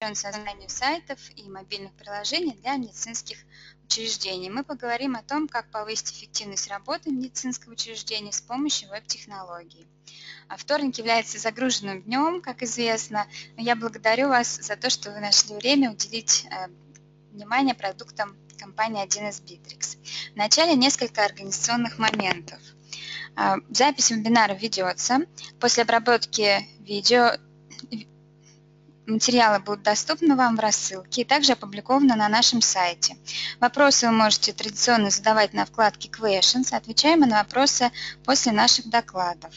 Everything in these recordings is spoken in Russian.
Созданию сайтов и мобильных приложений для медицинских учреждений. Мы поговорим о том, как повысить эффективность работы медицинского учреждения с помощью веб-технологий. Вторник является загруженным днем, как известно, но я благодарю вас за то, что вы нашли время уделить внимание продуктам компании 1С Bittrex. Вначале несколько организационных моментов. Запись вебинара ведется. После обработки видео материалы будут доступны вам в рассылке и также опубликованы на нашем сайте. Вопросы вы можете традиционно задавать на вкладке Questions. Отвечаем на вопросы после наших докладов.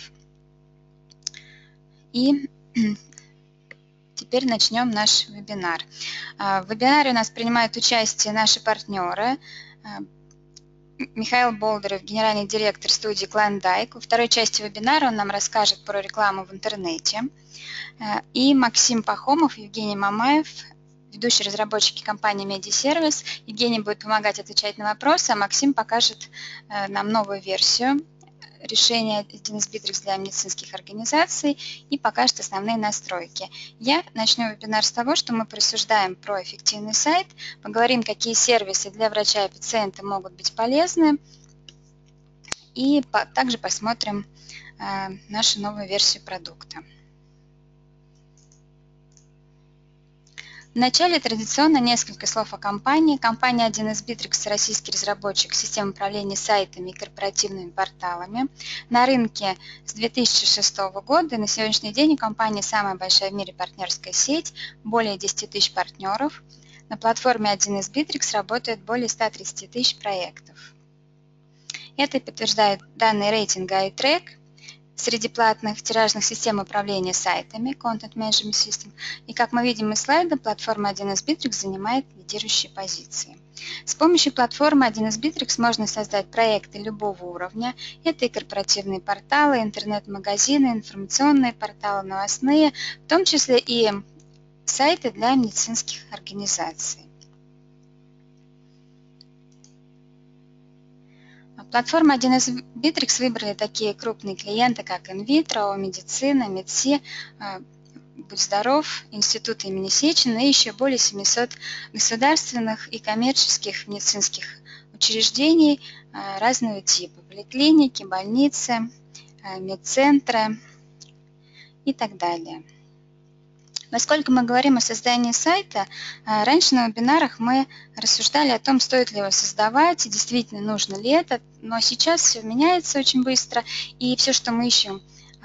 И теперь начнем наш вебинар. В вебинаре у нас принимают участие наши партнеры. Михаил Болдырев, генеральный директор студии Klondike. Во второй части вебинара он нам расскажет про рекламу в интернете. И Максим Пахомов, Евгений Мамаев, ведущие разработчики компании MediService. Евгений будет помогать отвечать на вопросы, а Максим покажет нам новую версию решения 1С Bittrex для медицинских организаций и покажет основные настройки. Я начну вебинар с того, что мы порассуждаем про эффективный сайт, поговорим, какие сервисы для врача и пациента могут быть полезны, и также посмотрим нашу новую версию продукта. Вначале традиционно несколько слов о компании. Компания 1С Bittrex – российский разработчик систем управления сайтами и корпоративными порталами. На рынке с 2006 года и на сегодняшний день у компании самая большая в мире партнерская сеть, более 10 тысяч партнеров. На платформе 1С Bittrex работает более 130 тысяч проектов. Это подтверждают данные рейтинга iTrack. Среди платных тиражных систем управления сайтами Content Management System. И как мы видим из слайда, платформа 1С Bittrex занимает лидирующие позиции. С помощью платформы 1С Bittrex можно создать проекты любого уровня. Это и корпоративные порталы, интернет-магазины, информационные порталы, новостные, в том числе и сайты для медицинских организаций. Платформа 1С Bittrex выбрали такие крупные клиенты, как Инвитро, Медицина, Медси, Будь здоров, Институт имени Сечина и еще более 700 государственных и коммерческих медицинских учреждений разного типа. Поликлиники, больницы, медцентры и так далее. Поскольку мы говорим о создании сайта, раньше на вебинарах мы рассуждали о том, стоит ли его создавать и действительно нужно ли это, но сейчас все меняется очень быстро, и все, что мы ищем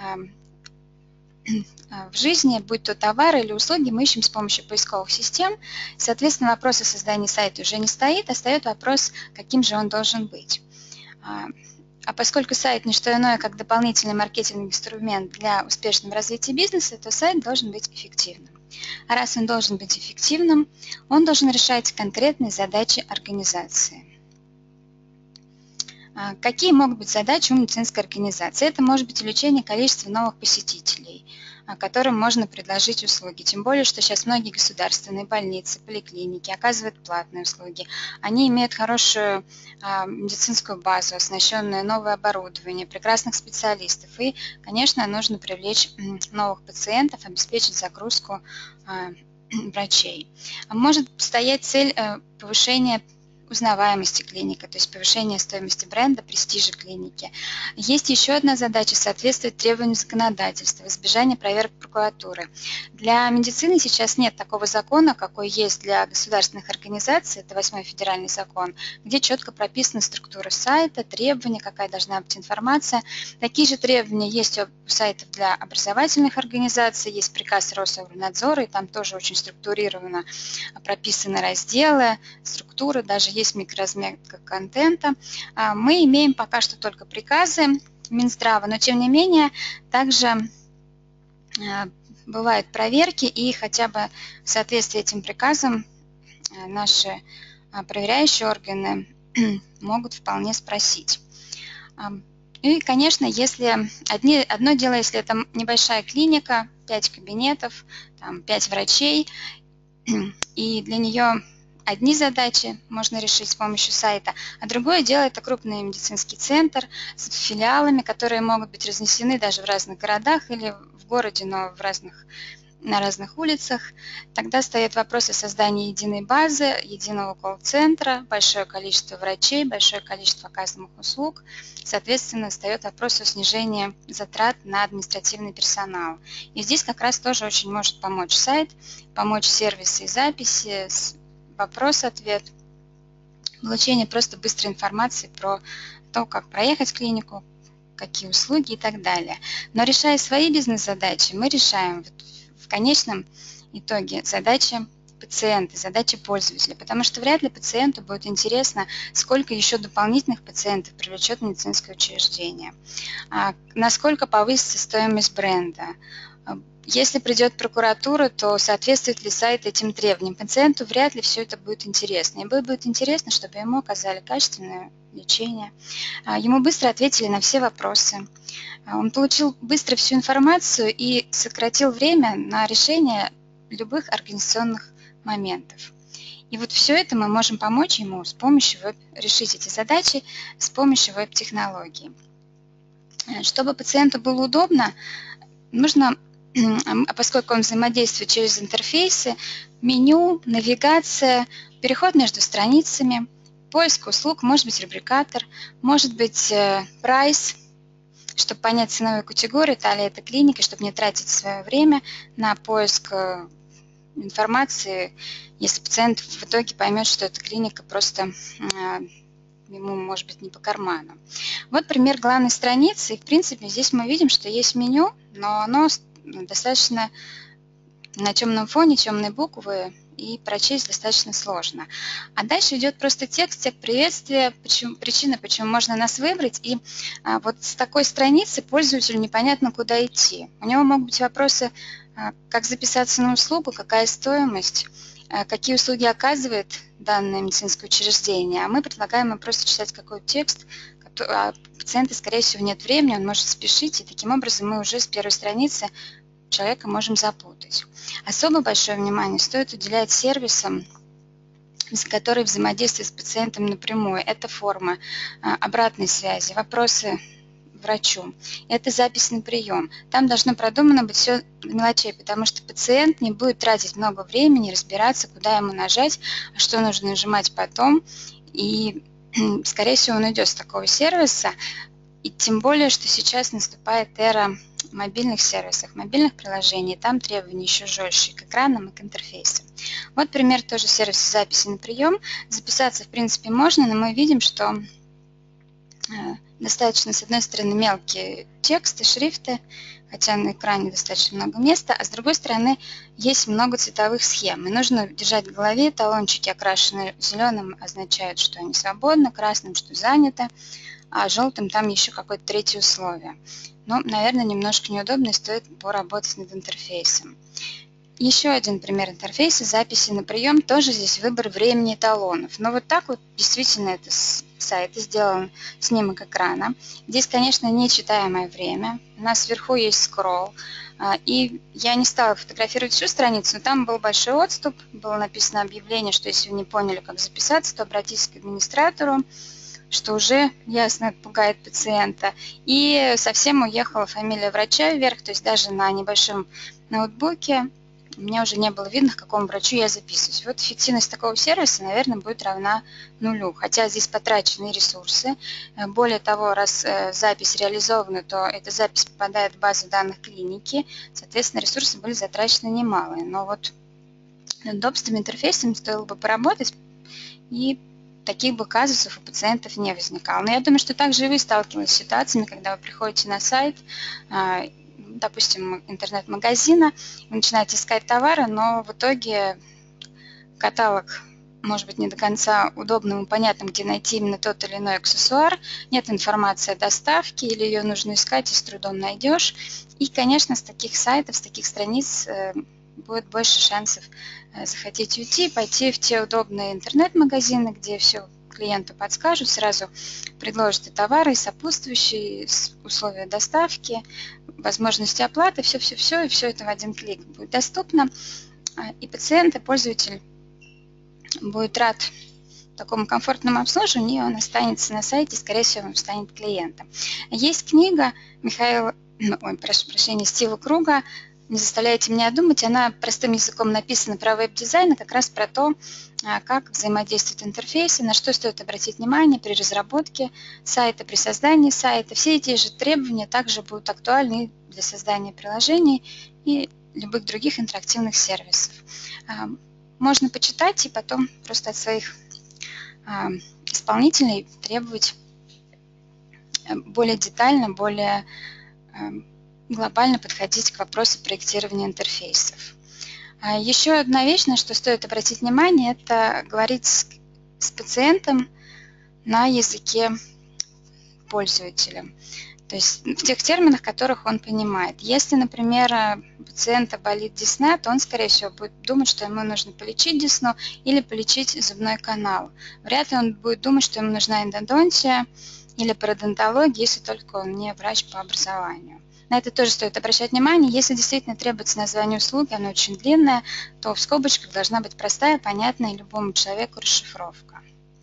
в жизни, будь то товары или услуги, мы ищем с помощью поисковых систем. Соответственно, вопрос о создании сайта уже не стоит, а встает вопрос, каким же он должен быть. А поскольку сайт не что иное, как дополнительный маркетинговый инструмент для успешного развития бизнеса, то сайт должен быть эффективным. А раз он должен быть эффективным, он должен решать конкретные задачи организации. Какие могут быть задачи у медицинской организации? Это может быть увеличение количества новых посетителей, которым можно предложить услуги. Тем более, что сейчас многие государственные больницы, поликлиники оказывают платные услуги. Они имеют хорошую медицинскую базу, оснащенную новым оборудованием, прекрасных специалистов. И, конечно, нужно привлечь новых пациентов, обеспечить загрузку врачей. Может стоять цель повышения узнаваемости клиники, то есть повышение стоимости бренда, престижа клиники. Есть еще одна задача – соответствовать требованиям законодательства, избежание проверок прокуратуры. Для медицины сейчас нет такого закона, какой есть для государственных организаций, это 8-й федеральный закон, где четко прописана структура сайта, требования, какая должна быть информация. Такие же требования есть у сайтов для образовательных организаций, есть приказ Рособорнадзора, и там тоже очень структурированно прописаны разделы, структуры, даже есть микроразметка контента. Мы имеем пока что только приказы Минздрава, но тем не менее также бывают проверки, и хотя бы в соответствии с этим приказом наши проверяющие органы могут вполне спросить. И, конечно, если одно дело, если это небольшая клиника, 5 кабинетов, там, 5 врачей, и для нее одни задачи можно решить с помощью сайта, а другое дело – это крупный медицинский центр с филиалами, которые могут быть разнесены даже в разных городах или в городе, но в разных на разных улицах. Тогда встает вопрос о создании единой базы, единого колл-центра, большое количество врачей, большое количество оказываемых услуг. Соответственно, встает вопрос о снижении затрат на административный персонал. И здесь как раз тоже очень может помочь сайт, помочь сервисы и записи, вопрос-ответ, получение просто быстрой информации про то, как проехать в клинику, какие услуги и так далее. Но решая свои бизнес-задачи, мы решаем в конечном итоге задачи пациента, задачи пользователя, потому что вряд ли пациенту будет интересно, сколько еще дополнительных пациентов привлечет медицинское учреждение, насколько повысится стоимость бренда. Если придет прокуратура, то соответствует ли сайт этим требованиям? Пациенту вряд ли все это будет интересно. Ему будет интересно, чтобы ему оказали качественное лечение. Ему быстро ответили на все вопросы. Он получил быстро всю информацию и сократил время на решение любых организационных моментов. И вот все это мы можем помочь ему с помощью решить эти задачи с помощью веб-технологий. Чтобы пациенту было удобно, нужно, поскольку он взаимодействует через интерфейсы, меню, навигация, переход между страницами, поиск услуг, может быть рубрикатор, может быть прайс, чтобы понять ценовую категорию, та ли это клиника, чтобы не тратить свое время на поиск информации, если пациент в итоге поймет, что эта клиника просто ему, может быть, не по карману. Вот пример главной страницы. И, в принципе, здесь мы видим, что есть меню, но оно достаточно на темном фоне, темные буквы, и прочесть достаточно сложно. А дальше идет просто текст приветствия, причина, почему можно нас выбрать. И вот с такой страницы пользователю непонятно, куда идти. У него могут быть вопросы, как записаться на услугу, какая стоимость, какие услуги оказывает данное медицинское учреждение. А мы предлагаем ему просто читать какой-то текст, а пациента, скорее всего, нет времени, он может спешить, и таким образом мы уже с первой страницы человека можем запутать. Особо большое внимание стоит уделять сервисам, которые взаимодействуют с пациентом напрямую. Это форма обратной связи, вопросы врачу. Это запись на прием. Там должно продумано быть все до мелочей, потому что пациент не будет тратить много времени, разбираться, куда ему нажать, что нужно нажимать потом. И, скорее всего, он уйдет с такого сервиса. И тем более, что сейчас наступает эра мобильных сервисов, мобильных приложений. Там требования еще жестче к экранам и к интерфейсам. Вот пример тоже сервиса записи на прием. Записаться, в принципе, можно, но мы видим, что достаточно, с одной стороны, мелкие тексты, шрифты, хотя на экране достаточно много места, а с другой стороны, есть много цветовых схем. И нужно держать в голове талончики, окрашенные зеленым, означают, что они свободны, красным, что занято, а желтым там еще какое-то третье условие. Но, наверное, немножко неудобно и стоит поработать над интерфейсом. Еще один пример интерфейса записи на прием. Тоже здесь выбор времени талонов. Но вот так вот действительно это сайт сделан снимок экрана. Здесь, конечно, нечитаемое время. У нас сверху есть скролл. И я не стала фотографировать всю страницу, но там был большой отступ. Было написано объявление, что если вы не поняли, как записаться, то обратитесь к администратору, что уже ясно пугает пациента. И совсем уехала фамилия врача вверх, то есть даже на небольшом ноутбуке у меня уже не было видно, к какому врачу я записываюсь. Вот эффективность такого сервиса, наверное, будет равна нулю. Хотя здесь потрачены ресурсы. Более того, раз запись реализована, то эта запись попадает в базу данных клиники. Соответственно, ресурсы были затрачены немалые. Но вот над удобством интерфейсом стоило бы поработать, и таких бы казусов у пациентов не возникало. Но я думаю, что также и вы сталкивались с ситуациями, когда вы приходите на сайт, допустим, интернет-магазина, вы начинаете искать товары, но в итоге каталог может быть не до конца удобным и понятным, где найти именно тот или иной аксессуар, нет информации о доставке или ее нужно искать и с трудом найдешь. И, конечно, с таких сайтов, с таких страниц будет больше шансов захотеть уйти, пойти в те удобные интернет-магазины, где все клиенту подскажут, сразу предложат и товары, и сопутствующие условия доставки, возможности оплаты, все-все-все, и все это в один клик будет доступно. И пациент, и пользователь будет рад такому комфортному обслуживанию, и он останется на сайте, скорее всего, он станет клиентом. Есть книга Стива Круга не заставляйте меня думать, она простым языком написана про веб-дизайн, как раз про то, как взаимодействуют интерфейсы, на что стоит обратить внимание при разработке сайта, при создании сайта. Все эти же требования также будут актуальны для создания приложений и любых других интерактивных сервисов. Можно почитать и потом просто от своих исполнителей требовать более детально, более глобально подходить к вопросу проектирования интерфейсов. Еще одна вещь, на что стоит обратить внимание, это говорить с пациентом на языке пользователя. То есть в тех терминах, которых он понимает. Если, например, у пациента болит десна, то он, скорее всего, будет думать, что ему нужно полечить десну или полечить зубной канал. Вряд ли он будет думать, что ему нужна эндодонтия или пародонтология, если только он не врач по образованию. На это тоже стоит обращать внимание. Если действительно требуется название услуги, оно очень длинное, то в скобочках должна быть простая, понятная любому человеку расшифровка.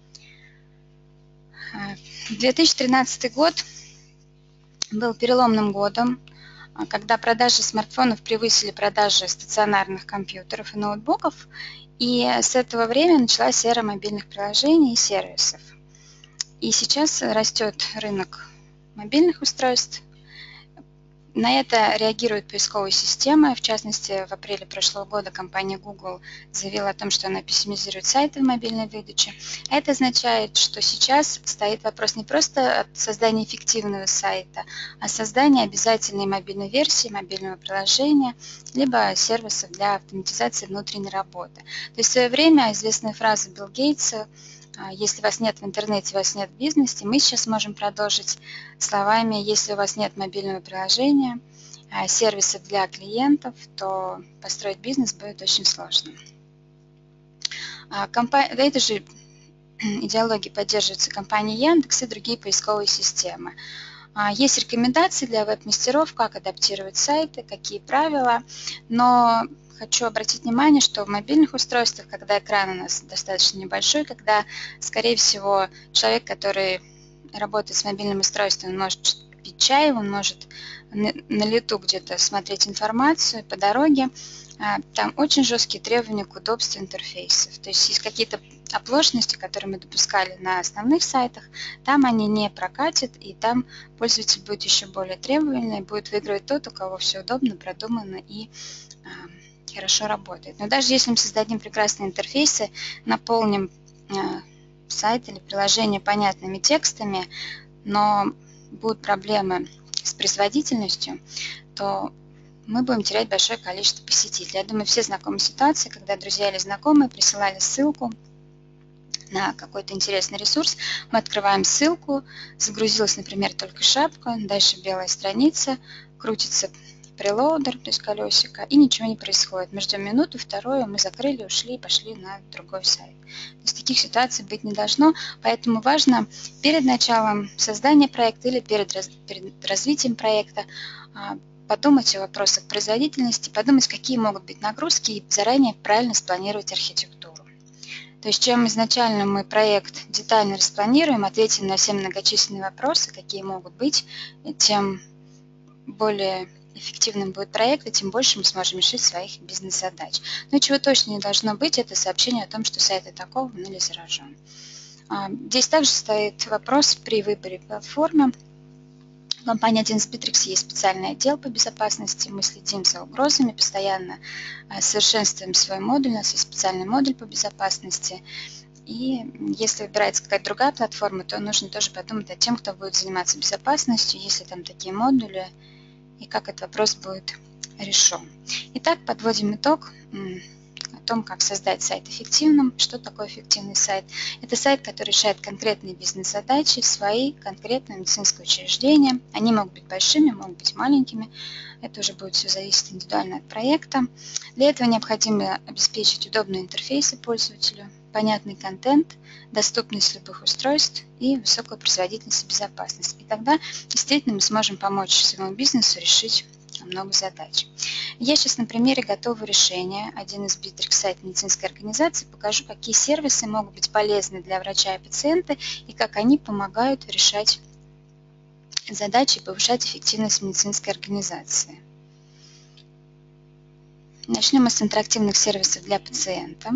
2013 год был переломным годом, когда продажи смартфонов превысили продажи стационарных компьютеров и ноутбуков, и с этого времени началась эра мобильных приложений и сервисов. И сейчас растет рынок мобильных устройств. На это реагируют поисковые системы. В частности, в апреле прошлого года компания Google заявила о том, что она пессимизирует сайты в мобильной выдаче. Это означает, что сейчас стоит вопрос не просто о создании эффективного сайта, а создании обязательной мобильной версии, мобильного приложения, либо сервисов для автоматизации внутренней работы. То есть в свое время известная фраза Билла Гейтса: «Если вас нет в интернете, у вас нет в бизнесе», мы сейчас можем продолжить словами: «Если у вас нет мобильного приложения, сервисов для клиентов, то построить бизнес будет очень сложно». Этой же идеологией поддерживается компания Яндекс и другие поисковые системы. Есть рекомендации для веб-мастеров, как адаптировать сайты, какие правила, но хочу обратить внимание, что в мобильных устройствах, когда экран у нас достаточно небольшой, когда, скорее всего, человек, который работает с мобильным устройством, он может пить чай, он может на лету где-то смотреть информацию по дороге, там очень жесткие требования к удобству интерфейсов. То есть какие-то оплошности, которые мы допускали на основных сайтах, там они не прокатят, и там пользователь будет еще более требовательный, будет выигрывать тот, у кого все удобно, продумано и хорошо работает. Но даже если мы создадим прекрасные интерфейсы, наполним сайт или приложение понятными текстами, но будут проблемы с производительностью, то мы будем терять большое количество посетителей. Я думаю, все знакомы с ситуацией, когда друзья или знакомые присылали ссылку на какой-то интересный ресурс, мы открываем ссылку, загрузилась, например, только шапка, дальше белая страница, крутится прелоудер, то есть колесико, и ничего не происходит. Мы ждем минуту, вторую, мы закрыли, ушли и пошли на другой сайт. То есть таких ситуаций быть не должно, поэтому важно перед началом создания проекта или перед развитием проекта подумать о вопросах производительности, подумать, какие могут быть нагрузки, и заранее правильно спланировать архитектуру. То есть чем изначально мы проект детально распланируем, ответим на все многочисленные вопросы, какие могут быть, тем более эффективным будет проект, и тем больше мы сможем решить своих бизнес-задач. Но чего точно не должно быть, это сообщение о том, что сайт атакован или заражен. Здесь также стоит вопрос при выборе платформы. В компании 11 Bittrex есть специальный отдел по безопасности, мы следим за угрозами, постоянно совершенствуем свой модуль, у нас есть специальный модуль по безопасности. И если выбирается какая-то другая платформа, то нужно тоже подумать о тем, кто будет заниматься безопасностью, есть ли там такие модули, и как этот вопрос будет решен. Итак, подводим итог о том, как создать сайт эффективным. Что такое эффективный сайт? Это сайт, который решает конкретные бизнес-задачи, свои конкретные медицинские учреждения. Они могут быть большими, могут быть маленькими. Это уже будет все зависеть индивидуально от проекта. Для этого необходимо обеспечить удобные интерфейсы пользователю, понятный контент, доступность любых устройств и высокую производительность и безопасность. И тогда действительно мы сможем помочь своему бизнесу решить много задач. Я сейчас на примере готового решения 11 Bittrex сайт медицинской организации покажу, какие сервисы могут быть полезны для врача и пациента и как они помогают решать задачи и повышать эффективность медицинской организации. Начнем мы с интерактивных сервисов для пациента.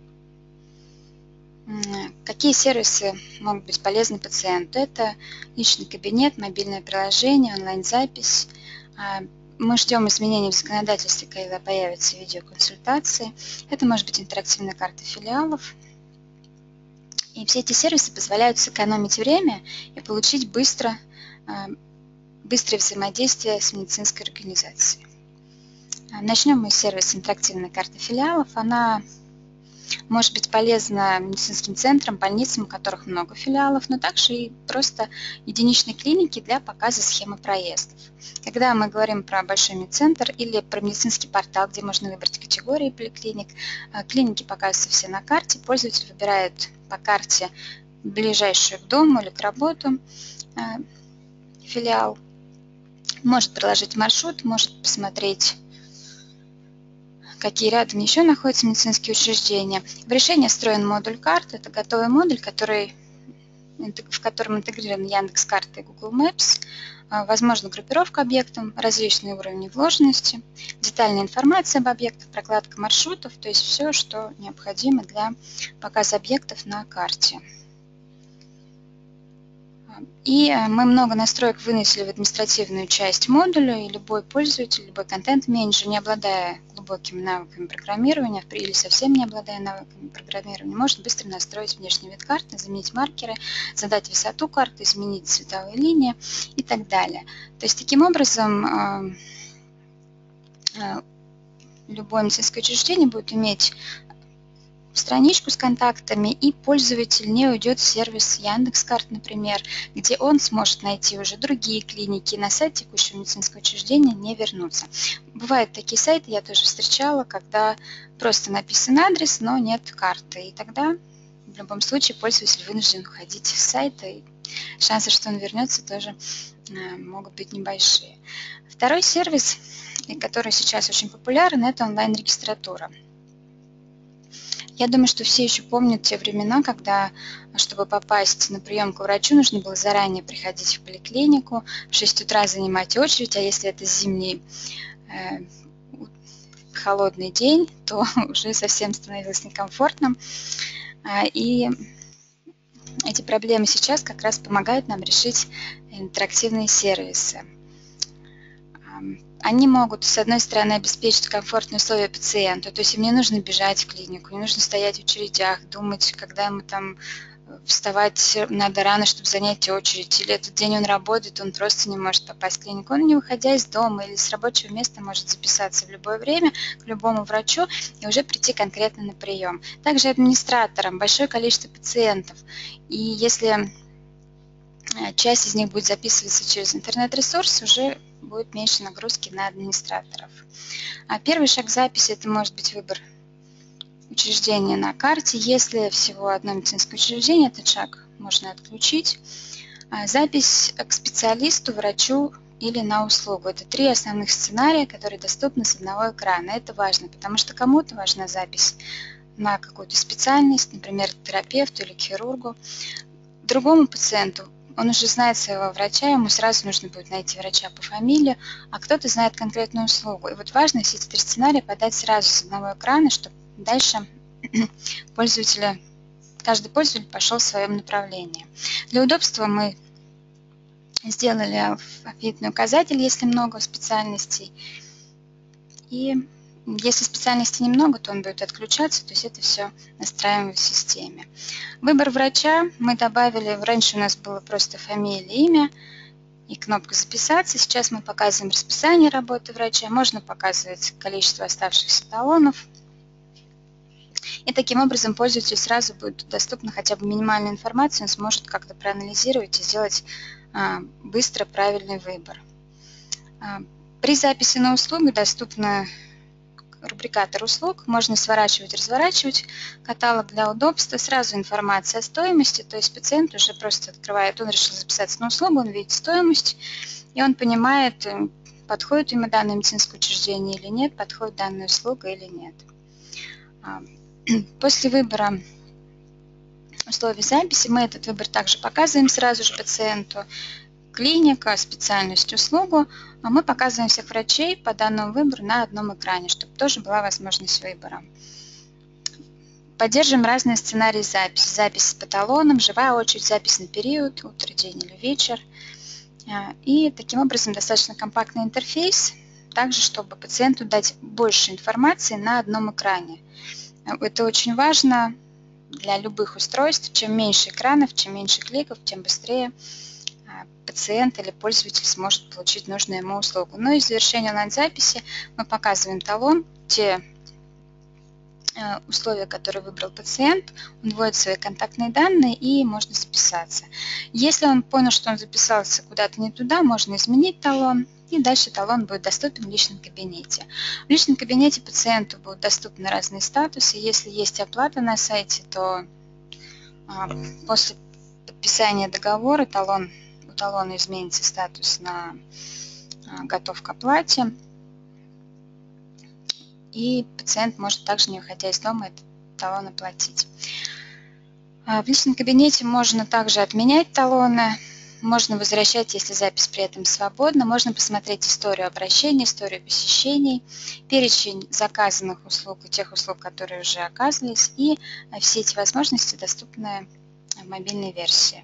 Какие сервисы могут быть полезны пациенту? Это личный кабинет, мобильное приложение, онлайн-запись. Мы ждем изменений в законодательстве, когда появятся видеоконсультации. Это может быть интерактивная карта филиалов. И все эти сервисы позволяют сэкономить время и получить быстрое взаимодействие с медицинской организацией. Начнем мы с сервиса интерактивной карты филиалов. Она может быть полезна медицинским центрам, больницам, у которых много филиалов, но также и просто единичной клинике для показа схемы проездов. Когда мы говорим про большой медцентр или про медицинский портал, где можно выбрать категории поликлиник, клиники показываются все на карте, пользователь выбирает по карте ближайшую к дому или к работу филиал, может проложить маршрут, может посмотреть, какие рядом еще находятся медицинские учреждения. В решении встроен модуль карты. Это готовый модуль, в котором интегрированы Яндекс.Карты и Google Maps. Возможна группировка объектов, различные уровни вложенности, детальная информация об объектах, прокладка маршрутов, то есть все, что необходимо для показа объектов на карте. И мы много настроек вынесли в административную часть модуля, и любой пользователь, любой контент-менеджер, не обладая глубокими навыками программирования или совсем не обладая навыками программирования, может быстро настроить внешний вид карты, заменить маркеры, задать высоту карты, изменить цветовые линии и так далее. То есть таким образом любое медицинское учреждение будет иметь страничку с контактами, и пользователь не уйдет в сервис Яндекс.Карт, например, где он сможет найти уже другие клиники, на сайт текущего медицинского учреждения не вернуться. Бывают такие сайты, я тоже встречала, когда просто написан адрес, но нет карты, и тогда в любом случае пользователь вынужден уходить с сайта, и шансы, что он вернется, тоже могут быть небольшие. Второй сервис, который сейчас очень популярен, это онлайн-регистратура. Я думаю, что все еще помнят те времена, когда, чтобы попасть на прием к врачу, нужно было заранее приходить в поликлинику, в 6 утра занимать очередь, а если это зимний холодный день, то уже совсем становилось некомфортно. И эти проблемы сейчас как раз помогают нам решить интерактивные сервисы. Они могут, с одной стороны, обеспечить комфортные условия пациенту, то есть им не нужно бежать в клинику, не нужно стоять в очередях, думать, когда ему там вставать надо рано, чтобы занять очередь, или этот день он работает, он просто не может попасть в клинику. Он, не выходя из дома или с рабочего места, может записаться в любое время к любому врачу и уже прийти конкретно на прием. Также администраторам большое количество пациентов, и если часть из них будет записываться через интернет-ресурс, уже будет меньше нагрузки на администраторов. Первый шаг записи – это может быть выбор учреждения на карте. Если всего одно медицинское учреждение, этот шаг можно отключить. Запись к специалисту, врачу или на услугу. Это 3 основных сценария, которые доступны с одного экрана. Это важно, потому что кому-то важна запись на какую-то специальность, например, к терапевту или к хирургу. Другому пациенту он уже знает своего врача, ему сразу нужно будет найти врача по фамилии, а кто-то знает конкретную услугу. И вот важно все эти 3 сценария подать сразу с одного экрана, чтобы дальше каждый пользователь пошел в своем направлении. Для удобства мы сделали алфавитный указатель, если много специальностей. И если специальностей немного, то он будет отключаться, то есть это все настраиваем в системе. Выбор врача мы добавили, раньше у нас было просто фамилия, имя и кнопка «Записаться». Сейчас мы показываем расписание работы врача, можно показывать количество оставшихся талонов. И таким образом пользователю сразу будет доступна хотя бы минимальная информация, он сможет как-то проанализировать и сделать быстро правильный выбор. При записи на услугу доступна рубрикатор услуг, можно сворачивать, разворачивать каталог для удобства, сразу информация о стоимости, то есть пациент уже просто открывает, он решил записаться на услугу, он видит стоимость, и он понимает, подходит ему данное медицинское учреждение или нет, подходит данная услуга или нет. После выбора условий записи мы этот выбор также показываем сразу же пациенту. клиника, специальность, услугу, мы показываем всех врачей по данному выбору на одном экране, чтобы тоже была возможность выбора. Поддерживаем разные сценарии записи. Запись по талонам, живая очередь, запись на период, утро, день или вечер. И таким образом достаточно компактный интерфейс, также чтобы пациенту дать больше информации на одном экране. Это очень важно для любых устройств. Чем меньше экранов, чем меньше кликов, тем быстрее пациент или пользователь сможет получить нужную ему услугу. Ну и в завершении онлайн-записи мы показываем талон, те условия, которые выбрал пациент, он вводит свои контактные данные и можно записаться. Если он понял, что он записался куда-то не туда, можно изменить талон, и дальше талон будет доступен в личном кабинете. В личном кабинете пациенту будут доступны разные статусы. Если есть оплата на сайте, то после подписания договора у талона изменится статус на «Готов к оплате». И пациент может также, не выходя из дома, этот талон оплатить. В личном кабинете можно также отменять талоны, можно возвращать, если запись при этом свободна, можно посмотреть историю обращений, историю посещений, перечень заказанных услуг и тех услуг, которые уже оказывались, и все эти возможности доступны в мобильной версии.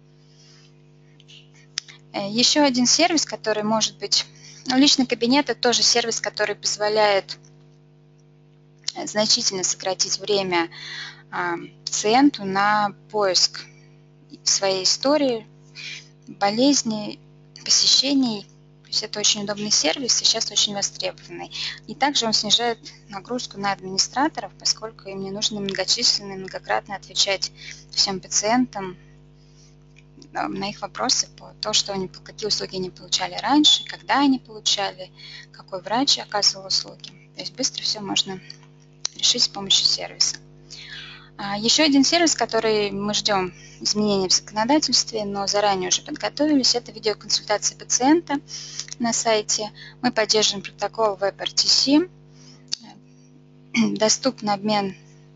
Еще один сервис, который может быть... Личный кабинет – это тоже сервис, который позволяет значительно сократить время пациенту на поиск своей истории, болезней, посещений. То есть это очень удобный сервис и сейчас очень востребованный. И также он снижает нагрузку на администраторов, поскольку им не нужно многократно отвечать всем пациентам на их вопросы по тому, какие услуги они получали раньше, когда они получали, какой врач оказывал услуги. То есть быстро все можно решить с помощью сервиса. Еще один сервис, который мы ждем изменений в законодательстве, но заранее уже подготовились, это видеоконсультация пациента на сайте. Мы поддерживаем протокол WebRTC. Доступен обмен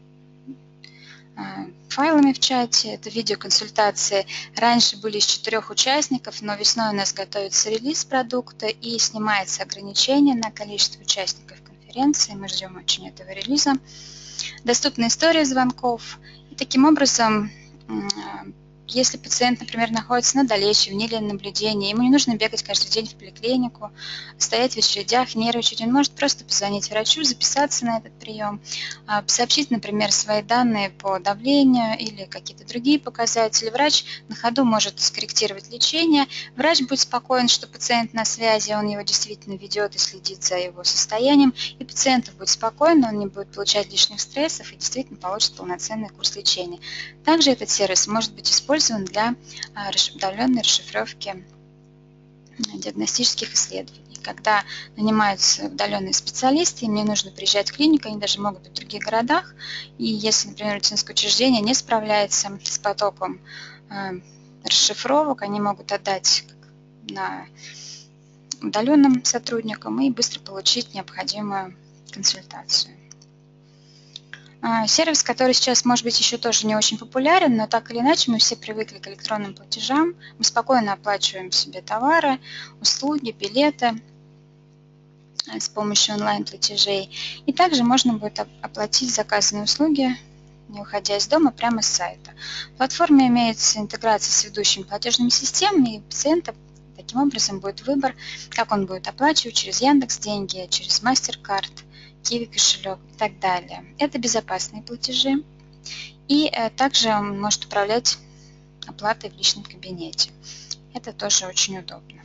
файлами в чате. Это видеоконсультации. Раньше были из 4 участников, но весной у нас готовится релиз продукта и снимается ограничение на количество участников конференции. Мы ждем очень этого релиза. Доступна история звонков. И таким образом, если пациент, например, находится на долече, в наблюдении, ему не нужно бегать каждый день в поликлинику, стоять в очередях, нервничать, он может просто позвонить врачу, записаться на этот прием, сообщить, например, свои данные по давлению или какие-то другие показатели. Врач на ходу может скорректировать лечение. Врач будет спокоен, что пациент на связи, он его действительно ведет и следит за его состоянием. И пациент будет спокоен, он не будет получать лишних стрессов и действительно получит полноценный курс лечения. Также этот сервис может быть использован для удаленной расшифровки диагностических исследований. Когда нанимаются удаленные специалисты, им не нужно приезжать в клинику, они даже могут быть в других городах. И если, например, медицинское учреждение не справляется с потоком расшифровок, они могут отдать на удаленным сотрудникам и быстро получить необходимую консультацию. Сервис, который сейчас, может быть, еще тоже не очень популярен, но так или иначе мы все привыкли к электронным платежам. Мы спокойно оплачиваем себе товары, услуги, билеты с помощью онлайн-платежей. И также можно будет оплатить заказанные услуги, не уходя из дома, прямо с сайта. В платформе имеется интеграция с ведущими платежными системами, и у пациента таким образом будет выбор, как он будет оплачивать через Яндекс.Деньги, через MasterCard, Kiwi кошелек и так далее. Это безопасные платежи. И также он может управлять оплатой в личном кабинете. Это тоже очень удобно.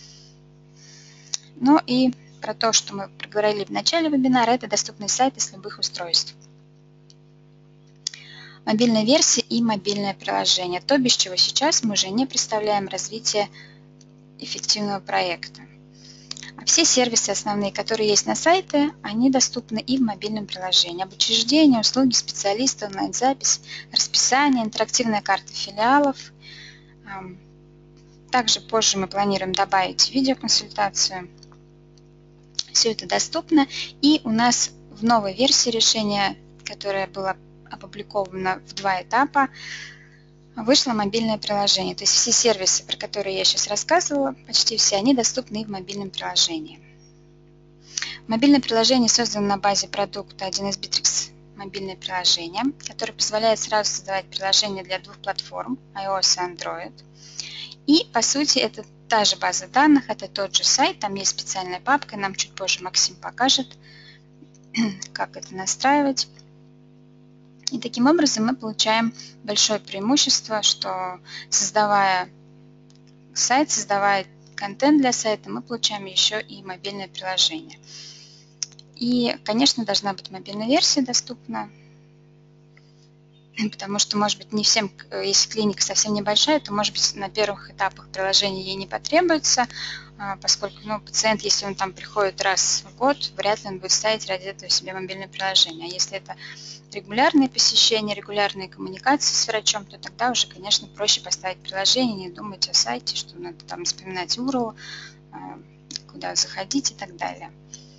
Ну и про то, что мы проговорили в начале вебинара, это доступные сайты с любых устройств. Мобильная версия и мобильное приложение. То, без чего сейчас мы уже не представляем развитие эффективного проекта. Все сервисы основные, которые есть на сайте, они доступны и в мобильном приложении. Об учреждении, услуги специалиста, онлайн-запись, расписание, интерактивная карта филиалов. Также позже мы планируем добавить видеоконсультацию. Все это доступно. И у нас в новой версии решения, которая была опубликована в 2 этапа, вышло мобильное приложение. То есть все сервисы, про которые я сейчас рассказывала, почти все, они доступны и в мобильном приложении. Мобильное приложение создано на базе продукта 1С Bittrex мобильное приложение, которое позволяет сразу создавать приложения для двух платформ iOS и Android. И по сути это та же база данных, это тот же сайт, там есть специальная папка, нам чуть позже Максим покажет, как это настраивать. И таким образом мы получаем большое преимущество, что создавая сайт, создавая контент для сайта, мы получаем еще и мобильное приложение. И, конечно, должна быть мобильная версия доступна, потому что, может быть, не всем, если клиника совсем небольшая, то, может быть, на первых этапах приложения ей не потребуется, поскольку пациент, если он там приходит раз в год, вряд ли он будет ставить ради этого себе мобильное приложение. А если это регулярные посещения, регулярные коммуникации с врачом, то тогда уже, конечно, проще поставить приложение, не думать о сайте, что надо там вспоминать URL, куда заходить и так далее.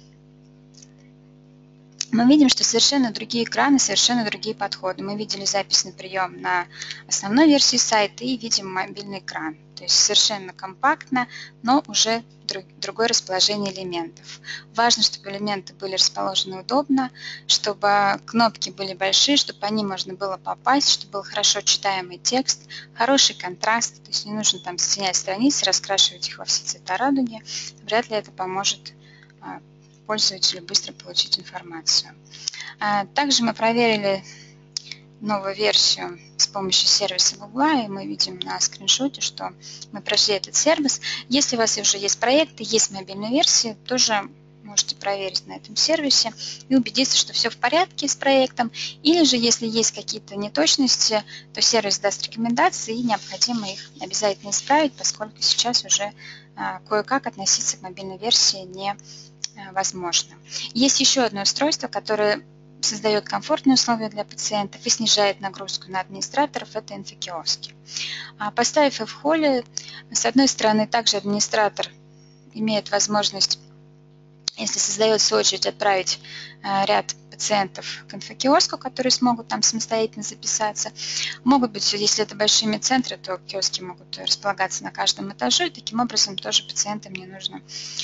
Мы видим, что совершенно другие экраны, совершенно другие подходы. Мы видели записный прием на основной версии сайта и видим мобильный экран. То есть совершенно компактно, но уже другое расположение элементов. Важно, чтобы элементы были расположены удобно, чтобы кнопки были большие, чтобы по ним можно было попасть, чтобы был хорошо читаемый текст, хороший контраст. То есть не нужно там соединять страницы, раскрашивать их во все цвета радуги. Вряд ли это поможет пользователю быстро получить информацию. Также мы проверили новую версию с помощью сервиса Google, и мы видим на скриншоте, что мы прошли этот сервис. Если у вас уже есть проекты, есть мобильная версия, тоже можете проверить на этом сервисе и убедиться, что все в порядке с проектом. Или же, если есть какие-то неточности, то сервис даст рекомендации, и необходимо их обязательно исправить, поскольку сейчас уже кое-как относиться к мобильной версии невозможно. Есть еще одно устройство, которое создает комфортные условия для пациентов и снижает нагрузку на администраторов, это инфокиоски. Поставив их в холле, с одной стороны, также администратор имеет возможность, если создает в свою очередь, отправить ряд пациентов к инфокиоску, которые смогут там самостоятельно записаться. Могут быть, если это большие медцентры, то киоски могут располагаться на каждом этаже, и таким образом тоже пациентам не нужно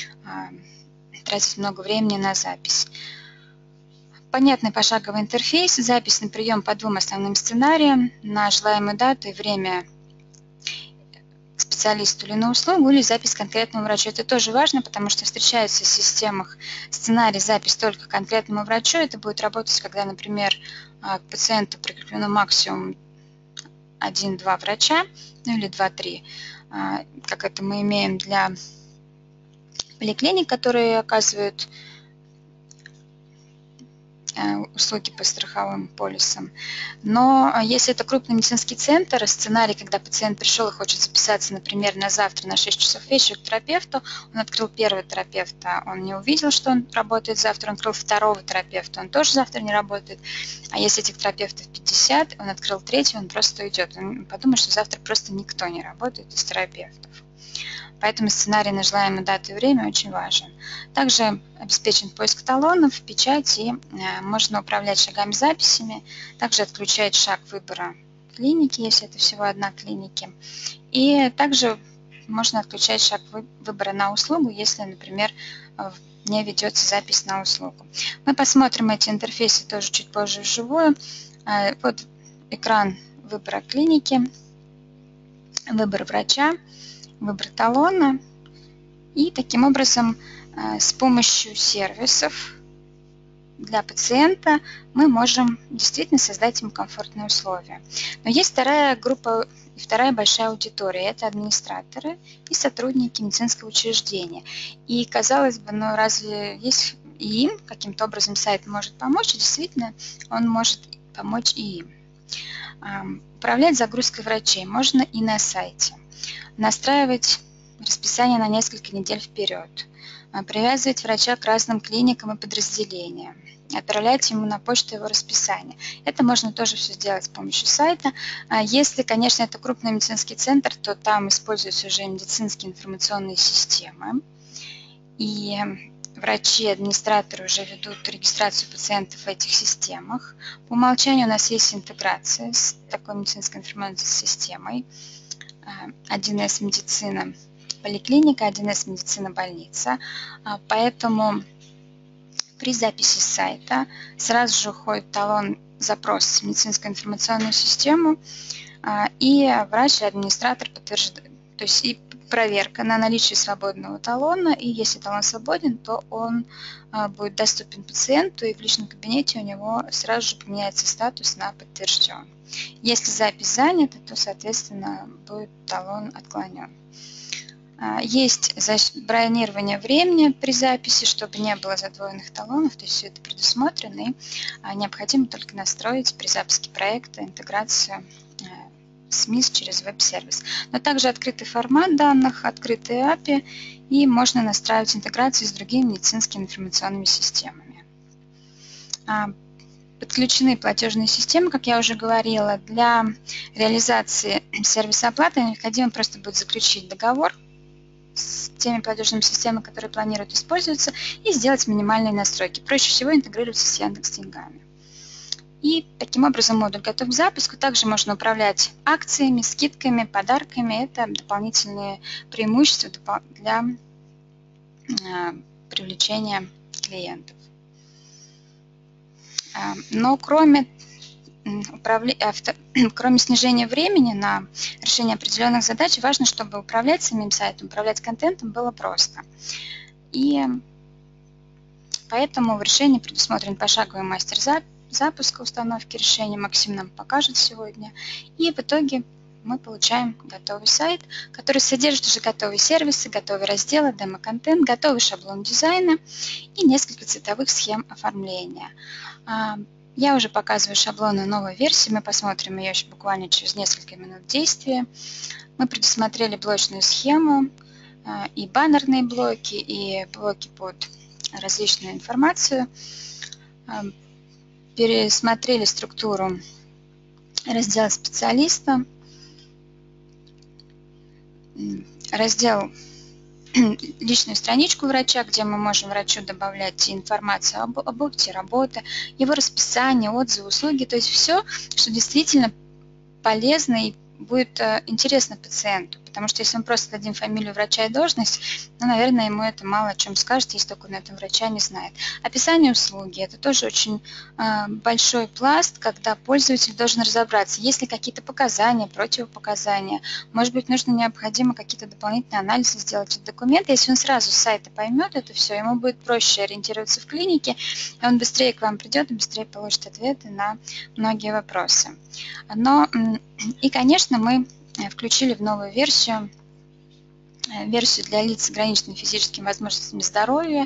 тратить много времени на запись. Понятный пошаговый интерфейс, записный прием по двум основным сценариям на желаемую дату и время к специалисту или на услугу, или запись конкретному врачу. Это тоже важно, потому что встречается в системах сценарий запись только конкретному врачу. Это будет работать, когда, например, к пациенту прикреплено максимум 1-2 врача, или 2-3, как это мы имеем для поликлиник, которые оказывают услуги по страховым полисам. Но если это крупный медицинский центр, сценарий, когда пациент пришел и хочет записаться, например, на завтра на 6 часов вечера к терапевту, он открыл первого терапевта, он не увидел, что он работает завтра, он открыл второго терапевта, он тоже завтра не работает. А если этих терапевтов 50, он открыл третьего, он просто уйдет. Он подумает, что завтра просто никто не работает из терапевтов. Поэтому сценарий на желаемую дату и время очень важен. Также обеспечен поиск талонов, печать, и можно управлять шагами записями, также отключать шаг выбора клиники, если это всего одна клиника. И также можно отключать шаг выбора на услугу, если, например, не ведется запись на услугу. Мы посмотрим эти интерфейсы тоже чуть позже вживую. Вот экран выбора клиники, выбор врача, выбор талона, и таким образом с помощью сервисов для пациента мы можем действительно создать ему комфортные условия. Но есть вторая группа и вторая большая аудитория – это администраторы и сотрудники медицинского учреждения. И казалось бы, разве есть и им каким-то образом сайт может помочь? И действительно, он может помочь и им. Управлять загрузкой врачей можно и на сайте. Настраивать расписание на несколько недель вперед, привязывать врача к разным клиникам и подразделениям, отправлять ему на почту его расписание. Это можно тоже все сделать с помощью сайта. Если, конечно, это крупный медицинский центр, то там используются уже медицинские информационные системы. И врачи, администраторы уже ведут регистрацию пациентов в этих системах. По умолчанию у нас есть интеграция с такой медицинской информационной системой. 1С медицина поликлиника, 1С медицина больница. Поэтому при записи сайта сразу же уходит талон запрос в медицинскую информационную систему, и врач или администратор подтверждает, то есть и проверка на наличие свободного талона, и если талон свободен, то он будет доступен пациенту, и в личном кабинете у него сразу же поменяется статус на подтвержден. Если запись занята, то, соответственно, будет талон отклонен. Есть бронирование времени при записи, чтобы не было задвоенных талонов, то есть все это предусмотрено, и необходимо только настроить при запуске проекта интеграцию с МИС через веб-сервис. Но также открытый формат данных, открытые API, и можно настраивать интеграцию с другими медицинскими информационными системами. Подключены платежные системы, как я уже говорила. Для реализации сервиса оплаты необходимо просто будет заключить договор с теми платежными системами, которые планируют использоваться, и сделать минимальные настройки. Проще всего интегрироваться с Яндекс.Деньгами. И таким образом модуль готов к запуску. Также можно управлять акциями, скидками, подарками. Это дополнительные преимущества для привлечения клиентов. Но кроме снижения времени на решение определенных задач, важно, чтобы управлять самим сайтом, управлять контентом было просто. И поэтому в решении предусмотрен пошаговый мастер запуска установки решения. Максим нам покажет сегодня. И в итоге мы получаем готовый сайт, который содержит уже готовые сервисы, готовые разделы, демо-контент, готовый шаблон дизайна и несколько цветовых схем оформления. Я уже показываю шаблоны новой версии, мы посмотрим ее еще буквально через несколько минут действия. Мы предусмотрели блочную схему, и баннерные блоки, и блоки под различную информацию. Пересмотрели структуру раздела специалиста, раздел личную страничку врача, где мы можем врачу добавлять информацию об опыте работы, его расписание, отзывы, услуги, то есть все, что действительно полезно и будет интересно пациенту. Потому что если мы просто дадим фамилию врача и должность, ну, наверное, ему это мало о чем скажет, если только он этого врача не знает. Описание услуги – это тоже очень большой пласт, когда пользователь должен разобраться, есть ли какие-то показания, противопоказания. Может быть, необходимо какие-то дополнительные анализы сделать в документы. Если он сразу с сайта поймет это все, ему будет проще ориентироваться в клинике, и он быстрее к вам придет и быстрее получит ответы на многие вопросы. И, конечно, мы включили в новую версию для лиц с ограниченными физическими возможностями здоровья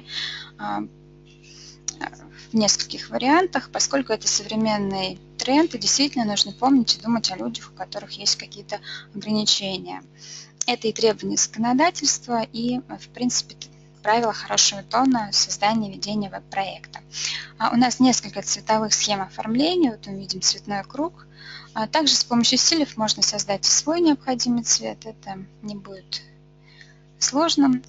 в нескольких вариантах, поскольку это современный тренд, и действительно нужно помнить и думать о людях, у которых есть какие-то ограничения. Это и требования законодательства, и, в принципе, правила хорошего тона создания и ведения веб-проекта. У нас несколько цветовых схем оформления. Вот мы видим цветной круг. Также с помощью стилев можно создать свой необходимый цвет. Это не будет сложным.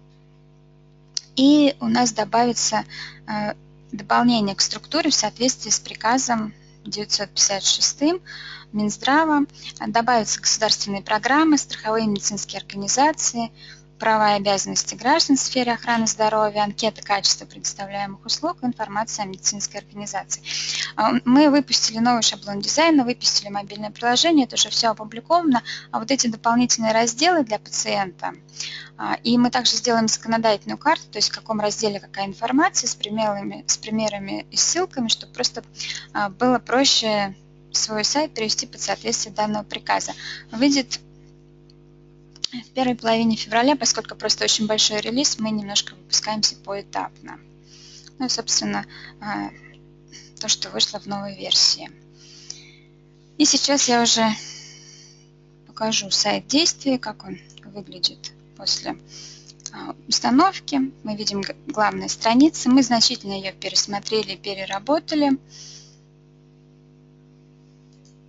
И у нас добавится дополнение к структуре в соответствии с приказом 956 Минздрава. Добавятся государственные программы, страховые медицинские организации, права и обязанности граждан в сфере охраны здоровья, анкеты качества предоставляемых услуг, информация о медицинской организации. Мы выпустили новый шаблон дизайна, выпустили мобильное приложение, это уже все опубликовано, а вот эти дополнительные разделы для пациента, и мы также сделаем законодательную карту, то есть в каком разделе какая информация, с примерами и ссылками, чтобы просто было проще свой сайт привести под соответствие данного приказа. Выйдет в первой половине февраля, поскольку просто очень большой релиз, мы немножко выпускаемся поэтапно. Ну и, собственно, то, что вышло в новой версии. И сейчас я уже покажу сайт действия, как он выглядит после установки. Мы видим главные страницы. Мы значительно ее пересмотрели, переработали.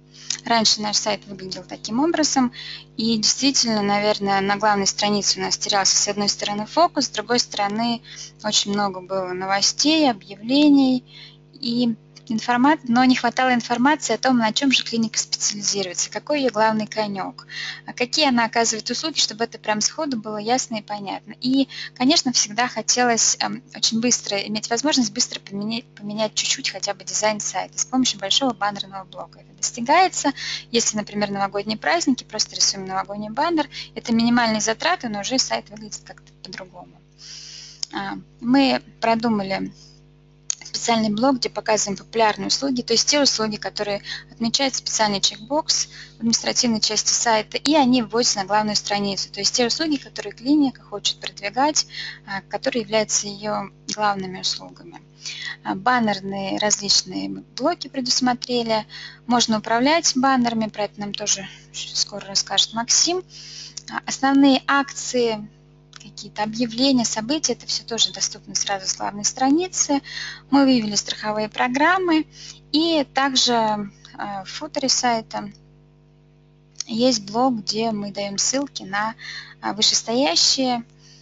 Раньше наш сайт выглядел таким образом, и действительно, наверное, на главной странице у нас терялся с одной стороны фокус, с другой стороны очень много было новостей, объявлений и но не хватало информации о том, на чем же клиника специализируется, какой ее главный конек, какие она оказывает услуги, чтобы это прям сходу было ясно и понятно. И, конечно, всегда хотелось очень быстро иметь возможность быстро поменять чуть-чуть хотя бы дизайн сайта с помощью большого баннерного блока. Это достигается, если, например, новогодние праздники, просто рисуем новогодний баннер, это минимальные затраты, но уже сайт выглядит как-то по-другому. Мы продумали специальный блок, где показываем популярные услуги, то есть те услуги, которые отмечают специальный чекбокс в административной части сайта, и они вводятся на главную страницу, то есть те услуги, которые клиника хочет продвигать, которые являются ее главными услугами. Баннерные различные блоки предусмотрели, можно управлять баннерами, про это нам тоже скоро расскажет Максим. Основные акции, какие-то объявления, события, это все тоже доступно сразу с главной страницы. Мы вывели страховые программы, и также в футере сайта есть блок, где мы даем ссылки на вышестоящие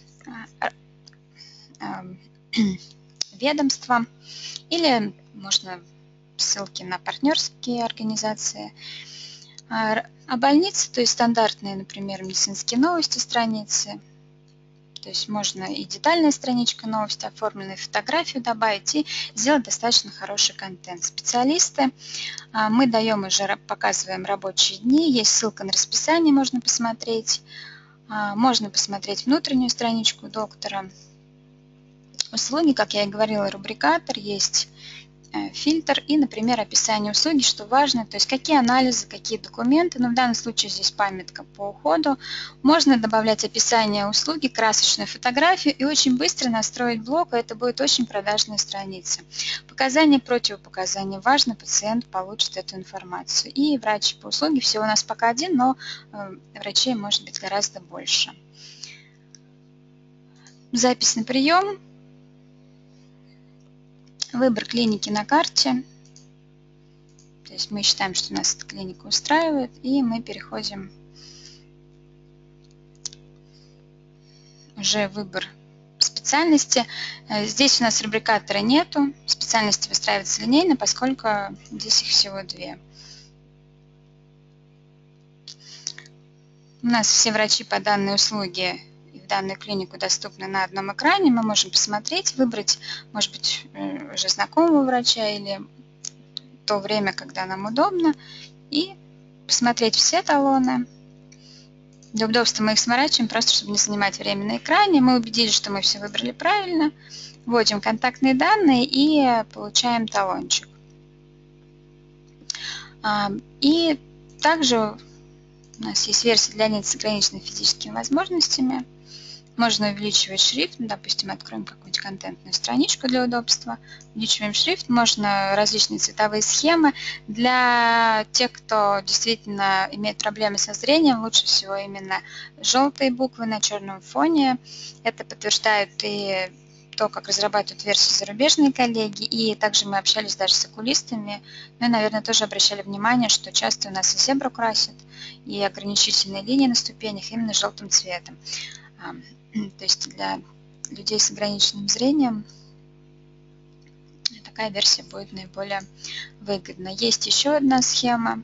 ведомства, или можно ссылки на партнерские организации. А больницы, то есть стандартные, например, медицинские новости страницы. То есть можно и детальная страничка новости, оформленную фотографию добавить и сделать достаточно хороший контент. Специалисты, мы даем уже, показываем рабочие дни, есть ссылка на расписание, можно посмотреть внутреннюю страничку доктора. Услуги, как я и говорила, рубрикатор, есть фильтр и, например, описание услуги, что важно, то есть какие анализы, какие документы, но в данном случае здесь памятка по уходу. Можно добавлять описание услуги, красочную фотографию и очень быстро настроить блок, и это будет очень продажная страница. Показания, противопоказания. Важно, пациент получит эту информацию. И врач по услуге, всего у нас пока один, но врачей может быть гораздо больше. Запись на прием. Выбор клиники на карте, то есть мы считаем, что нас эта клиника устраивает, и мы переходим уже в выбор специальности. Здесь у нас рубрикатора нету, специальности выстраиваются линейно, поскольку здесь их всего 2. У нас все врачи по данной услуге в данную клинику доступны на одном экране. Мы можем посмотреть, выбрать, может быть, уже знакомого врача или то время, когда нам удобно, и посмотреть все талоны. Для удобства мы их сворачиваем, просто чтобы не занимать время на экране. Мы убедились, что мы все выбрали правильно. Вводим контактные данные и получаем талончик. И также у нас есть версия для лиц с ограниченными физическими возможностями. Можно увеличивать шрифт, допустим, откроем какую-нибудь контентную страничку для удобства, увеличиваем шрифт, можно различные цветовые схемы. Для тех, кто действительно имеет проблемы со зрением, лучше всего именно желтые буквы на черном фоне. Это подтверждают и то, как разрабатывают версии зарубежные коллеги, и также мы общались даже с окулистами. Мы, наверное, тоже обращали внимание, что часто у нас и зебру красят, и ограничительные линии на ступенях именно желтым цветом. То есть для людей с ограниченным зрением такая версия будет наиболее выгодна. Есть еще одна схема.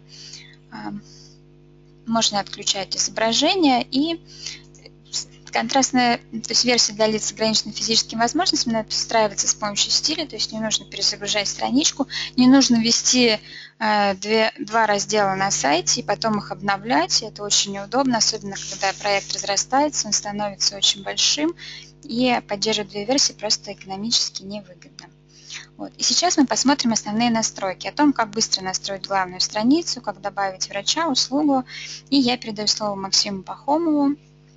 Можно отключать изображение, и контрастная, то есть версия для лиц с ограниченными физическими возможностями встраивается с помощью стиля, то есть не нужно перезагружать страничку, не нужно ввести два раздела на сайте и потом их обновлять. Это очень неудобно, особенно когда проект разрастается, он становится очень большим, и поддерживать 2 версии просто экономически невыгодно. Вот. И сейчас мы посмотрим основные настройки, о том, как быстро настроить главную страницу, как добавить врача, услугу. И я передаю слово Максиму Пахомову.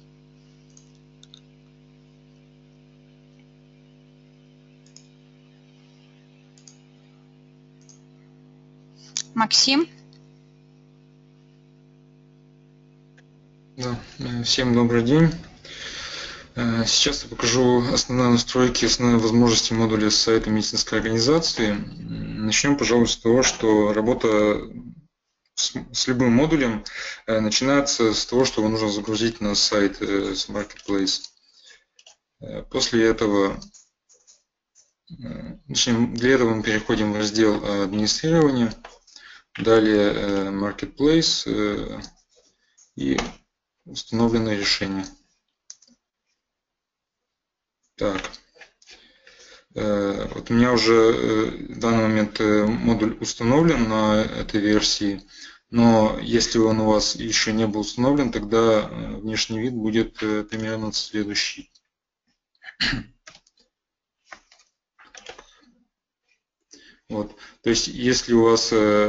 Максим. Да, всем добрый день. Сейчас я покажу основные настройки, основные возможности модуля сайта медицинской организации. Начнем, пожалуй, с того, что работа с любым модулем начинается с того, что его нужно загрузить на сайт с Marketplace. После этого, для этого мы переходим в раздел администрирования, далее Marketplace и установленное решение. Так. Вот у меня уже в данный момент модуль установлен на этой версии, но если он у вас еще не был установлен, тогда внешний вид будет примерно следующий. Вот. То есть если у вас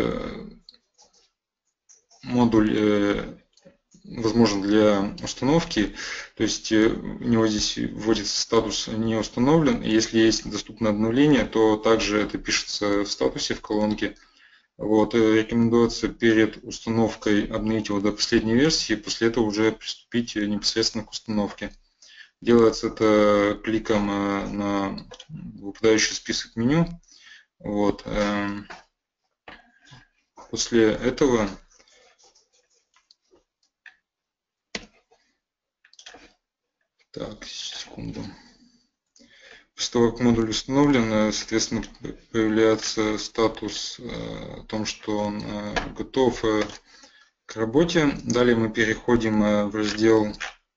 модуль возможен для установки, то есть у него здесь вводится статус не установлен, и если есть доступное обновление, то также это пишется в статусе в колонке. Вот, рекомендуется перед установкой обновить его до последней версии, после этого уже приступить непосредственно к установке. Делается это кликом на выпадающий список меню. Вот. После этого так, секунду. После того, как модуль установлен, соответственно, появляется статус о том, что он готов к работе. Далее мы переходим в раздел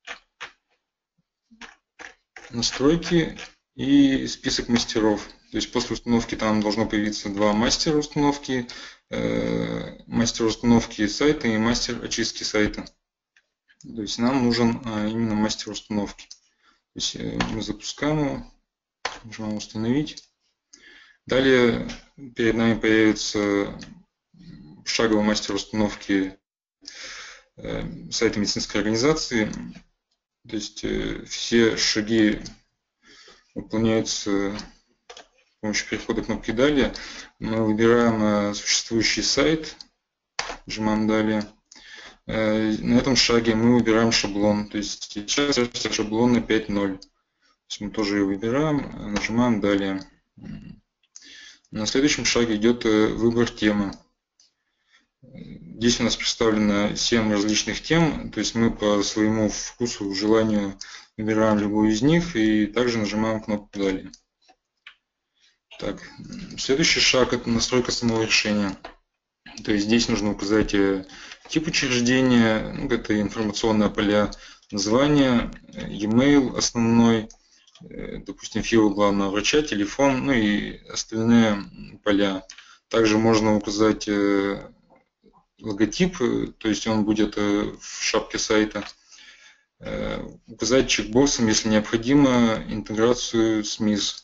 настройки и список мастеров. То есть после установки там должно появиться два мастера установки, мастер установки сайта и мастер очистки сайта. То есть нам нужен именно мастер установки. То есть мы запускаем его, нажимаем установить. Далее перед нами появится шаговый мастер установки сайта медицинской организации. То есть все шаги выполняются с помощью перехода кнопки «Далее». Мы выбираем существующий сайт, нажимаем «Далее». На этом шаге мы выбираем шаблон. То есть сейчас шаблон на 5.0. Мы тоже его выбираем, нажимаем «Далее». На следующем шаге идет выбор темы. Здесь у нас представлено 7 различных тем, то есть мы по своему вкусу, желанию выбираем любую из них и также нажимаем кнопку «Далее». Так, следующий шаг – это настройка самого решения. То есть здесь нужно указать тип учреждения, это информационные поля, название, e-mail основной, допустим, фил главного врача, телефон, ну и остальные поля. Также можно указать логотип, то есть он будет в шапке сайта. Указать чекбоксом, если необходимо, интеграцию с МИС.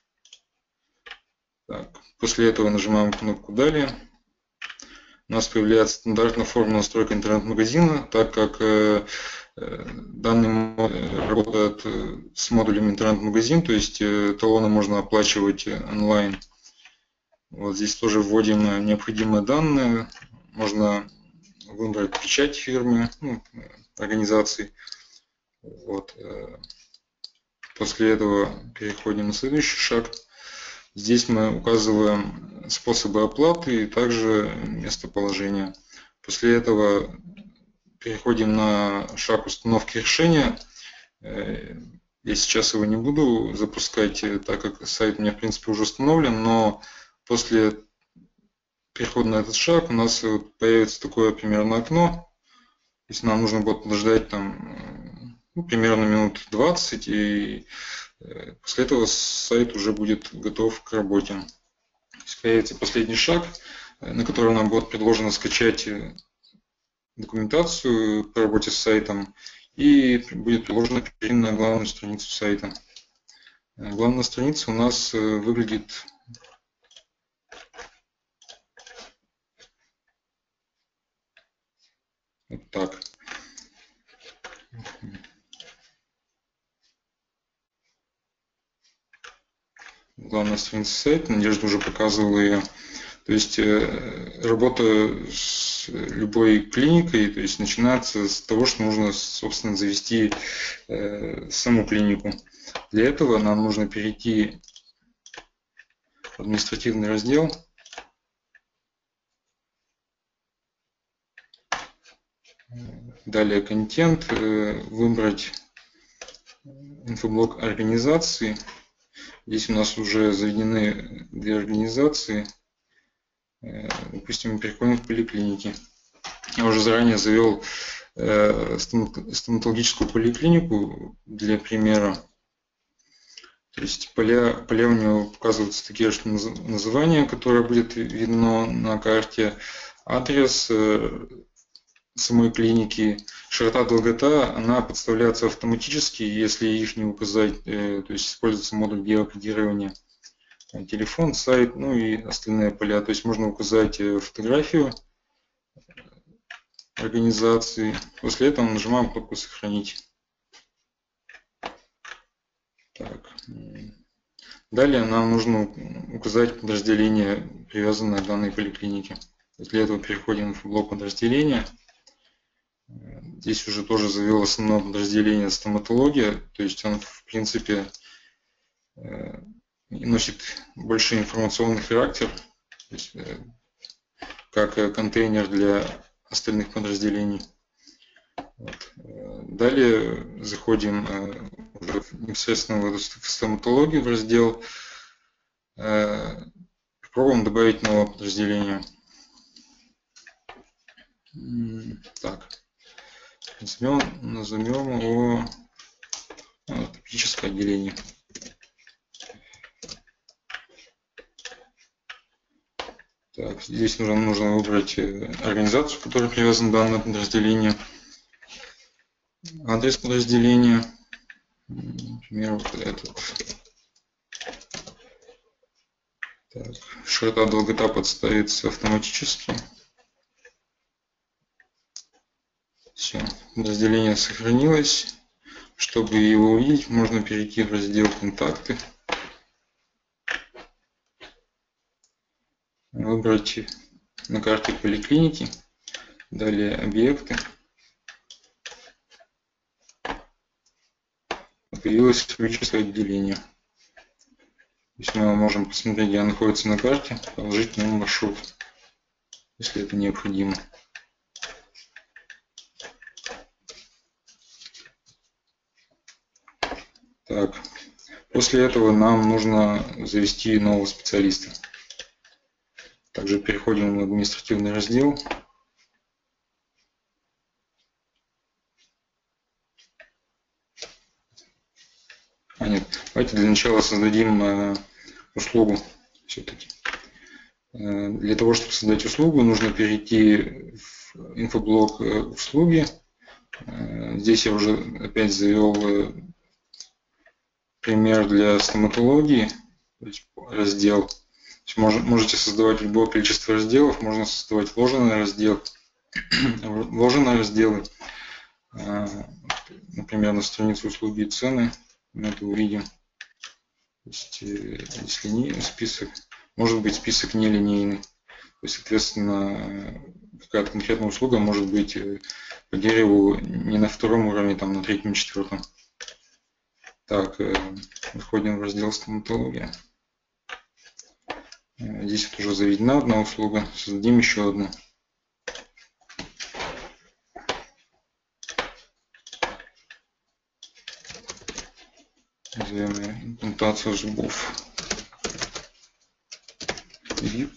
Так, после этого нажимаем кнопку «Далее». У нас появляется стандартная форма настройки интернет-магазина, так как данный модуль работает с модулем интернет-магазин, то есть талоны можно оплачивать онлайн. Вот здесь тоже вводим необходимые данные. Можно выбрать печать фирмы, организации. Вот. После этого переходим на следующий шаг. Здесь мы указываем способы оплаты и также местоположение. После этого переходим на шаг установки решения. Я сейчас его не буду запускать, так как сайт у меня в принципе уже установлен, но после перехода на этот шаг у нас появится такое примерно окно. То есть нам нужно будет подождать там примерно минут 20, и после этого сайт уже будет готов к работе. То есть появится последний шаг, на котором нам будет предложено скачать документацию по работе с сайтом, и будет предложено перейти на главную страницу сайта. Главная страница у нас выглядит вот так. Главная страница сайта, Надежда уже показывала ее. То есть работа с любой клиникой, то есть начинается с того, что нужно, собственно, завести саму клинику. Для этого нам нужно перейти в административный раздел. Далее контент, выбрать инфоблок организации. Здесь у нас уже заведены две организации. Допустим, мы переходим в поликлиники. Я уже заранее завел стоматологическую поликлинику для примера. То есть поля у него указываются такие же названия, которое будет видно на карте, адрес самой клиники, широта, долгота, она подставляется автоматически, если их не указать, то есть используется модуль геокодирования. Телефон, сайт, ну и остальные поля. То есть можно указать фотографию организации. После этого нажимаем кнопку «Сохранить». Так. Далее нам нужно указать подразделение, привязанное к данной поликлинике. Для этого переходим в блок подразделения. Здесь уже тоже завел основное подразделение стоматология, то есть он в принципе носит больше информационный характер, то есть, как контейнер для остальных подразделений. Вот. Далее заходим непосредственно в стоматологию, в раздел, попробуем добавить новое подразделение. Так, назовем его ортопедическое отделение. Так, здесь нужно выбрать организацию, к которой привязано данное подразделение, адрес подразделения, например, вот этот. Так, широта, долгота подставится автоматически. Все, подразделение сохранилось. Чтобы его увидеть, можно перейти в раздел «Контакты», выбрать на карте поликлиники, далее «Объекты». Появилось хирургическое отделение. То есть мы можем посмотреть, где оно находится на карте, положить к нему маршрут, если это необходимо. Так, после этого нам нужно завести нового специалиста. Также переходим в административный раздел. Давайте для начала создадим услугу все-таки. Для того, чтобы создать услугу, нужно перейти в инфоблок услуги. Здесь я уже опять завел пример для стоматологии, то есть раздел. Можете создавать любое количество разделов, можно создавать вложенные разделы. Например, на странице услуги и цены мы это увидим. То есть, если не список, может быть список нелинейный. То есть, соответственно, какая-то конкретная услуга может быть по дереву не на втором уровне, там на третьем, четвертом. Так, входим в раздел стоматология. Здесь вот уже заведена одна услуга, создадим еще одну. Назовем ее имплантация зубов. VIP.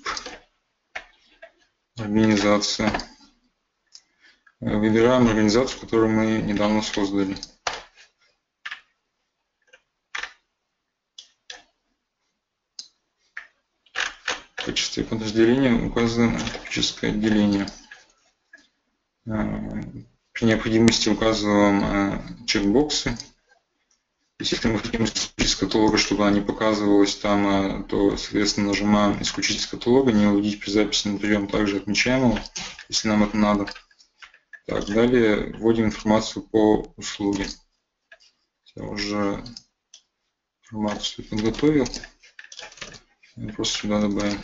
Организация. Выбираем организацию, которую мы недавно создали. В качестве подразделения указываем ортопедическое отделение. При необходимости указываем чекбоксы. Если мы хотим исключить из каталога, чтобы она не показывалась там, то, соответственно, нажимаем «Исключить из каталога», «Не увидеть при записи на прием», также отмечаем его, если нам это надо. Так, далее вводим информацию по услуге. Я уже информацию подготовил. Просто сюда добавим.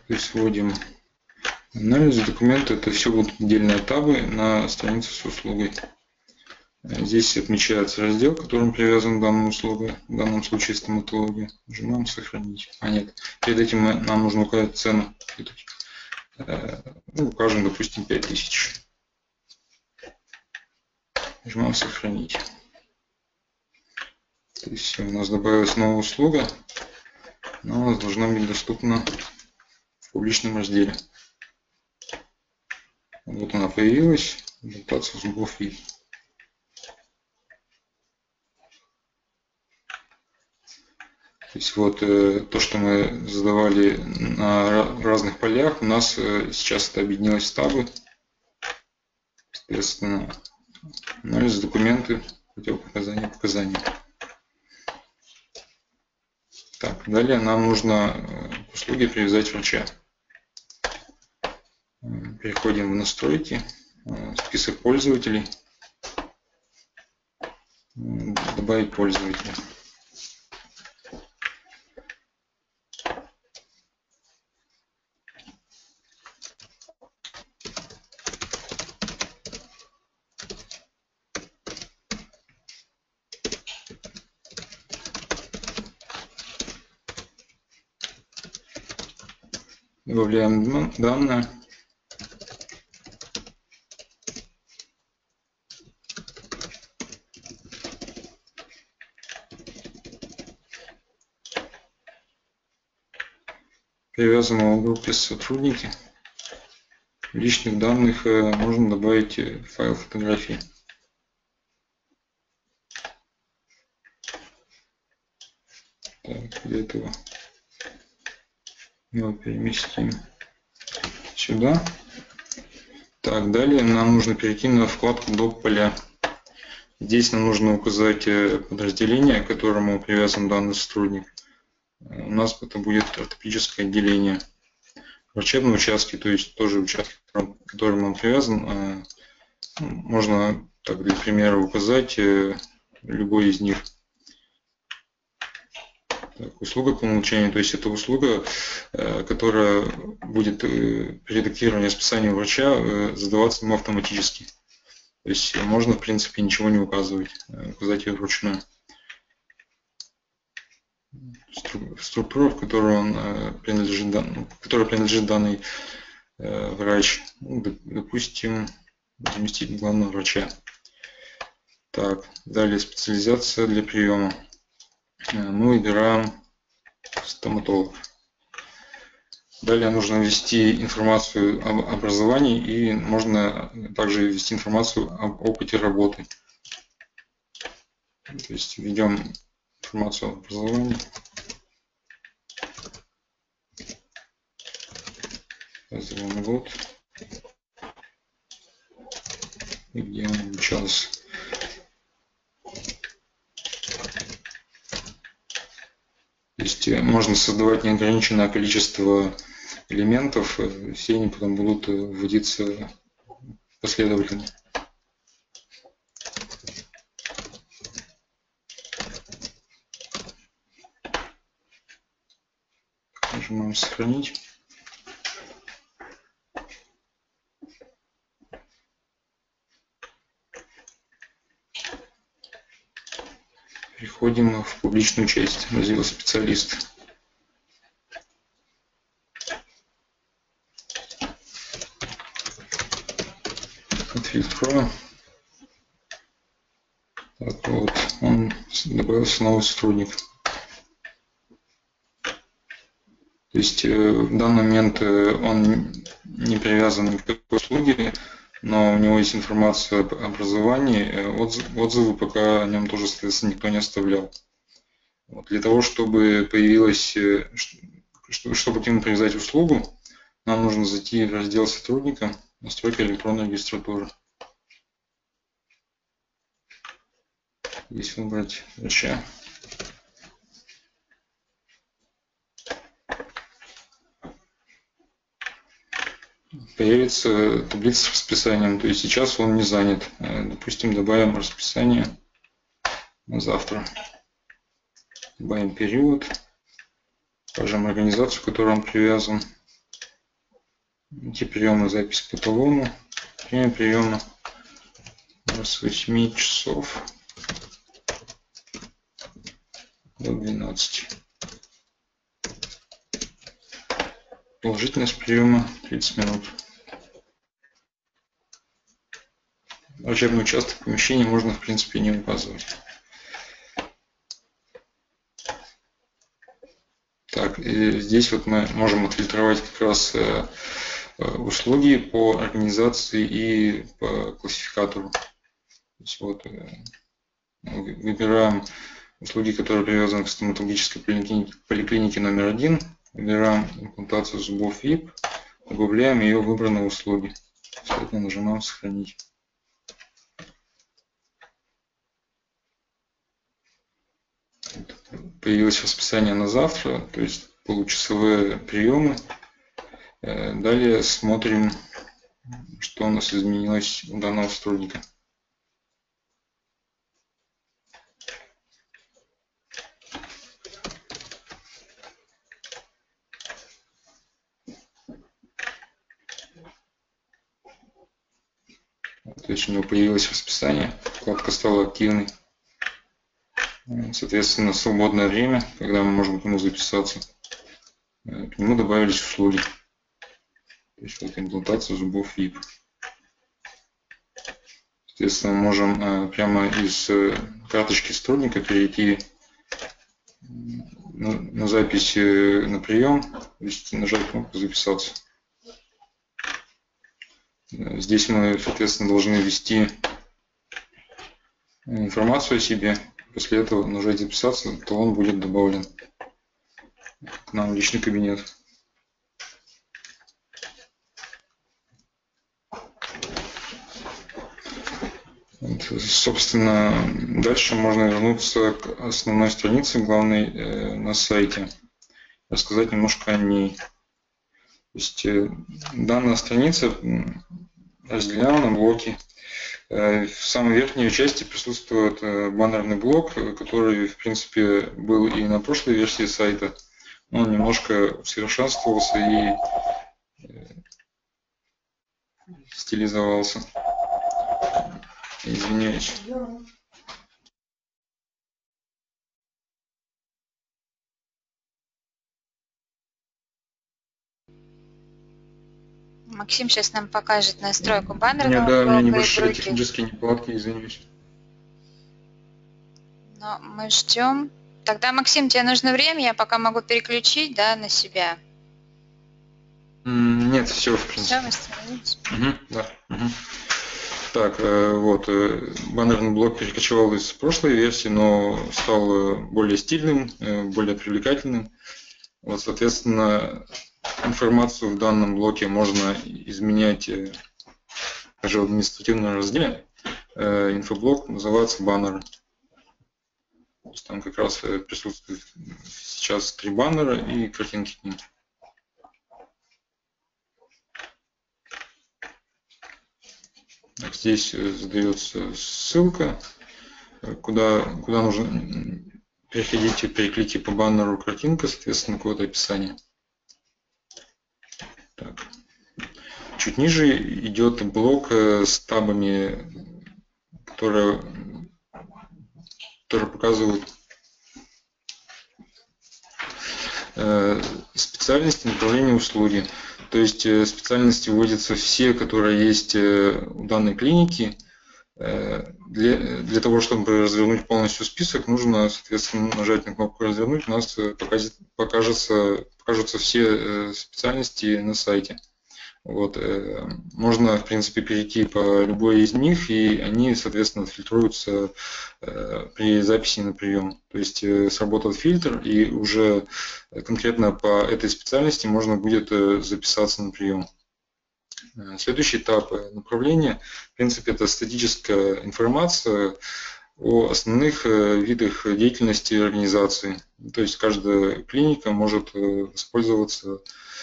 То есть вводим анализ документа. Это все будут отдельные табы на странице с услугой. Здесь отмечается раздел, к которому привязан данная услуга, в данном случае стоматология. Нажимаем «Сохранить». Нет, перед этим нам нужно указать цену. Ну, укажем, допустим, 5000. Нажимаем «Сохранить». То есть все, у нас добавилась новая услуга, но она должна быть доступна в публичном разделе. Вот она появилась. Имплантация зубов и то есть вот то, что мы задавали на разных полях, у нас сейчас это объединилось в табы. Соответственно, анализ, документы, противопоказания, показания. Так, далее нам нужно к услуге привязать врача. Переходим в настройки, список пользователей, добавить пользователя. Добавляем данные. Привязанного в группе сотрудники. В личных данных можно добавить файл фотографии. Так, для этого его переместим сюда. Так, далее нам нужно перейти на вкладку «Доп. Поля». Здесь нам нужно указать подразделение, к которому привязан данный сотрудник. У нас это будет ортопедическое отделение. Врачебные участки, то есть тоже участки, к которым он привязан, можно так для примера указать любой из них. Так, услуга по умолчанию, то есть это услуга, которая будет при редактировании расписания врача задаваться ему автоматически. То есть можно в принципе ничего не указывать, указать ее вручную. Структура, в которой он принадлежит данный врач, допустим, заместитель главного врача. Так, далее специализация для приема. Мы выбираем стоматолог. Далее нужно ввести информацию об образовании и можно также ввести информацию об опыте работы. То есть введем информацию об образовании. Указываем год, и где он обучался. То есть можно создавать неограниченное количество элементов, все они потом будут вводиться последовательно. Нажимаем «Сохранить». Переходим в публичную часть раздела «Специалист». Отфильтруем. Так, вот, он добавился новый сотрудник. То есть в данный момент он не привязан ни к какой услуге, но у него есть информация об образовании, отзывы пока о нем тоже, соответственно, никто не оставлял. Вот. Для того, чтобы появилось, чтобы к нему привязать услугу, нам нужно зайти в раздел сотрудника, настройка электронной регистратуры. Здесь выбрать врача. Появится таблица с расписанием, то есть сейчас он не занят. Допустим, добавим расписание на завтра. Добавим период, укажем организацию, к которой он привязан. Тип приема запись по талону. Время приема с 8 часов до 12. Продолжительность приема 30 минут. Учебный участок помещения можно в принципе не указывать. Так, и здесь вот мы можем отфильтровать как раз услуги по организации и по классификатору. То есть вот выбираем услуги, которые привязаны к стоматологической поликлинике номер 1. Выбираем имплантацию зубов VIP, добавляем ее в выбранные услуги. Следовательно, нажимаем «Сохранить». Появилось расписание на завтра, то есть получасовые приемы. Далее смотрим, что у нас изменилось у данного сотрудника. То есть у него появилось расписание, вкладка стала активной. Соответственно, свободное время, когда мы можем к нему записаться, к нему добавились услуги. То есть вот имплантация зубов VIP. Соответственно, мы можем прямо из карточки сотрудника перейти на запись на прием, то есть нажать кнопку «Записаться». Здесь мы, соответственно, должны ввести информацию о себе. После этого нажать «Записаться», талон будет добавлен к нам в личный кабинет. Вот, собственно, дальше можно вернуться к основной странице, главной на сайте, рассказать немножко о ней. То есть данная страница разделена на блоки. В самой верхней части присутствует баннерный блок, который, в принципе, был и на прошлой версии сайта, но он немножко усовершенствовался и стилизовался. Извиняюсь. Максим сейчас нам покажет настройку баннерного блока. У меня небольшие и технические неполадки, извиняюсь. Но мы ждем. Тогда, Максим, тебе нужно время, я пока могу переключить, да, на себя. Нет, все, в принципе. Все, да. Так, вот, баннерный блок перекочевал из прошлой версии, но стал более стильным, более привлекательным. Вот, соответственно, информацию в данном блоке можно изменять даже в административном разделе. Инфоблок называется баннеры. То есть там как раз присутствует сейчас 3 баннера и картинки к ним. Так, здесь задается ссылка, куда нужно переклейте по баннеру картинка, соответственно, код описания. Так. Чуть ниже идет блок с табами, которые показывают специальности, направления, услуги. То есть специальности вводятся все, которые есть у данной клиники. Для того, чтобы развернуть полностью список, нужно, соответственно, нажать на кнопку «Развернуть», у нас покажутся все специальности на сайте. Вот. Можно, в принципе, перейти по любой из них, и они, соответственно, фильтруются при записи на прием. То есть сработает фильтр, и уже конкретно по этой специальности можно будет записаться на прием. Следующий этап направления, в принципе, это статическая информация о основных видах деятельности организации. То есть каждая клиника может воспользоваться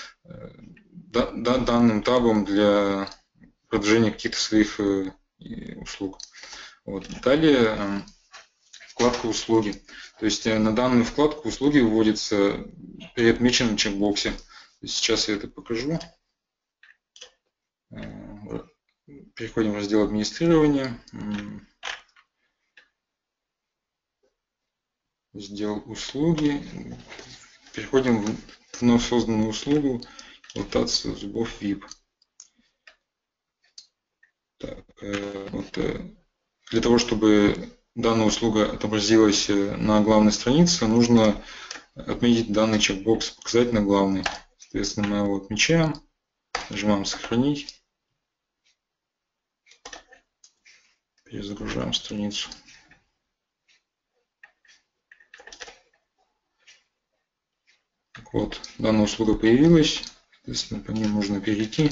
данным табом для продвижения каких-то своих услуг. Вот. Далее вкладка «Услуги». То есть на данную вкладку «Услуги» вводится при отмеченном чекбоксе. Сейчас я это покажу. Переходим в раздел администрирования. Раздел услуги. Переходим в вновь созданную услугу эксплуатация зубов VIP. Так, для того, чтобы данная услуга отобразилась на главной странице, нужно отметить данный чекбокс «Показать на главной». Соответственно, мы его отмечаем, нажимаем «Сохранить», перезагружаем страницу. Так вот, данная услуга появилась, соответственно, по ней можно перейти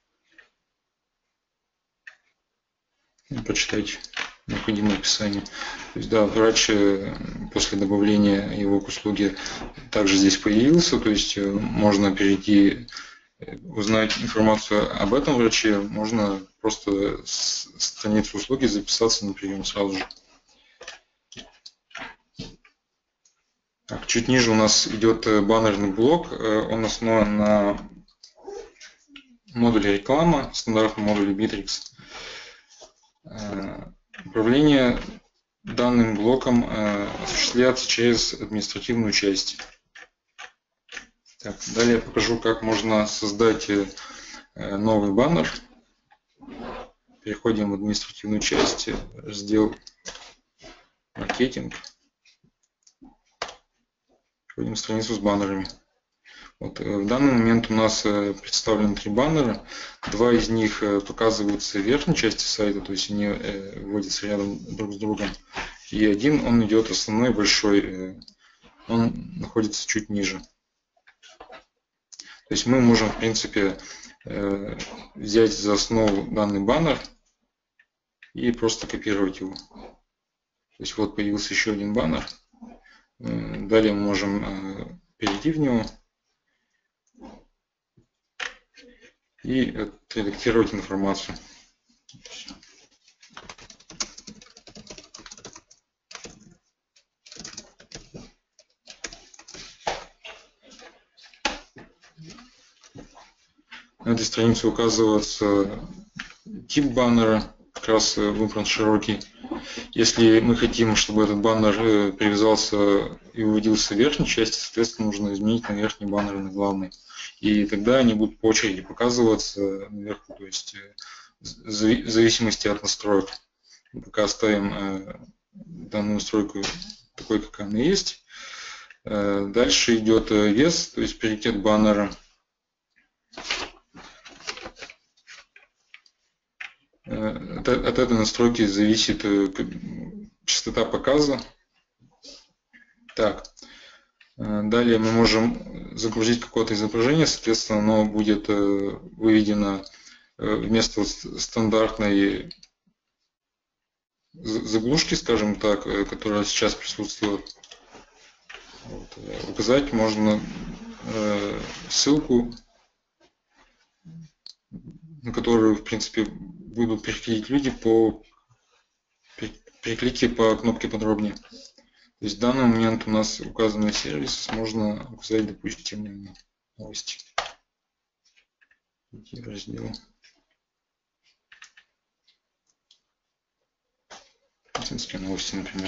и почитать необходимое описание. То есть, да, врач после добавления его к услуге также здесь появился, то есть можно перейти, узнать информацию об этом враче, можно просто с страницы услуги записаться на прием сразу же. Так, чуть ниже у нас идет баннерный блок, он основан на модуле реклама, стандартном модуле Bittrex. Управление данным блоком осуществляется через административную часть. Так, далее я покажу, как можно создать новый баннер. Переходим в административную часть, раздел маркетинг. Переходим в страницу с баннерами. Вот, в данный момент у нас представлены 3 баннера. 2 из них показываются в верхней части сайта, то есть они вводятся рядом друг с другом. И один, он идет основной, большой, он находится чуть ниже. То есть мы можем, в принципе, взять за основу данный баннер и просто копировать его. То есть вот появился еще один баннер. Далее мы можем перейти в него и отредактировать информацию. На этой странице указывается тип баннера, как раз выбран широкий. Если мы хотим, чтобы этот баннер привязался и выводился в верхней части, соответственно, нужно изменить на верхний баннер и на главный. И тогда они будут по очереди показываться наверху, то есть в зависимости от настроек. Мы пока оставим данную настройку такой, какая она есть. Дальше идет вес, то есть приоритет баннера. От этой настройки зависит частота показа. Так. Далее мы можем загрузить какое-то изображение, соответственно, оно будет выведено вместо стандартной заглушки, скажем так, которая сейчас присутствует. Вот. Указать можно ссылку, на которую, в принципе, будут переходить люди при клике по кнопке «Подробнее». То есть в данный момент у нас указанный сервис, можно указать, допустим, новости. Раздел медицинские новости, например.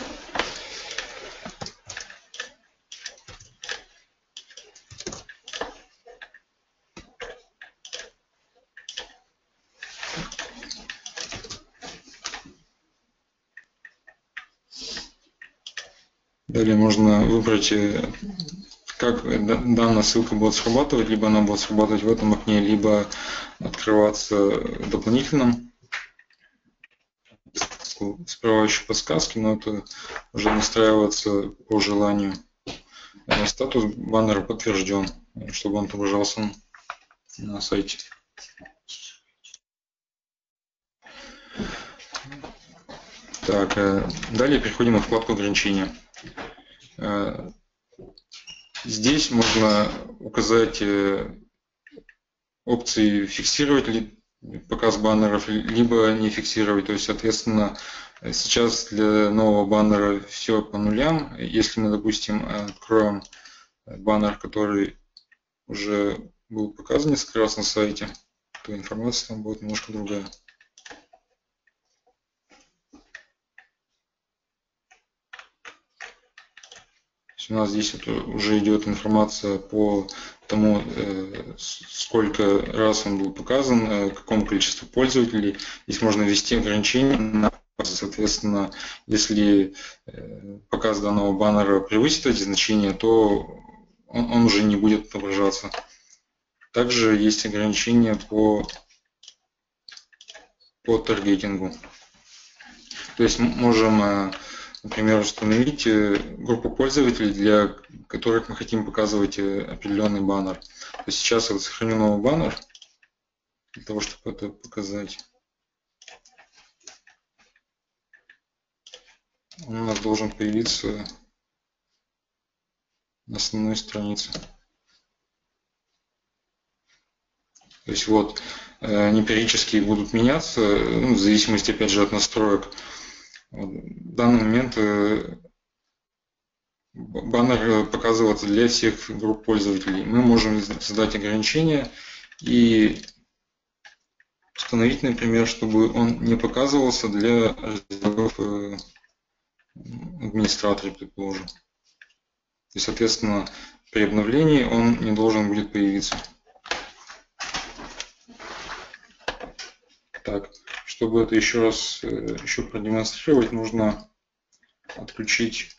Далее можно выбрать, как данная ссылка будет срабатывать, либо она будет срабатывать в этом окне, либо открываться дополнительным всплывающей подсказки, но это уже настраивается по желанию. Статус баннера подтвержден, чтобы он отображался на сайте. Так, далее переходим на вкладку ограничения. Здесь можно указать опции фиксировать показ баннеров, либо не фиксировать. То есть, соответственно, сейчас для нового баннера все по нулям. Если мы, допустим, откроем баннер, который уже был показан несколько раз на сайте, то информация там будет немножко другая. У нас здесь уже идет информация по тому, сколько раз он был показан, какому количеству пользователей. Здесь можно ввести ограничения. Соответственно, если показ данного баннера превысит эти значения, то он уже не будет отображаться. Также есть ограничения по таргетингу. То есть можем, например, установить группу пользователей, для которых мы хотим показывать определенный баннер. То есть сейчас я сохраню новый баннер для того, чтобы это показать. Он у нас должен появиться на основной странице. То есть вот они периодически будут меняться, в зависимости опять же от настроек. В данный момент баннер показывается для всех групп пользователей. Мы можем задать ограничения и установить, например, чтобы он не показывался для разделов администратора, предположим. И, соответственно, при обновлении он не должен будет появиться. Так, чтобы это еще раз продемонстрировать, нужно отключить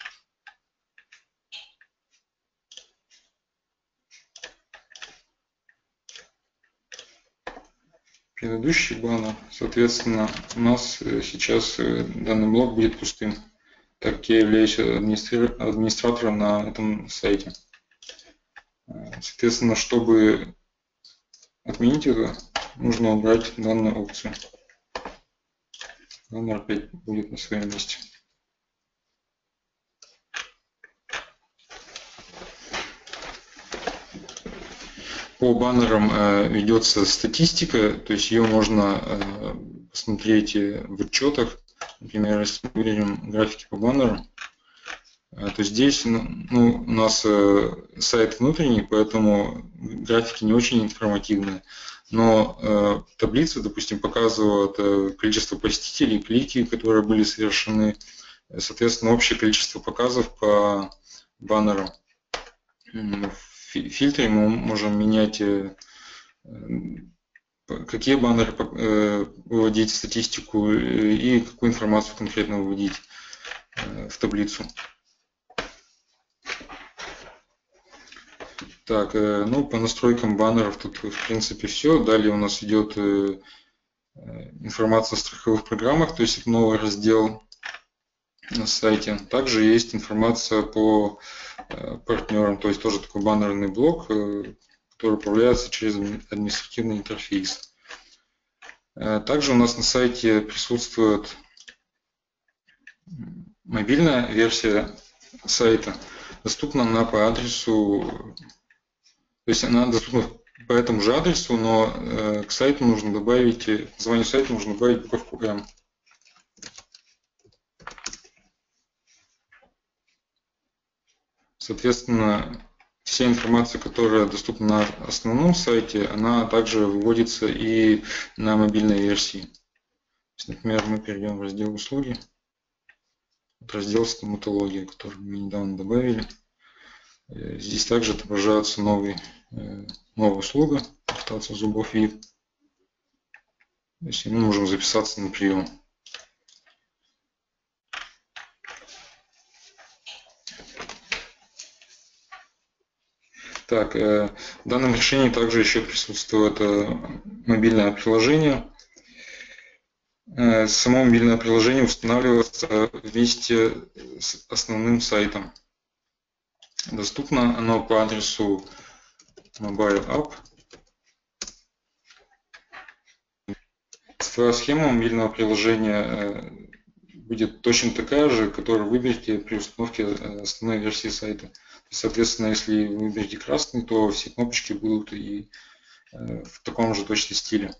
предыдущий баннер. Соответственно, у нас сейчас данный блок будет пустым, так как я являюсь администратором на этом сайте. Соответственно, чтобы отменить это, нужно убрать данную опцию. Баннер опять будет на своем месте. По баннерам ведется статистика, то есть ее можно посмотреть в отчетах. Например, если мы выберем графики по баннерам, то здесь у нас сайт внутренний, поэтому графики не очень информативные. Но таблицы, допустим, показывают количество посетителей, клики, которые были совершены, соответственно, общее количество показов по баннерам. В фильтре мы можем менять, какие баннеры выводить в статистику и какую информацию конкретно выводить в таблицу. Так, по настройкам баннеров тут в принципе все. Далее у нас идет информация о страховых программах, то есть это новый раздел на сайте. Также есть информация по партнерам, то есть тоже такой баннерный блок, который управляется через административный интерфейс. Также у нас на сайте присутствует мобильная версия сайта, доступна она по адресу, то есть она доступна по этому же адресу, но к сайту нужно добавить, к названию сайта нужно добавить буковку M. Соответственно, вся информация, которая доступна на основном сайте, она также выводится и на мобильной версии. То есть, например, мы перейдем в раздел услуги, раздел стоматология, который мы недавно добавили. Здесь также отображается новая услуга, имплантация зубов ВИП. То есть мы можем записаться на прием. Так, в данном решении также еще присутствует мобильное приложение. Само мобильное приложение устанавливается вместе с основным сайтом. Доступно оно по адресу Mobile App. Схема мобильного приложения будет точно такая же, которую выберете при установке основной версии сайта. Соответственно, если вы выберете красный, то все кнопочки будут и в таком же точно стиле.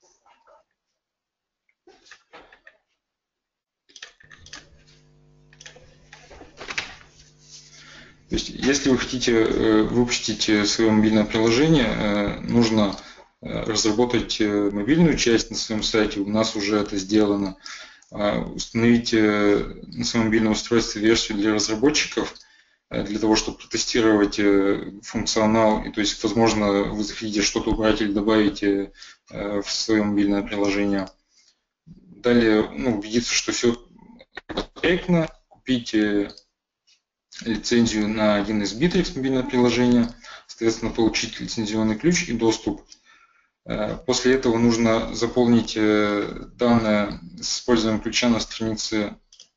То есть, если вы хотите выпустить свое мобильное приложение, нужно разработать мобильную часть на своем сайте. У нас уже это сделано. Установить на своем мобильном устройстве версию для разработчиков для того, чтобы протестировать функционал. И, то есть, возможно, вы захотите что-то убрать или добавить в свое мобильное приложение. Далее убедиться, что все корректно, купить лицензию на один из Bittrex мобильное приложение, соответственно, получить лицензионный ключ и доступ. После этого нужно заполнить данные с использованием ключа на странице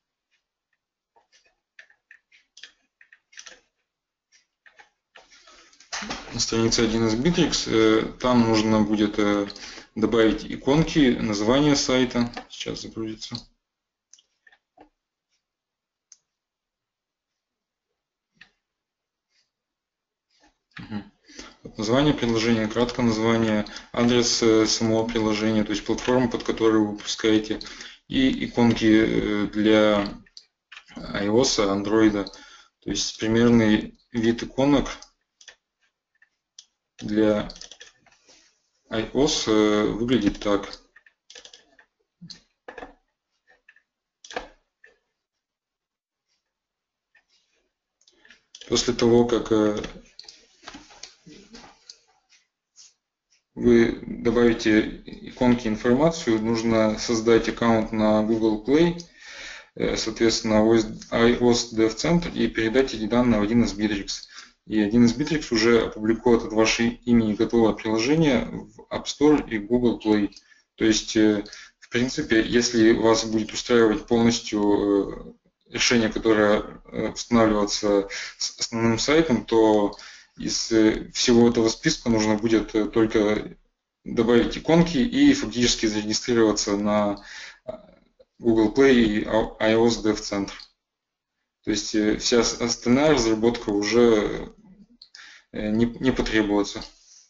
на странице 1С Bittrex. Там нужно будет добавить иконки, название сайта. Сейчас загрузится. Название приложения, краткое название, адрес самого приложения, то есть платформа, под которую вы выпускаете, и иконки для iOS, Android. То есть примерный вид иконок для iOS выглядит так. После того, как вы добавите иконки, информацию, нужно создать аккаунт на Google Play, соответственно, iOS Dev Center, и передать эти данные в 1С Bittrex. И 1С Bittrex уже опубликует от вашего имени готовое приложение в App Store и Google Play. То есть, в принципе, если вас будет устраивать полностью решение, которое устанавливается с основным сайтом, то из всего этого списка нужно будет только добавить иконки и фактически зарегистрироваться на Google Play и iOS Dev Center. То есть вся остальная разработка уже не потребуется.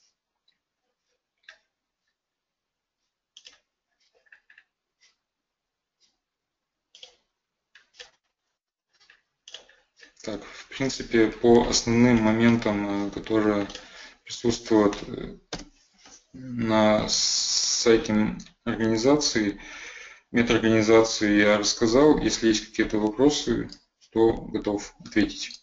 Так, в принципе, по основным моментам, которые присутствуют на сайте организации, метаорганизации, я рассказал. Если есть какие-то вопросы, то готов ответить.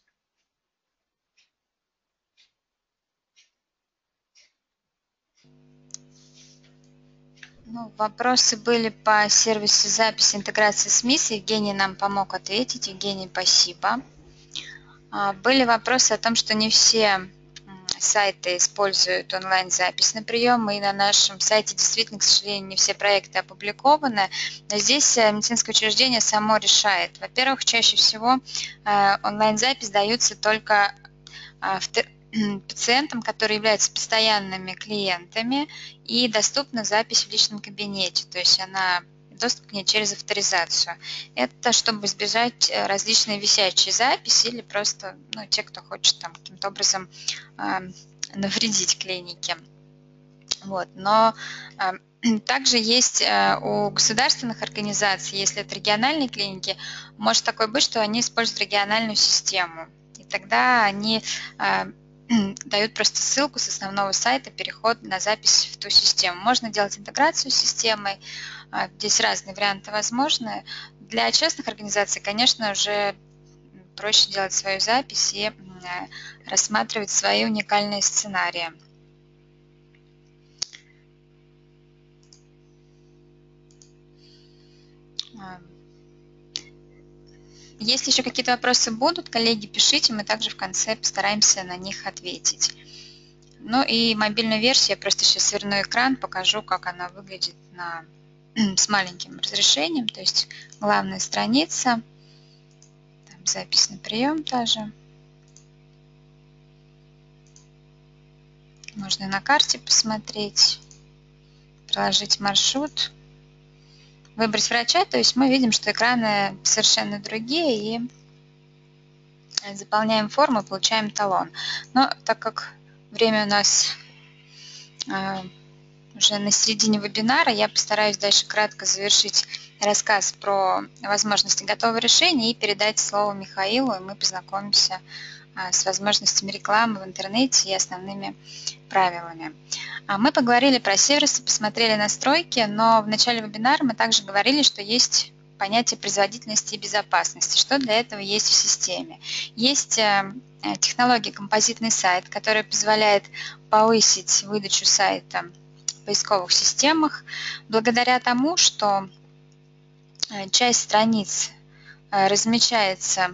Вопросы были по сервису записи интеграции с МИС. Евгений нам помог ответить. Евгений, спасибо. Были вопросы о том, что не все сайты используют онлайн-запись на прием, и на нашем сайте действительно, к сожалению, не все проекты опубликованы. Но здесь медицинское учреждение само решает. Во-первых, чаще всего онлайн-запись даются только пациентам, которые являются постоянными клиентами, и доступна запись в личном кабинете, то есть доступ к ней через авторизацию. Это чтобы избежать различные висячие записи или просто те, кто хочет там каким-то образом навредить клинике. Но также есть у государственных организаций, если это региональные клиники, может такое быть, что они используют региональную систему. И тогда они дают просто ссылку с основного сайта, переход на запись в ту систему. Можно делать интеграцию с системой, здесь разные варианты возможны. Для частных организаций, конечно, уже проще делать свою запись и рассматривать свои уникальные сценарии. Если еще какие-то вопросы будут, коллеги, пишите, мы также в конце постараемся на них ответить. И мобильную версию, я просто сейчас сверну экран, покажу, как она выглядит с маленьким разрешением, то есть главная страница, там запись на прием тоже. Можно и на карте посмотреть, проложить маршрут, выбрать врача, то есть мы видим, что экраны совершенно другие, и заполняем форму, получаем талон. Но так как время у нас уже на середине вебинара, я постараюсь дальше кратко завершить рассказ про возможности готового решения и передать слово Михаилу, и мы познакомимся с возможностями рекламы в интернете и основными правилами. Мы поговорили про сервисы, посмотрели настройки, но в начале вебинара мы также говорили, что есть понятие производительности и безопасности. Что для этого есть в системе? Есть технология композитный сайт, которая позволяет повысить выдачу сайта в поисковых системах благодаря тому, что часть страниц размечается,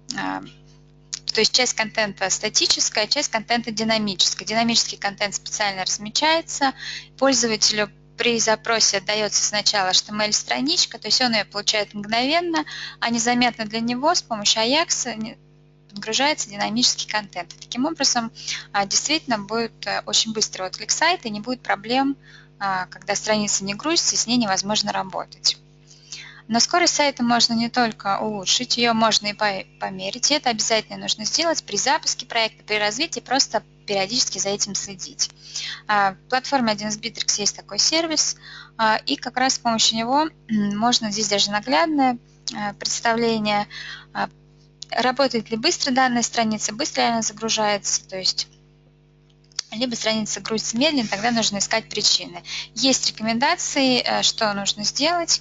то есть часть контента статическая, часть контента динамическая. Динамический контент специально размечается, пользователю при запросе отдается сначала HTML-страничка, то есть он ее получает мгновенно, а незаметно для него с помощью Ajax подгружается динамический контент. И таким образом действительно будет очень быстрый отклик сайта и не будет проблем, когда страница не грузится и с ней невозможно работать. Но скорость сайта можно не только улучшить, ее можно и померить, и это обязательно нужно сделать при запуске проекта, при развитии, просто периодически за этим следить. В платформе 1С Bittrex есть такой сервис, и как раз с помощью него можно, здесь даже наглядное представление, работает ли быстро данная страница, быстро ли она загружается, то есть либо страница грузится медленно, тогда нужно искать причины. Есть рекомендации, что нужно сделать.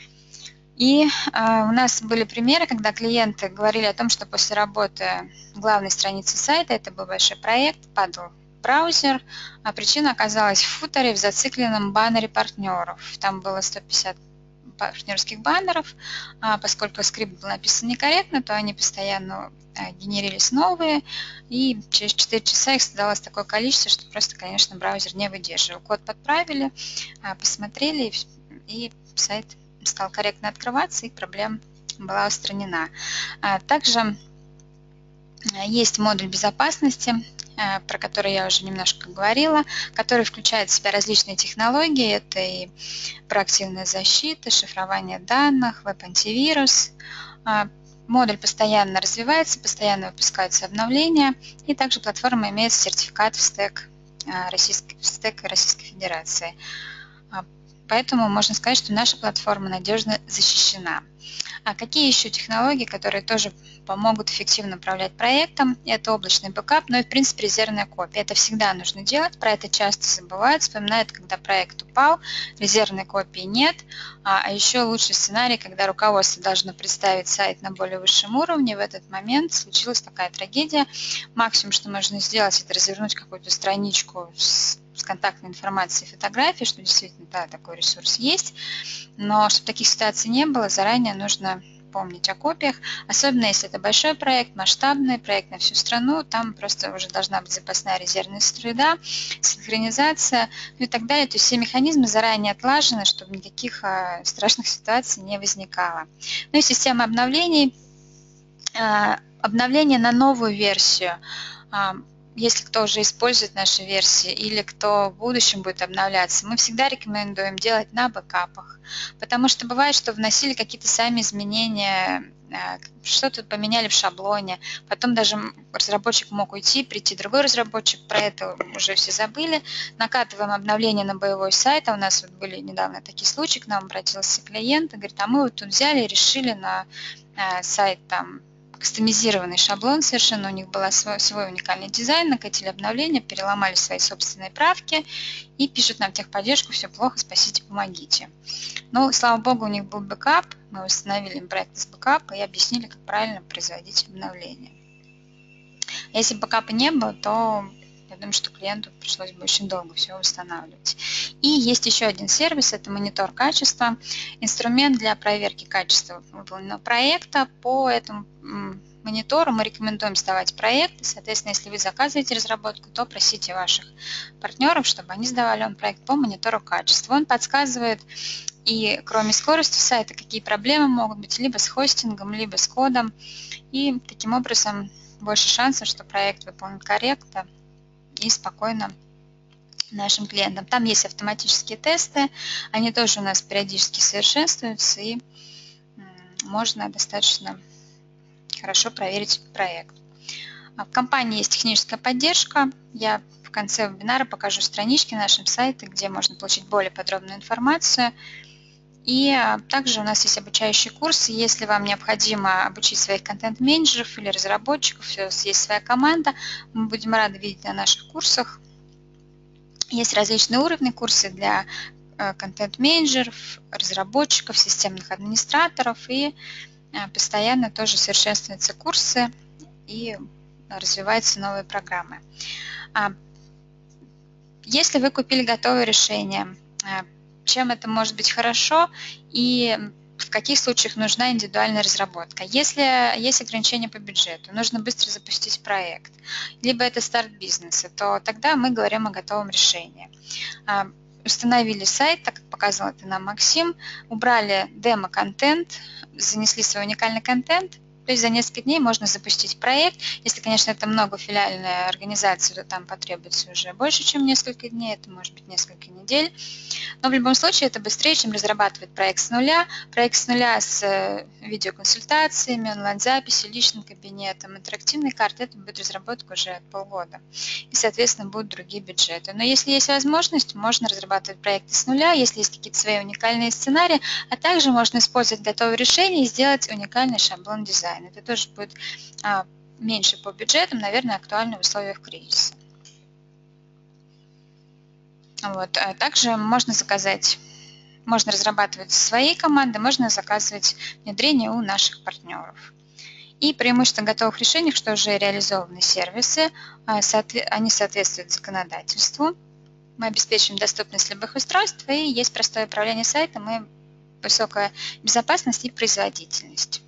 И у нас были примеры, когда клиенты говорили о том, что после работы главной страницы сайта, это был большой проект, падал браузер, а причина оказалась в футере, в зацикленном баннере партнеров. Там было 150 партнерских баннеров, поскольку скрипт был написан некорректно, то они постоянно генерились новые, и через 4 часа их создалось такое количество, что просто, конечно, браузер не выдерживал. Код подправили, посмотрели, и сайт стал корректно открываться, и проблема была устранена. Также есть модуль безопасности, про который я уже немножко говорила, который включает в себя различные технологии. Это и проактивная защита, шифрование данных, веб-антивирус. Модуль постоянно развивается, постоянно выпускаются обновления, и также платформа имеет сертификат в стек Российской Федерации. Поэтому можно сказать, что наша платформа надежно защищена. А какие еще технологии, которые тоже помогут эффективно управлять проектом? Это облачный бэкап, но и в принципе резервная копия. Это всегда нужно делать, про это часто забывают, вспоминают, когда проект упал, резервной копии нет. А еще лучший сценарий, когда руководство должно представить сайт на более высшем уровне, в этот момент случилась такая трагедия. Максимум, что можно сделать, это развернуть какую-то страничку с контактной информацией, фотографией, что действительно, да, такой ресурс есть, но чтобы таких ситуаций не было, заранее нужно помнить о копиях, особенно если это большой проект, масштабный проект на всю страну, там просто уже должна быть запасная резервная среда, синхронизация, ну и так далее, то есть все механизмы заранее отлажены, чтобы никаких страшных ситуаций не возникало. Ну и система обновлений, обновление на новую версию, если кто уже использует наши версии или кто в будущем будет обновляться, мы всегда рекомендуем делать на бэкапах, потому что бывает, что вносили какие-то сами изменения, что-то поменяли в шаблоне, потом даже разработчик мог уйти, прийти другой разработчик, про это уже все забыли, накатываем обновление на боевой сайт, а у нас вот были недавно такие случаи, к нам обратился клиент и говорит, а мы вот тут взяли и решили на сайт там кастомизированный шаблон совершенно, у них был свой уникальный дизайн, накатили обновления, переломали свои собственные правки и пишут нам техподдержку, все плохо, спасите, помогите. Но, слава богу, у них был бэкап, мы установили им проект из бэкапа и объяснили, как правильно производить обновления. Если бэкапа не было, то я думаю, что клиенту пришлось бы очень долго все восстанавливать. И есть еще один сервис, это монитор качества, инструмент для проверки качества выполненного проекта. По этому монитору мы рекомендуем сдавать проекты. Соответственно, если вы заказываете разработку, то просите ваших партнеров, чтобы они сдавали проект по монитору качества. Он подсказывает и кроме скорости сайта, какие проблемы могут быть либо с хостингом, либо с кодом. И таким образом больше шансов, что проект выполнен корректно и спокойно нашим клиентам. Там есть автоматические тесты, они тоже у нас периодически совершенствуются, и можно достаточно хорошо проверить проект. В компании есть техническая поддержка. Я в конце вебинара покажу странички на нашем сайте, где можно получить более подробную информацию. И также у нас есть обучающие курсы. Если вам необходимо обучить своих контент-менеджеров или разработчиков, у вас есть своя команда, мы будем рады видеть на наших курсах. Есть различные уровни курсы для контент-менеджеров, разработчиков, системных администраторов, и постоянно тоже совершенствуются курсы и развиваются новые программы. Если вы купили готовое решение, чем это может быть хорошо и в каких случаях нужна индивидуальная разработка? Если есть ограничения по бюджету, нужно быстро запустить проект, либо это старт бизнеса, то тогда мы говорим о готовом решении. Установили сайт, так как показывал это нам Максим, убрали демо-контент, занесли свой уникальный контент. То есть за несколько дней можно запустить проект. Если, конечно, это многофилиальная организация, то там потребуется уже больше, чем несколько дней. Это может быть несколько недель. Но в любом случае это быстрее, чем разрабатывать проект с нуля. Проект с нуля с видеоконсультациями, онлайн-записью, личным кабинетом, интерактивной картой. Это будет разработка уже полгода. И, соответственно, будут другие бюджеты. Но если есть возможность, можно разрабатывать проекты с нуля, если есть какие-то свои уникальные сценарии, а также можно использовать готовые решения и сделать уникальный шаблон дизайна. Это тоже будет меньше по бюджетам, наверное, актуально в условиях кризиса. Вот. Также можно разрабатывать свои команды, можно заказывать внедрение у наших партнеров. И преимущество готовых решений, что уже реализованы сервисы, они соответствуют законодательству. Мы обеспечиваем доступность любых устройств, и есть простое управление сайтом и высокая безопасность и производительность.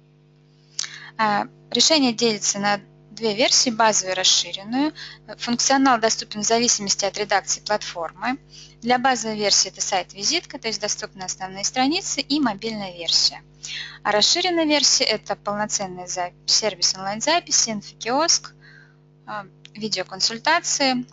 Решение делится на две версии, базовую и расширенную. Функционал доступен в зависимости от редакции платформы. Для базовой версии это сайт-визитка, то есть доступны основные страницы, и мобильная версия. А расширенная версия – это полноценный сервис онлайн-записи, инфокиоск, видеоконсультации,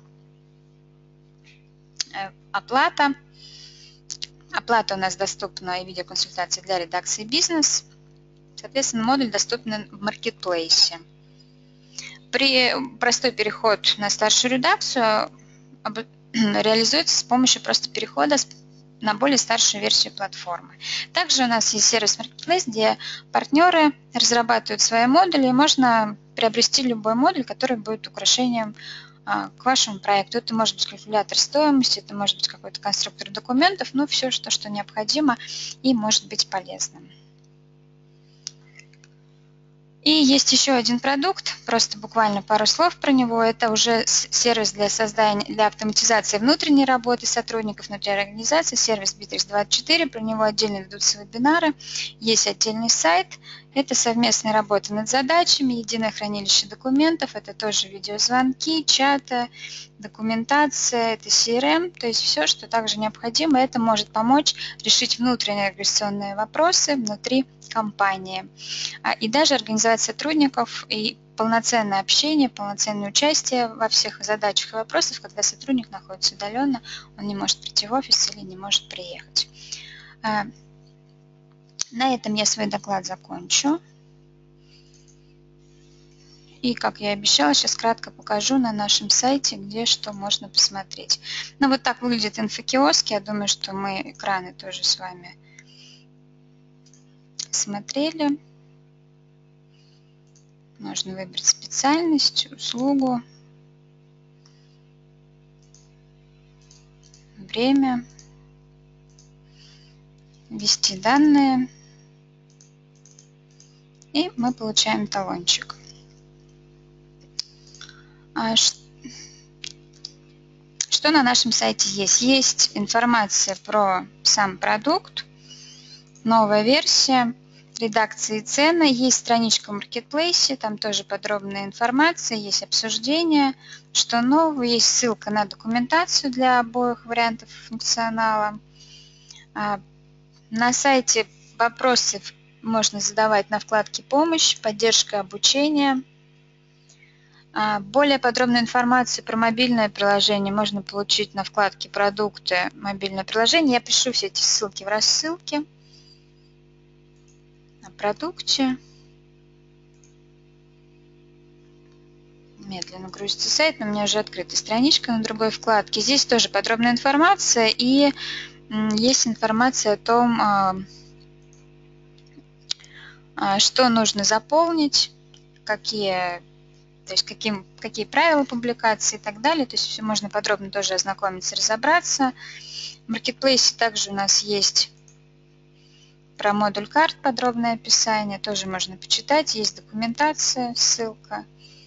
оплата. Оплата у нас доступна и видеоконсультации для редакции бизнес. Соответственно, модуль доступен в маркетплейсе. Простой переход на старшую редакцию реализуется с помощью просто перехода на более старшую версию платформы. Также у нас есть сервис Marketplace, где партнеры разрабатывают свои модули, и можно приобрести любой модуль, который будет украшением к вашему проекту. Это может быть калькулятор стоимости, это может быть какой-то конструктор документов, ну все, что необходимо и может быть полезным. И есть еще один продукт, просто буквально пару слов про него. Это уже сервис для автоматизации внутренней работы сотрудников внутри организации, сервис Bittrex24. Про него отдельно ведутся вебинары, есть отдельный сайт. Это совместная работа над задачами, единое хранилище документов, это тоже видеозвонки, чаты, документация, это CRM, то есть все, что также необходимо. Это может помочь решить внутренние организационные вопросы внутри компании. И даже организовать сотрудников и полноценное общение, полноценное участие во всех задачах и вопросах, когда сотрудник находится удаленно, он не может прийти в офис или не может приехать. На этом я свой доклад закончу. И, как я и обещала, сейчас кратко покажу на нашем сайте, где что можно посмотреть. Ну, вот так выглядит инфокиоск. Я думаю, что мы экраны тоже с вами смотрели. Можно выбрать специальность, услугу, время, ввести данные, и мы получаем талончик. Что на нашем сайте есть? Есть информация про сам продукт, новая версия, редакции и цены, есть страничка в маркетплейсе, там тоже подробная информация, есть обсуждение, что нового, есть ссылка на документацию для обоих вариантов функционала. На сайте вопросы можно задавать на вкладке «Помощь», «Поддержка и обучение». Более подробную информацию про мобильное приложение можно получить на вкладке «Продукты. Мобильное приложение». Я пишу все эти ссылки в рассылке. На продукте. Медленно грузится сайт, но у меня уже открыта страничка на другой вкладке. Здесь тоже подробная информация и есть информация о том, что нужно заполнить, какие то есть какие правила публикации и так далее. То есть все можно подробно тоже ознакомиться, разобраться. В Marketplace также у нас есть про модуль карт подробное описание, тоже можно почитать. Есть документация, ссылка,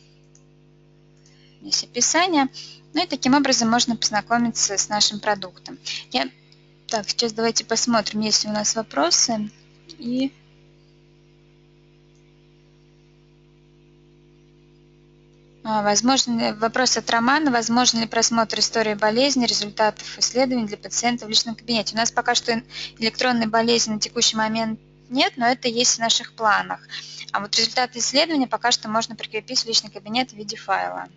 есть описание. Ну и таким образом можно познакомиться с нашим продуктом. Так, сейчас давайте посмотрим, есть ли у нас вопросы. И вопрос от Романа. Возможно ли просмотр истории болезни, результатов исследований для пациента в личном кабинете? У нас пока что электронной болезни на текущий момент нет, но это есть в наших планах. А вот результаты исследования пока что можно прикрепить в личный кабинет в виде файла.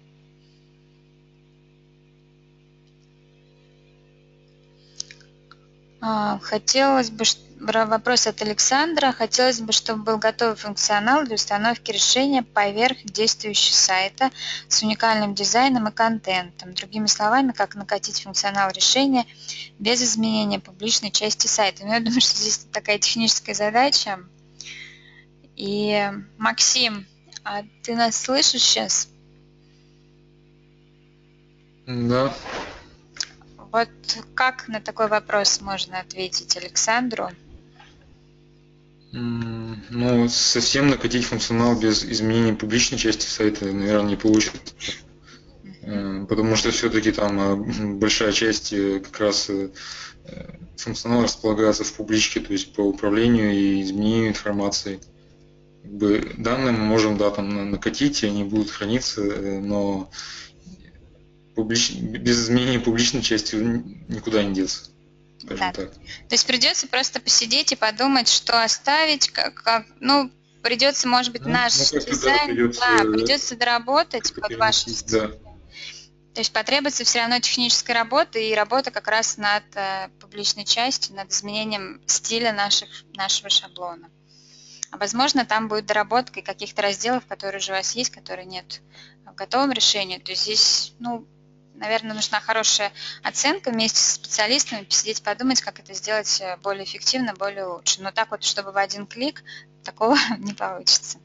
Хотелось бы, вопрос от Александра. Хотелось бы, чтобы был готовый функционал для установки решения поверх действующего сайта с уникальным дизайном и контентом. Другими словами, как накатить функционал решения без изменения публичной части сайта. Но я думаю, что здесь такая техническая задача. И, Максим, а ты нас слышишь сейчас? Да. Вот как на такой вопрос можно ответить Александру? Ну, совсем накатить функционал без изменения публичной части сайта, наверное, не получится. Потому что все-таки там большая часть как раз функционала располагается в публичке, то есть по управлению и изменению информации. Данные мы можем, да, там накатить, и они будут храниться, но без изменения публичной части никуда не деться. Да. Так. То есть придется просто посидеть и подумать, что оставить, ну, придется, может быть, наш дизайн, придется доработать под вашу. Да. То есть потребуется все равно техническая работа и работа как раз над публичной частью, над изменением стиля нашего шаблона. А возможно, там будет доработка каких-то разделов, которые уже у вас есть, которые нет в готовом решении. То есть здесь, ну, наверное, нужна хорошая оценка вместе со специалистами, посидеть, подумать, как это сделать более эффективно, более лучше. Но так вот, чтобы в один клик, такого не получится.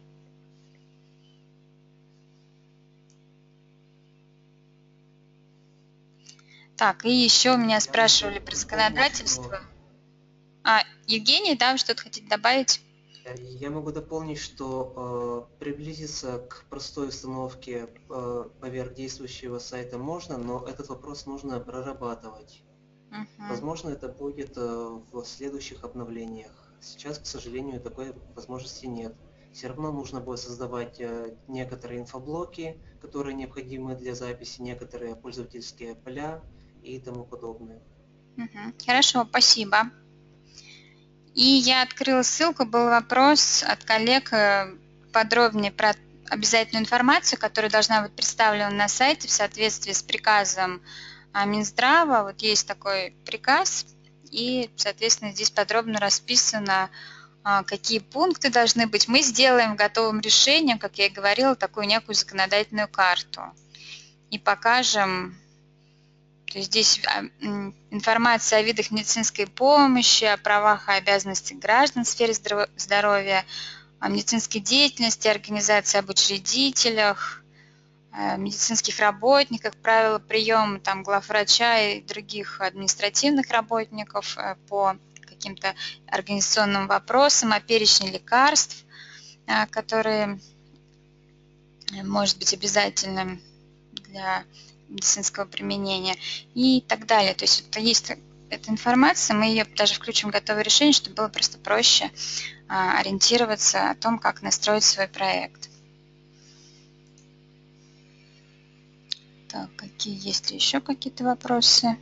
Так, и еще меня спрашивали про законодательство. Евгений, да, вы что-то хотите добавить? Я могу дополнить, что приблизиться к простой установке поверх действующего сайта можно, но этот вопрос нужно прорабатывать. Возможно, это будет в следующих обновлениях. Сейчас, к сожалению, такой возможности нет. Все равно нужно будет создавать некоторые инфоблоки, которые необходимы для записи, некоторые пользовательские поля и тому подобное. Хорошо, спасибо. И я открыла ссылку, был вопрос от коллег подробнее про обязательную информацию, которая должна быть представлена на сайте в соответствии с приказом Минздрава. Вот есть такой приказ, и, соответственно, здесь подробно расписано, какие пункты должны быть. Мы сделаем готовым решением, как я и говорила, такую некую законодательную карту. И покажем. То есть здесь информация о видах медицинской помощи, о правах и обязанностях граждан в сфере здоровья, о медицинской деятельности, организации об учредителях, медицинских работниках, правила приема там, главврача и других административных работников по каким-то организационным вопросам, о перечне лекарств, которые может быть обязательным для медицинского применения и так далее. То есть это есть эта информация, мы ее даже включим в готовое решение, чтобы было просто проще ориентироваться о том, как настроить свой проект. Так, есть ли еще какие-то вопросы?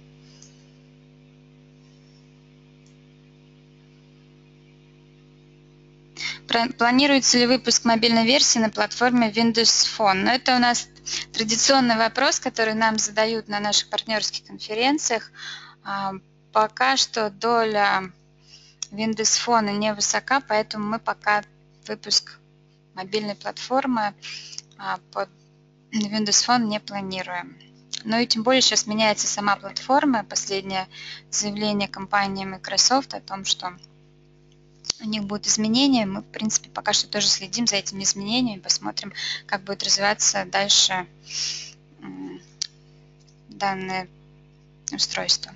Планируется ли выпуск мобильной версии на платформе Windows Phone? Но это у нас традиционный вопрос, который нам задают на наших партнерских конференциях. Пока что доля Windows Phone невысока, поэтому мы пока выпуск мобильной платформы под Windows Phone не планируем. Ну и тем более сейчас меняется сама платформа. Последнее заявление компании Microsoft о том, что у них будут изменения. Мы, в принципе, пока что тоже следим за этими изменениями, посмотрим, как будет развиваться дальше данное устройство.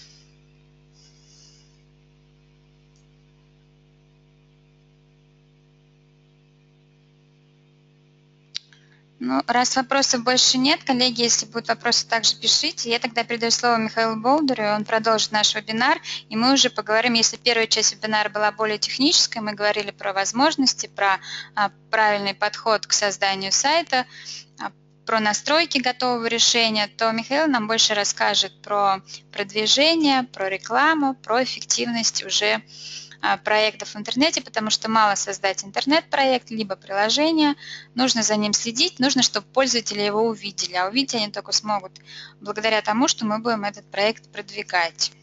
Ну, раз вопросов больше нет, коллеги, если будут вопросы, также пишите. Я тогда передаю слово Михаилу Болдырю, он продолжит наш вебинар, и мы уже поговорим, если первая часть вебинара была более технической, мы говорили про возможности, про правильный подход к созданию сайта, про настройки готового решения, то Михаил нам больше расскажет про продвижение, про рекламу, про эффективность уже проектов в интернете, потому что мало создать интернет-проект, либо приложение, нужно за ним следить, нужно, чтобы пользователи его увидели, а увидеть они только смогут благодаря тому, что мы будем этот проект продвигать.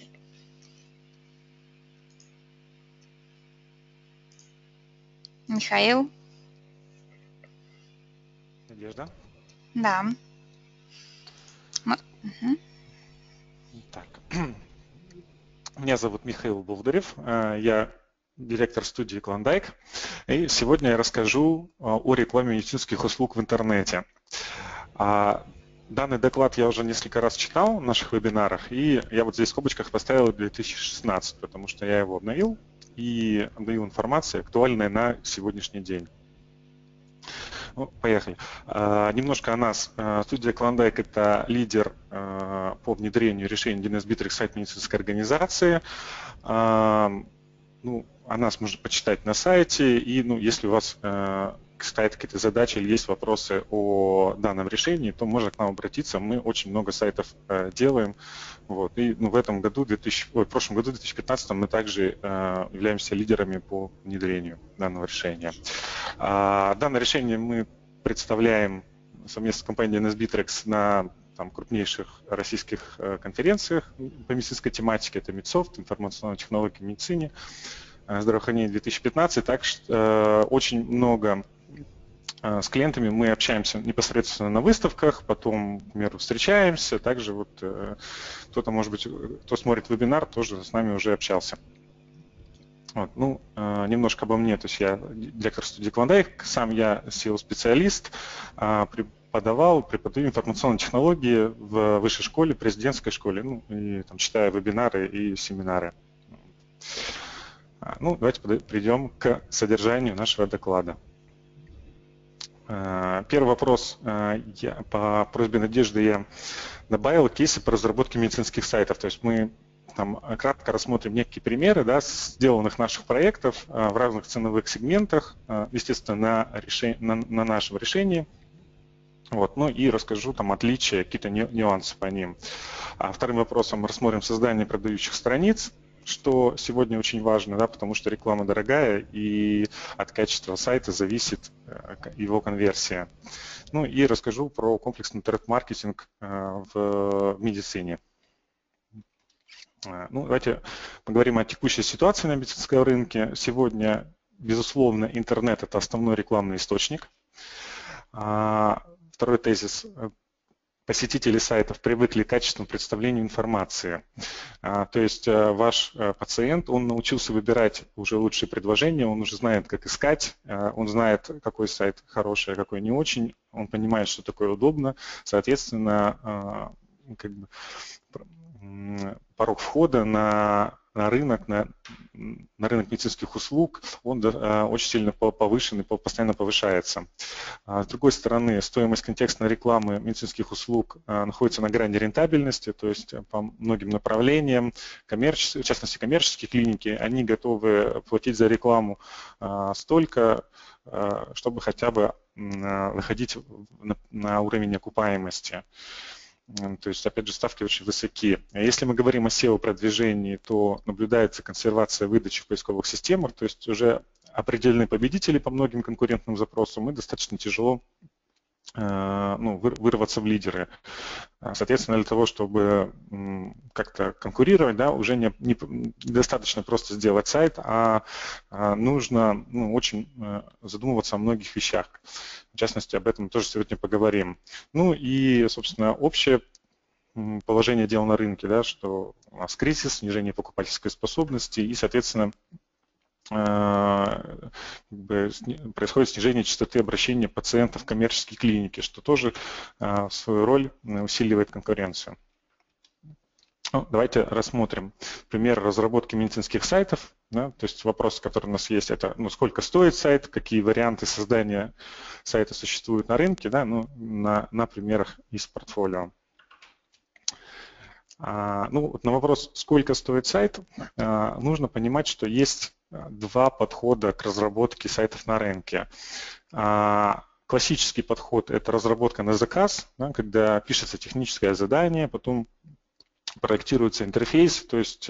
Михаил? Надежда? Да. Так. Меня зовут Михаил Болдырев, я директор студии Клондайк, и сегодня я расскажу о рекламе медицинских услуг в интернете. Данный доклад я уже несколько раз читал в наших вебинарах, и я вот здесь в скобочках поставил 2016, потому что я его обновил и даю информацию, актуальная на сегодняшний день. Ну, поехали. Немножко о нас. Студия Клондайк – это лидер по внедрению решений DNS Bittrex сайт медицинской организации. Ну, о нас можно почитать на сайте. И если у вас стоят какие-то задачи или есть вопросы о данном решении, то можно к нам обратиться. Мы очень много сайтов делаем. Вот. И в этом году, в прошлом году, 2015, мы также являемся лидерами по внедрению данного решения. Данное решение мы представляем совместно с компанией DNS Bittrex на крупнейших российских конференциях по медицинской тематике. Это Медсофт, информационные технологии в медицине, здравоохранение 2015. Также очень много с клиентами мы общаемся непосредственно на выставках, потом, к примеру, встречаемся. Также вот кто-то, может быть, кто смотрит вебинар, тоже с нами уже общался. Вот, немножко обо мне. То есть я директор студии Клондайк, сам я SEO-специалист, преподаю информационные технологии в высшей школе, президентской школе, и читаю вебинары и семинары. Давайте перейдем к содержанию нашего доклада. Первый вопрос. По просьбе Надежды я добавил кейсы по разработке медицинских сайтов. То есть мы кратко рассмотрим некие примеры сделанных наших проектов в разных ценовых сегментах, естественно, на нашем решении. Вот, и расскажу отличия, какие-то нюансы по ним. Вторым вопросом рассмотрим создание продающих страниц, что сегодня очень важно, потому что реклама дорогая и от качества сайта зависит его конверсия. И расскажу про комплексный интернет-маркетинг в медицине. Давайте поговорим о текущей ситуации на медицинском рынке. Сегодня, безусловно, интернет – это основной рекламный источник. Второй тезис. Посетители сайтов привыкли к качественному представлению информации. То есть ваш пациент, он научился выбирать уже лучшие предложения, он уже знает, как искать, он знает, какой сайт хороший, а какой не очень, он понимает, что такое удобно. Соответственно, порог входа на рынок медицинских услуг, он очень сильно повышен и постоянно повышается. С другой стороны, стоимость контекстной рекламы медицинских услуг находится на грани рентабельности, то есть по многим направлениям, в частности коммерческие клиники, они готовы платить за рекламу столько, чтобы хотя бы выходить на уровень окупаемости. То есть, опять же, ставки очень высоки. Если мы говорим о SEO-продвижении, то наблюдается консервация выдачи в поисковых системах, то есть уже определены победители по многим конкурентным запросам, и достаточно тяжело вырваться в лидеры. Соответственно, для того, чтобы как-то конкурировать, уже недостаточно просто сделать сайт, а нужно очень задумываться о многих вещах. В частности, об этом тоже сегодня поговорим. И, собственно, общее положение дел на рынке, что у нас кризис, снижение покупательской способности и, соответственно, происходит снижение частоты обращения пациентов в коммерческие клиники, что тоже в свою роль усиливает конкуренцию. Давайте рассмотрим пример разработки медицинских сайтов. Да, то есть вопрос, который у нас есть, это сколько стоит сайт, какие варианты создания сайта существуют на рынке, да, на примерах из портфолио. На вопрос, сколько стоит сайт, нужно понимать, что есть два подхода к разработке сайтов на рынке. Классический подход – это разработка на заказ, да, когда пишется техническое задание, потом проектируется интерфейс, то есть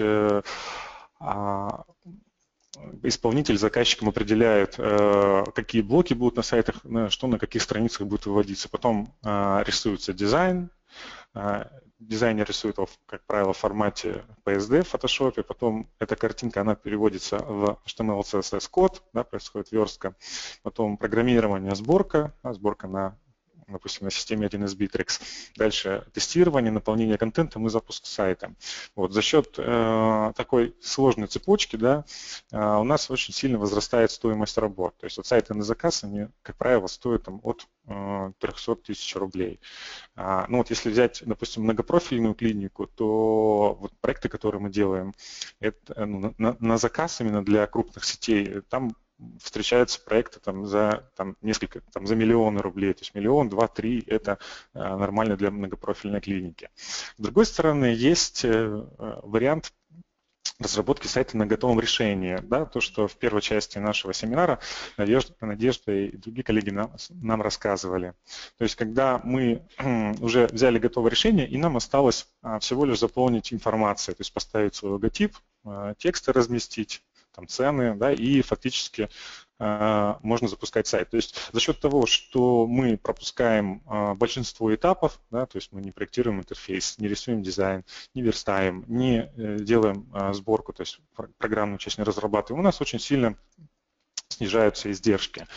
исполнитель заказчикам определяет, какие блоки будут на сайтах, что на каких страницах будет выводиться. Потом рисуется дизайн. Дизайнер рисует его, как правило, в формате PSD в Photoshop, потом эта картинка она переводится в HTML, CSS код, да, происходит верстка, потом программирование, сборка, сборка допустим, на системе 1С Bittrex. Дальше тестирование, наполнение контентом и запуск сайта. За счет такой сложной цепочки, да, у нас очень сильно возрастает стоимость работ. То есть сайты на заказ, они, как правило, стоят от 300 тысяч рублей. Если взять, допустим, многопрофильную клинику, то проекты, которые мы делаем, это, на заказ именно для крупных сетей, там встречаются проекты за миллионы рублей, то есть миллион, два, три, это нормально для многопрофильной клиники. С другой стороны, есть вариант разработки сайта на готовом решении, да, то, что в первой части нашего семинара Надежда и другие коллеги нам рассказывали. То есть, когда мы уже взяли готовое решение, и нам осталось всего лишь заполнить информацией, то есть поставить свой логотип, тексты разместить, цены, да, и фактически можно запускать сайт. То есть за счет того, что мы пропускаем большинство этапов, да, то есть мы не проектируем интерфейс, не рисуем дизайн, не верстаем, не делаем сборку, то есть программную часть не разрабатываем, у нас очень сильно снижаются издержки.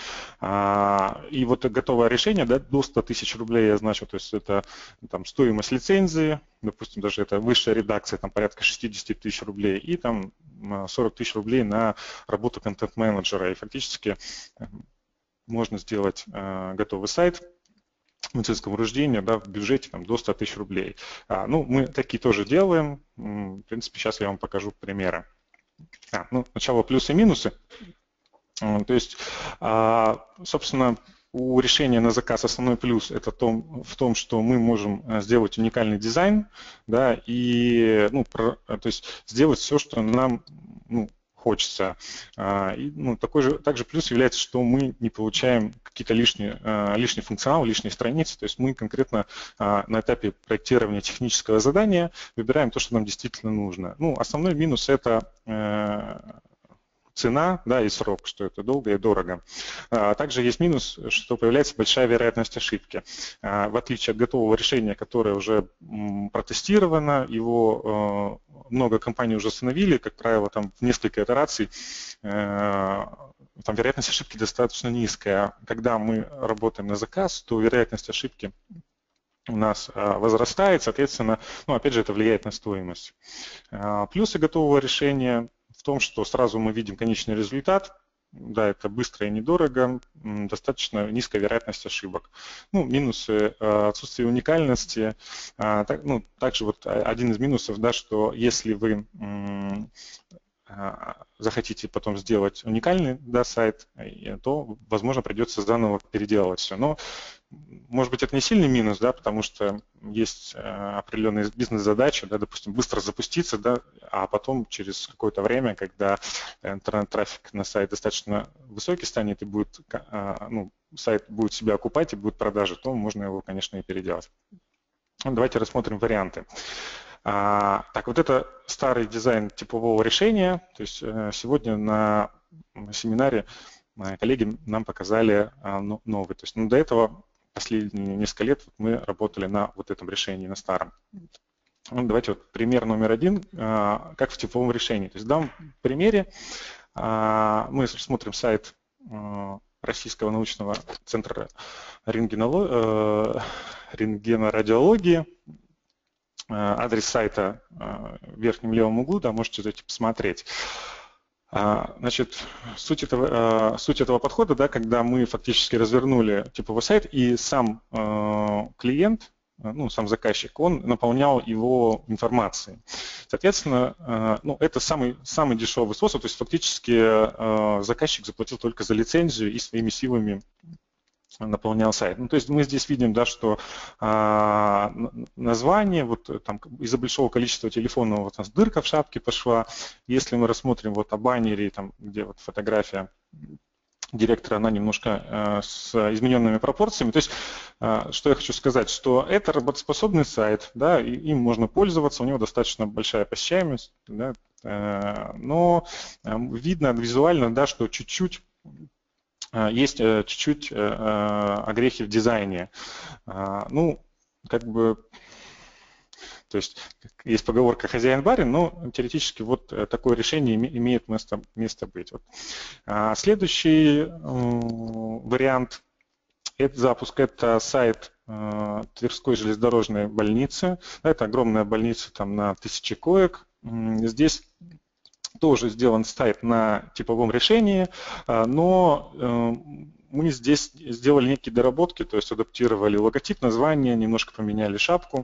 И готовое решение, да, до 100 тысяч рублей я значу, то есть это стоимость лицензии, допустим, даже это высшая редакция, порядка 60 тысяч рублей, и 40 тысяч рублей на работу контент-менеджера. И фактически можно сделать готовый сайт медицинскому учреждению, да, в бюджете до 100 тысяч рублей. Мы такие тоже делаем. В принципе, сейчас я вам покажу примеры. Сначала плюсы и минусы. То есть, собственно, у решения на заказ основной плюс это в том, что мы можем сделать уникальный дизайн, да, и то есть сделать все, что нам хочется. Также плюс является, что мы не получаем какие-то лишний функционал, лишние страницы. То есть мы конкретно на этапе проектирования технического задания выбираем то, что нам действительно нужно. Основной минус это цена, да, и срок, что это долго и дорого. Также есть минус, что появляется большая вероятность ошибки. В отличие от готового решения, которое уже протестировано, его много компаний уже установили, как правило, в несколько итераций, вероятность ошибки достаточно низкая. Когда мы работаем на заказ, то вероятность ошибки у нас возрастает, соответственно, опять же, это влияет на стоимость. Плюсы готового решения в том, что сразу мы видим конечный результат, да, это быстро и недорого, достаточно низкая вероятность ошибок. Минусы отсутствие уникальности. Также один из минусов, да, что если вы захотите потом сделать уникальный, да, сайт, то, возможно, придется заново переделывать все. Но, может быть, это не сильный минус, да, потому что есть определенные бизнес-задачи, да, допустим, быстро запуститься, да, а потом через какое-то время, когда интернет-трафик на сайт достаточно высокий станет и сайт будет себя окупать и будет продажи, то можно его, конечно, и переделать. Давайте рассмотрим варианты. Это старый дизайн типового решения. То есть сегодня на семинаре мои коллеги нам показали новый. То есть до этого последние несколько лет мы работали на этом решении, на старом. Давайте пример номер один, как в типовом решении. То есть в данном примере мы смотрим сайт Российского научного центра рентгенорадиологии. Адрес сайта в верхнем левом углу, да, можете зайти посмотреть. Значит, суть этого подхода, да, когда мы фактически развернули типовой сайт, и сам клиент, ну, сам заказчик, он наполнял его информацией. Соответственно, ну, это самый дешевый способ, то есть фактически заказчик заплатил только за лицензию и своими силами наполнял сайт. Ну, то есть мы здесь видим, да, что название, вот там из-за большого количества телефонов вот у нас дырка в шапке пошла. Если мы рассмотрим вот о баннере, там, где вот фотография директора, она немножко с измененными пропорциями. То есть, что я хочу сказать, что это работоспособный сайт, да, и им можно пользоваться, у него достаточно большая посещаемость, да, но видно визуально, да, что есть чуть-чуть огрехи в дизайне. Ну, как бы, то есть есть поговорка «хозяин-барин», но теоретически вот такое решение имеет место быть. Вот. Следующий вариант запуска – это сайт Тверской железнодорожной больницы. Это огромная больница там, на 1000 коек. Здесь тоже сделан сайт на типовом решении, но мы здесь сделали некие доработки, то есть адаптировали логотип, название, немножко поменяли шапку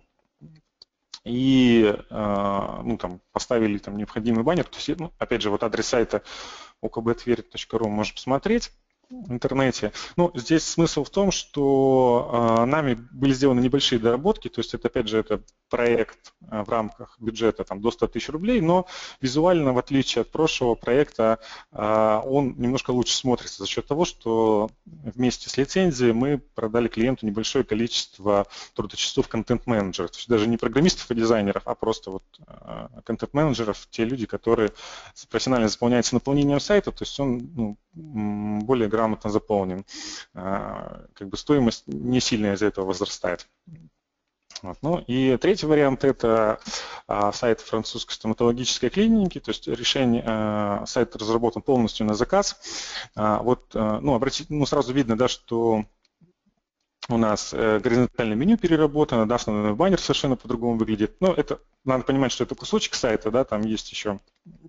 и ну, там, поставили там, необходимый баннер. То есть, ну, опять же, вот адрес сайта okbtver.ru можно посмотреть в интернете. Ну, здесь смысл в том, что нами были сделаны небольшие доработки, то есть это, опять же, это проект в рамках бюджета там, до 100 тысяч рублей, но визуально, в отличие от прошлого проекта, он немножко лучше смотрится за счет того, что вместе с лицензией мы продали клиенту небольшое количество трудочасов контент-менеджеров, то есть даже не программистов и дизайнеров, а просто вот контент-менеджеров, те люди, которые профессионально заполняются наполнением сайта, то есть он ну, более грамотно заполнен. Как бы стоимость не сильно из-за этого возрастает. Вот. Ну и третий вариант – это сайт французской стоматологической клиники, то есть сайт разработан полностью на заказ. Вот, ну, сразу видно, да, что у нас горизонтальное меню переработано, да, основной баннер совершенно по-другому выглядит. Но это надо понимать, что это кусочек сайта, да, там есть еще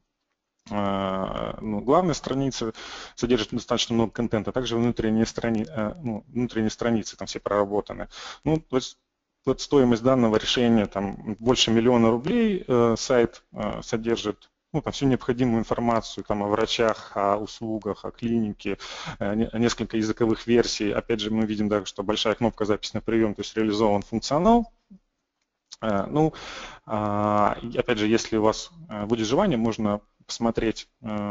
ну, главная страница содержит достаточно много контента, также внутренние страницы там все проработаны. Ну, то есть вот стоимость данного решения там больше 1 000 000 рублей, сайт содержит ну, там, всю необходимую информацию там, о врачах, о услугах, о клинике, несколько языковых версий. Опять же, мы видим, да, что большая кнопка «Запись на прием», то есть реализован функционал. Ну, опять же, если у вас будет желание, можно посмотреть,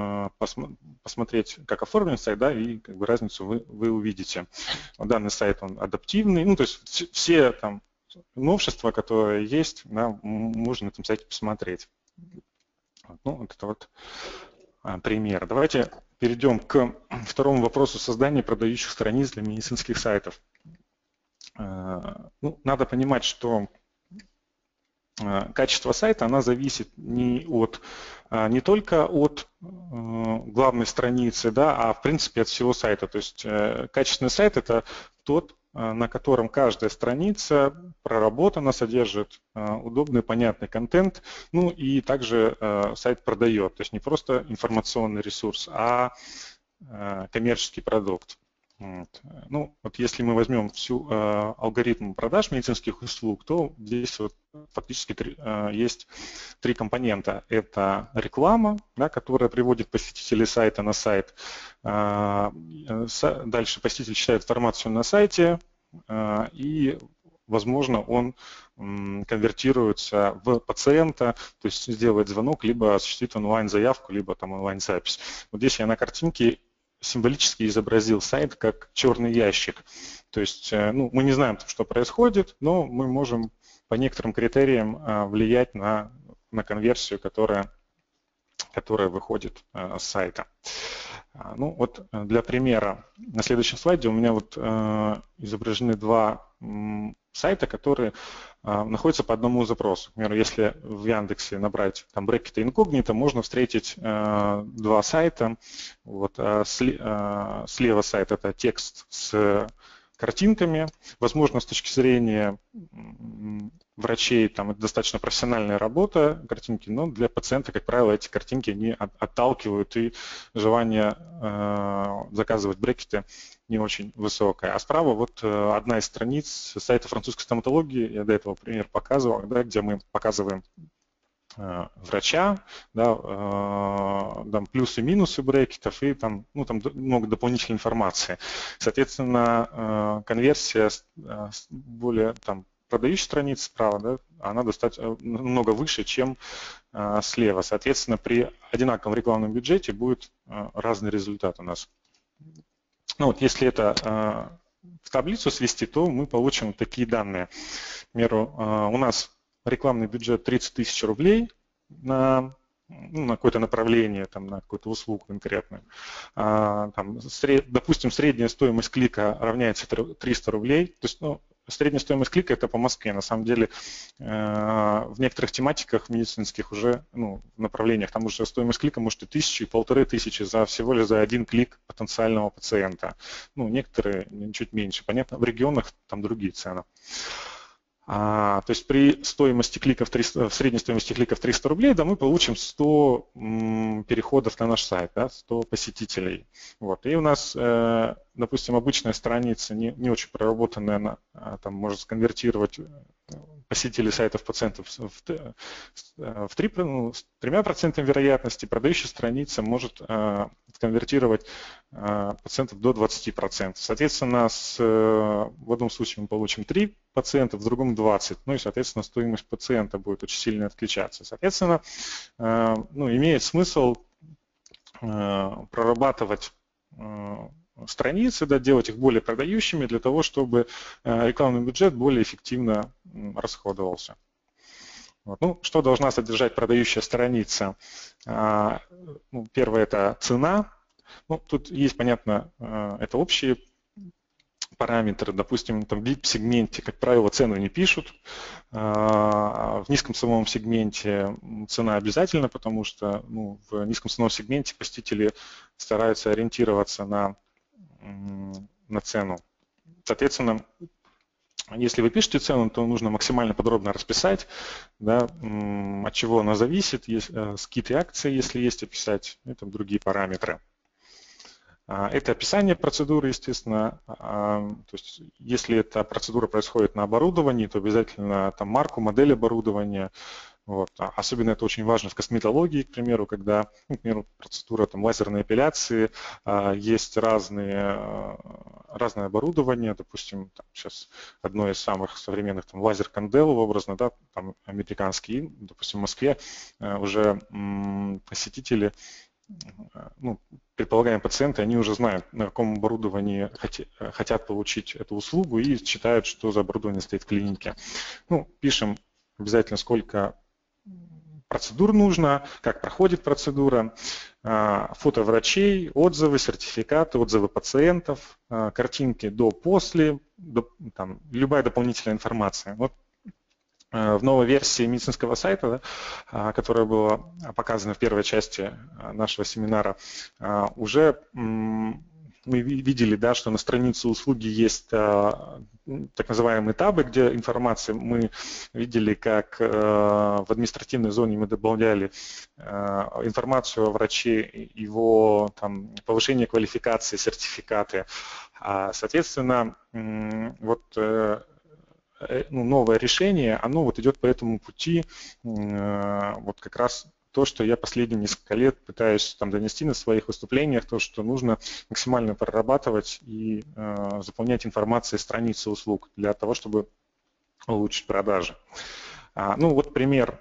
как оформлен сайт, да, и как бы разницу вы увидите. Данный сайт, он адаптивный, ну, то есть все там новшества, которые есть, да, можно на этом сайте посмотреть. Ну, вот это вот пример. Давайте перейдем к второму вопросу создания продающих страниц для медицинских сайтов. Ну, надо понимать, что качество сайта, она зависит не только от главной страницы, да, а в принципе от всего сайта. То есть качественный сайт – это тот, на котором каждая страница проработана, содержит удобный, понятный контент, ну и также сайт продает. То есть не просто информационный ресурс, а коммерческий продукт. Вот. Ну, вот если мы возьмем всю алгоритм продаж медицинских услуг, то здесь вот фактически есть 3 компонента. Это реклама, да, которая приводит посетителей сайта на сайт. Дальше посетитель читает информацию на сайте, и, возможно, он конвертируется в пациента, то есть сделает звонок, либо осуществит онлайн-заявку, либо там онлайн-запись. Вот здесь я на картинке символически изобразил сайт как черный ящик. То есть ну, мы не знаем, что происходит, но мы можем по некоторым критериям влиять на конверсию, которая выходит с сайта. Ну вот для примера на следующем слайде у меня вот изображены 2 сайта, которые находятся по одному запросу. Например, если в Яндексе набрать там брекеты инкогнито, можно встретить 2 сайта. Вот, слева сайт – это текст с картинками. Возможно, с точки зрения врачей там это достаточно профессиональная работа, картинки, но для пациента, как правило, эти картинки не отталкивают, и желание заказывать брекеты не очень высокое. А справа вот одна из страниц сайта французской стоматологии, я до этого пример показывал, да, где мы показываем врача, да, там плюсы и минусы брекетов, и там, ну, там много дополнительной информации. Соответственно, конверсия более там продающей страницы справа, да, она достаточно много выше, чем слева. Соответственно, при одинаковом рекламном бюджете будет разный результат у нас. Ну, вот если это в таблицу свести, то мы получим такие данные. К примеру, у нас рекламный бюджет 30 тысяч рублей на какое-то направление, там, на какую-то услугу конкретную. Там, допустим, средняя стоимость клика равняется 300 рублей. То есть, ну, средняя стоимость клика это по Москве. На самом деле в некоторых тематиках медицинских уже, ну, направлениях там уже стоимость клика может и 1000, и 1500 всего лишь за один клик потенциального пациента. Ну, некоторые чуть меньше. Понятно, в регионах там другие цены. То есть при стоимости кликов 300, в средней стоимости кликов 300 рублей, да, мы получим 100 переходов на наш сайт, да, 100 посетителей. Вот. И у нас, допустим, обычная страница, не очень проработанная, там может сконвертировать посетителей сайтов пациентов с 3% вероятности, продающая страница может конвертировать пациентов до 20%. Соответственно, в одном случае мы получим 3 пациента, в другом 20. Ну и, соответственно, стоимость пациента будет очень сильно отличаться. Соответственно, ну, имеет смысл прорабатывать страницы, да, делать их более продающими для того, чтобы рекламный бюджет более эффективно расходовался. Вот. Ну, что должна содержать продающая страница? Ну, первое – это цена. Ну, тут есть, понятно, это общие параметры. Допустим, там, в VIP-сегменте, как правило, цену не пишут. В низком ценовом сегменте цена обязательна, потому что, ну, в низком ценовом сегменте посетители стараются ориентироваться на цену. Соответственно, если вы пишете цену, то нужно максимально подробно расписать, да, от чего она зависит, скид и акции, если есть, описать, и там другие параметры. Это описание процедуры, естественно. То есть, если эта процедура происходит на оборудовании, то обязательно там марку, модель оборудования. Вот. Особенно это очень важно в косметологии, к примеру, когда, ну, к примеру, процедура там, лазерной эпиляции, есть разное оборудование, допустим, там, сейчас одно из самых современных там, лазер Candel образно, да, там американский, допустим, в Москве уже посетители, ну, предполагаем пациенты, они уже знают, на каком оборудовании хотят получить эту услугу и считают, что за оборудование стоит в клинике. Ну, пишем обязательно, сколько процедур нужно, как проходит процедура, фото врачей, отзывы, сертификаты, отзывы пациентов, картинки до-после, там, любая дополнительная информация. Вот в новой версии медицинского сайта, да, которая была показана в первой части нашего семинара, уже мы видели, да, что на странице услуги есть так называемые табы, где информация, мы видели, как в административной зоне мы добавляли информацию о враче, его там, повышение квалификации, сертификаты. Соответственно, вот новое решение, оно вот идет по этому пути, вот как раз то, что я последние несколько лет пытаюсь там донести на своих выступлениях, то, что нужно максимально прорабатывать и заполнять информацией страницы услуг для того, чтобы улучшить продажи. Ну вот пример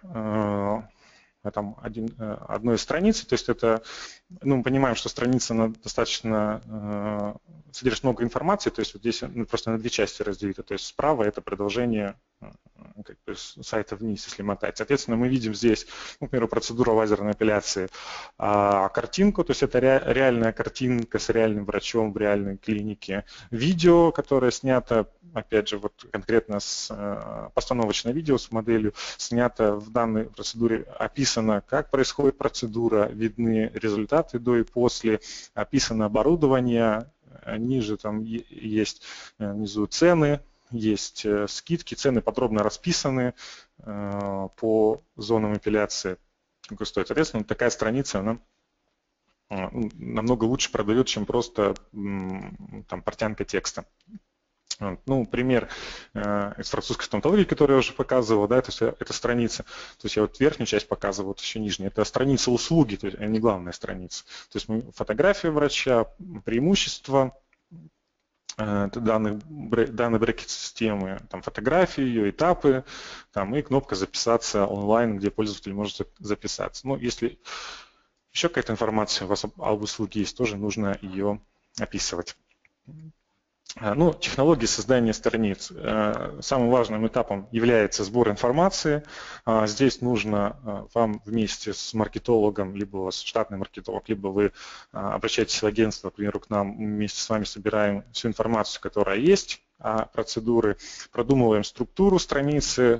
там одной из страниц, то есть это, ну, мы понимаем, что страница она достаточно содержит много информации, то есть вот здесь просто на две части разделито, то есть справа это продолжение как бы с сайта вниз, если мотать. Соответственно, мы видим здесь, ну, к примеру, процедура лазерной эпиляции, картинку, то есть это реальная картинка с реальным врачом в реальной клинике, видео, которое снято, опять же, вот конкретно постановочное видео с моделью, снято в данной процедуре, описано, как происходит процедура, видны результаты до и после, описано оборудование, ниже там есть внизу цены есть скидки, цены подробно расписаны по зонам эпиляции, сколько стоит. Соответственно, такая страница, она намного лучше продает, чем просто там портянка текста. Ну, пример из французской стоматологии, который я уже показывал, да, то есть это страница, то есть я вот верхнюю часть показываю, вот еще нижнюю, это страница услуги, то есть не главная страница. То есть фотография врача, преимущества данной брекет-системы, там фотографии, ее этапы, там и кнопка «Записаться онлайн», где пользователь может записаться. Ну, если еще какая-то информация у вас об услуге есть, тоже нужно ее описывать. Ну, технологии создания страниц. Самым важным этапом является сбор информации. Здесь нужно вам вместе с маркетологом, либо у вас штатный маркетолог, либо вы обращаетесь в агентство, к примеру, к нам, мы вместе с вами собираем всю информацию, которая есть, процедуры, продумываем структуру страницы,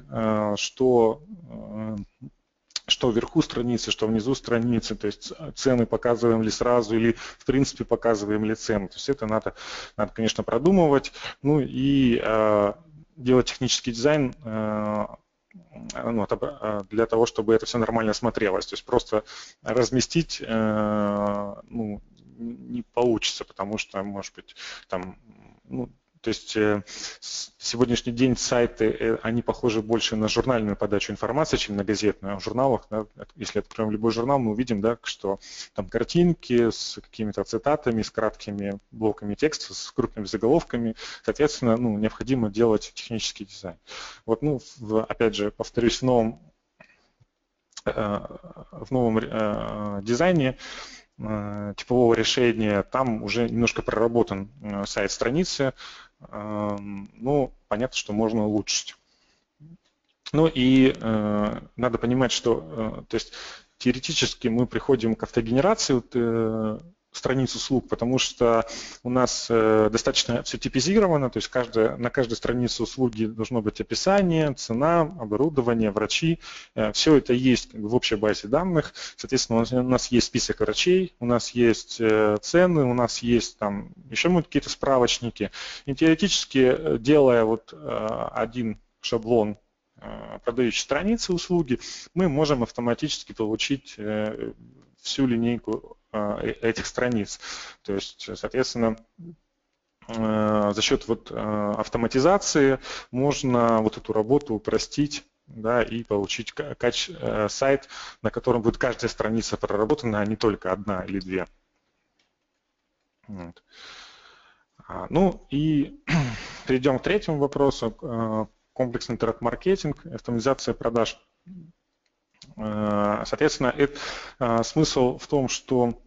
что вверху страницы, что внизу страницы, то есть цены показываем ли сразу или в принципе показываем ли цены. То есть это надо, конечно, продумывать. Ну и делать технический дизайн для того, чтобы это все нормально смотрелось. То есть просто разместить не получится, потому что, может быть, там, то есть сегодняшний день сайты, они похожи больше на журнальную подачу информации, чем на газетную. В журналах, да, если откроем любой журнал, мы увидим, да, что там картинки с какими-то цитатами, с краткими блоками текста, с крупными заголовками. Соответственно, необходимо делать технический дизайн. Вот, опять же, повторюсь, в новом дизайне типового решения, там уже немножко проработан сайт страницы, понятно, что можно улучшить. Ну и надо понимать, что то есть, теоретически мы приходим к автогенерации страниц услуг, потому что у нас достаточно все типизировано, то есть на каждой странице услуги должно быть описание, цена, оборудование, врачи. Все это есть в общей базе данных. Соответственно, у нас есть список врачей, у нас есть цены, у нас есть там еще какие-то справочники. И теоретически, делая вот один шаблон продающей страницы услуги, мы можем автоматически получить всю линейку этих страниц. То есть, соответственно, за счет автоматизации можно вот эту работу упростить, да, и получить сайт, на котором будет каждая страница проработана, а не только одна или две. Вот. Ну и перейдем к третьему вопросу. Комплексный интернет-маркетинг, автоматизация продаж. Соответственно, смысл в том, что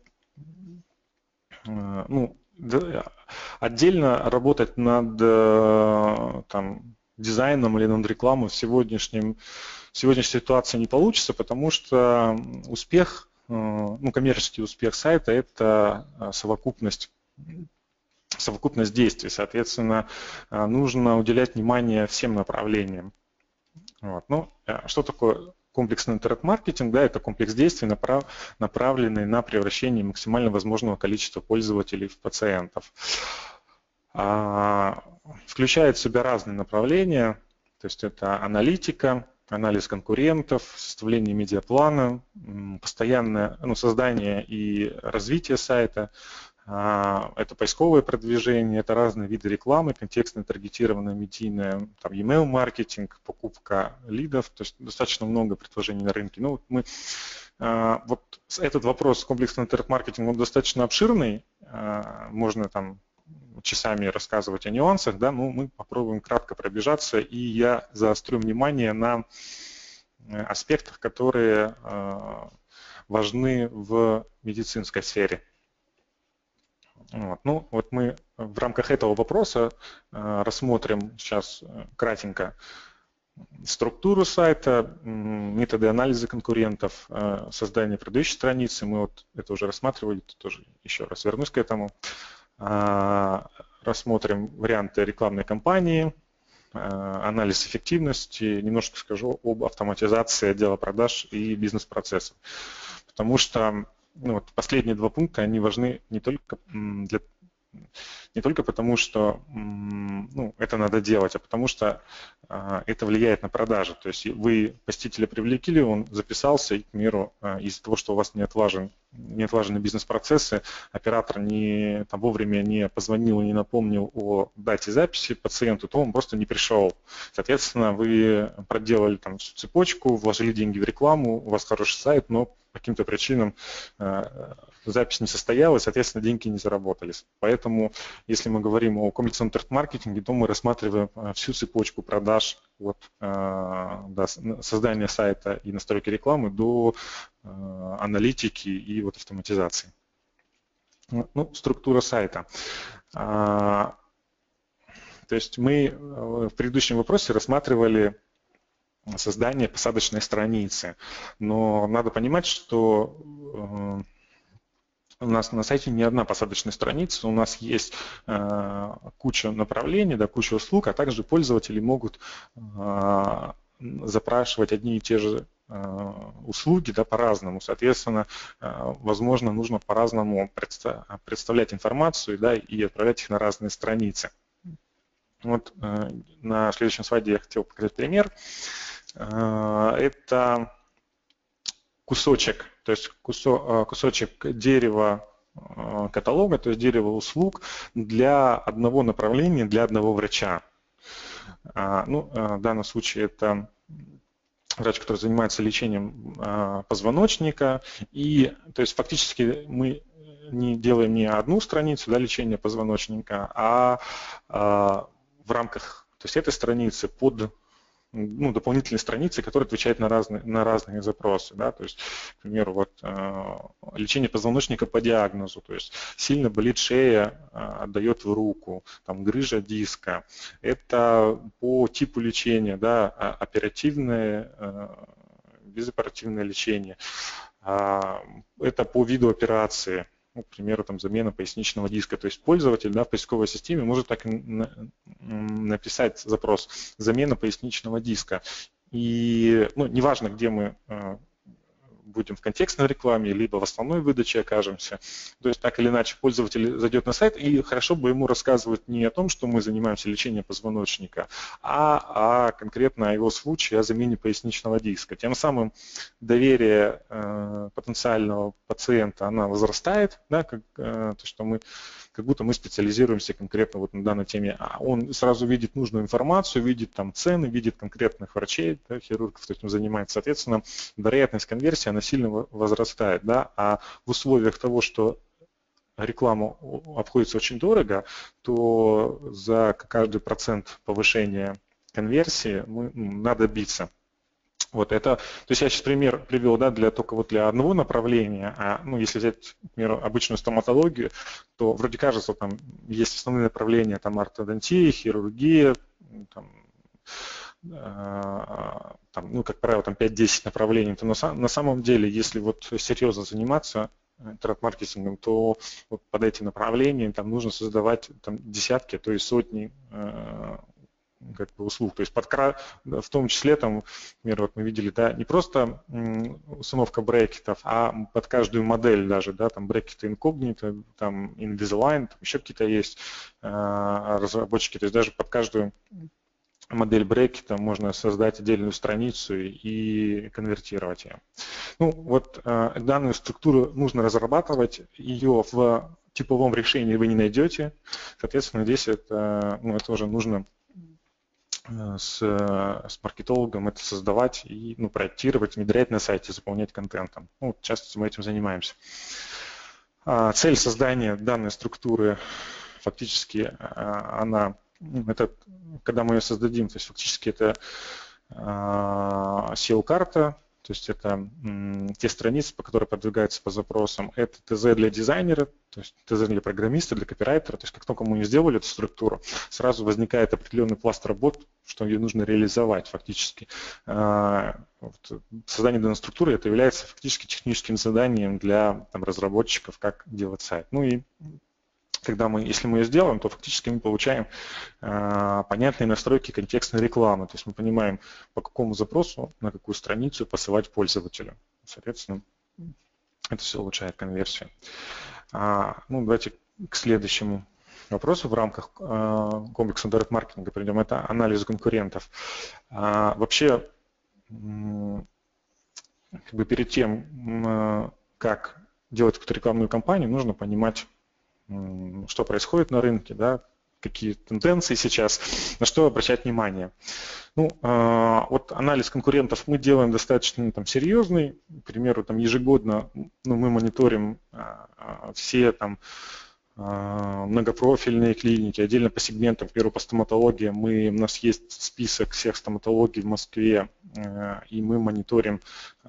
отдельно работать над дизайном или над рекламой в сегодняшней ситуации не получится, потому что успех, коммерческий успех сайта – это совокупность действий. Соответственно, нужно уделять внимание всем направлениям. Вот. Что такое комплексный интернет-маркетинг? Да, это комплекс действий, направленный на превращение максимально возможного количества пользователей в пациентов. Включает в себя разные направления, то есть это аналитика, анализ конкурентов, составление медиаплана, постоянное создание и развитие сайта. Это поисковое продвижение, это разные виды рекламы, контекстно таргетированная медийная, email маркетинг, покупка лидов, то есть достаточно много предложений на рынке. Этот вопрос комплексного интернет-маркетинга, он достаточно обширный, можно часами рассказывать о нюансах, да, мы попробуем кратко пробежаться, и я заострю внимание на аспектах, которые важны в медицинской сфере. Мы в рамках этого вопроса рассмотрим сейчас кратенько структуру сайта, методы анализа конкурентов, создание продающей страницы. Мы это уже рассматривали, тоже еще раз вернусь к этому. Рассмотрим варианты рекламной кампании, анализ эффективности, немножко скажу об автоматизации отдела продаж и бизнес-процессов. Потому что последние два пункта, они важны не только для Не только потому, что ну, это надо делать, а потому что это влияет на продажи. То есть вы посетителя привлекли, он записался, и, к примеру, из-за того, что у вас не отлажены бизнес-процессы, оператор там, вовремя не позвонил и не напомнил о дате записи пациенту, то он просто не пришел. Соответственно, вы проделали там всю цепочку, вложили деньги в рекламу, у вас хороший сайт, но по каким-то причинам запись не состоялась, соответственно, деньги не заработались. Поэтому, если мы говорим о коммуникационном маркетинге, то мы рассматриваем всю цепочку продаж от создания сайта и настройки рекламы до аналитики и вот автоматизации. Ну, структура сайта. То есть мы в предыдущем вопросе рассматривали создание посадочной страницы, но надо понимать, что у нас на сайте не одна посадочная страница, у нас есть куча направлений, да, куча услуг, а также пользователи могут запрашивать одни и те же услуги, да, по-разному. Соответственно, возможно, нужно по-разному представлять информацию, да, и отправлять их на разные страницы. Вот на следующем слайде я хотел показать пример. Это кусочек, то есть кусочек дерева каталога, то есть дерева услуг для одного направления, для одного врача. Ну, в данном случае это врач, который занимается лечением позвоночника, и то есть фактически мы не делаем не одну страницу, да, лечения позвоночника, а в рамках, то есть этой страницы под дополнительные страницы, которые отвечают на разные запросы. Да? То есть, к примеру, вот, лечение позвоночника по диагнозу, то есть сильно болит шея, отдает в руку, там, грыжа диска. Это по типу лечения, да, оперативное, безоперативное лечение. Это по виду операции. К примеру, там, замена поясничного диска. То есть пользователь, да, в поисковой системе может так и написать запрос «замена поясничного диска». И неважно, где мы будем в контекстной рекламе, либо в основной выдаче окажемся. То есть так или иначе пользователь зайдет на сайт, и хорошо бы ему рассказывать не о том, что мы занимаемся лечением позвоночника, а конкретно о его случае, о замене поясничного диска. Тем самым доверие потенциального пациента, она возрастает, да, то, что мы как будто мы специализируемся конкретно вот на данной теме. А он сразу видит нужную информацию, видит там цены, видит конкретных врачей, да, хирургов, кто этим занимается. Соответственно, вероятность конверсии, она сильно возрастает. Да? А в условиях того, что реклама обходится очень дорого, то за каждый процент повышения конверсии надо биться. Вот это, то есть я сейчас пример привел, да, только вот для одного направления, если взять, например, обычную стоматологию, то вроде кажется, там есть основные направления, там ортодонтия, хирургия, как правило, там 5-10 направлений, то на самом деле, если вот серьезно заниматься интернет-маркетингом, то вот под этим направлением там нужно создавать там десятки, а то и сотни услуг, то есть в том числе, там, например, вот мы видели, да, не просто установка брекетов, а под каждую модель даже, да, там брекеты инкогнито, там Invisalign, там еще какие-то есть разработчики, то есть даже под каждую модель брекета можно создать отдельную страницу и конвертировать ее. Данную структуру нужно разрабатывать, ее в типовом решении вы не найдете, соответственно, здесь это уже нужно с маркетологом это создавать и проектировать, внедрять на сайте, заполнять контентом. В частности, мы этим занимаемся. Цель создания данной структуры фактически она, это когда мы ее создадим, то есть фактически это SEO-карта, то есть это те страницы, по которым продвигаются по запросам. Это ТЗ для дизайнера, то есть ТЗ для программиста, для копирайтера. То есть как только мы не сделали эту структуру, сразу возникает определенный пласт работ, что ее нужно реализовать фактически. Создание данной структуры это является фактически техническим заданием для разработчиков, как делать сайт. Если мы ее сделаем, то фактически мы получаем понятные настройки контекстной рекламы. То есть мы понимаем, по какому запросу, на какую страницу посылать пользователю. Соответственно, это все улучшает конверсию. Давайте к следующему вопросу в рамках комплексного директ-маркетинга придем, это анализ конкурентов. Вообще, как бы перед тем, как делать какую-то рекламную кампанию, нужно понимать, что происходит на рынке, да, какие тенденции сейчас, на что обращать внимание. Ну, вот анализ конкурентов мы делаем достаточно серьезный. К примеру, ежегодно мы мониторим все многопрофильные клиники, отдельно по сегментам, к примеру, по стоматологии. У нас есть список всех стоматологий в Москве, и мы мониторим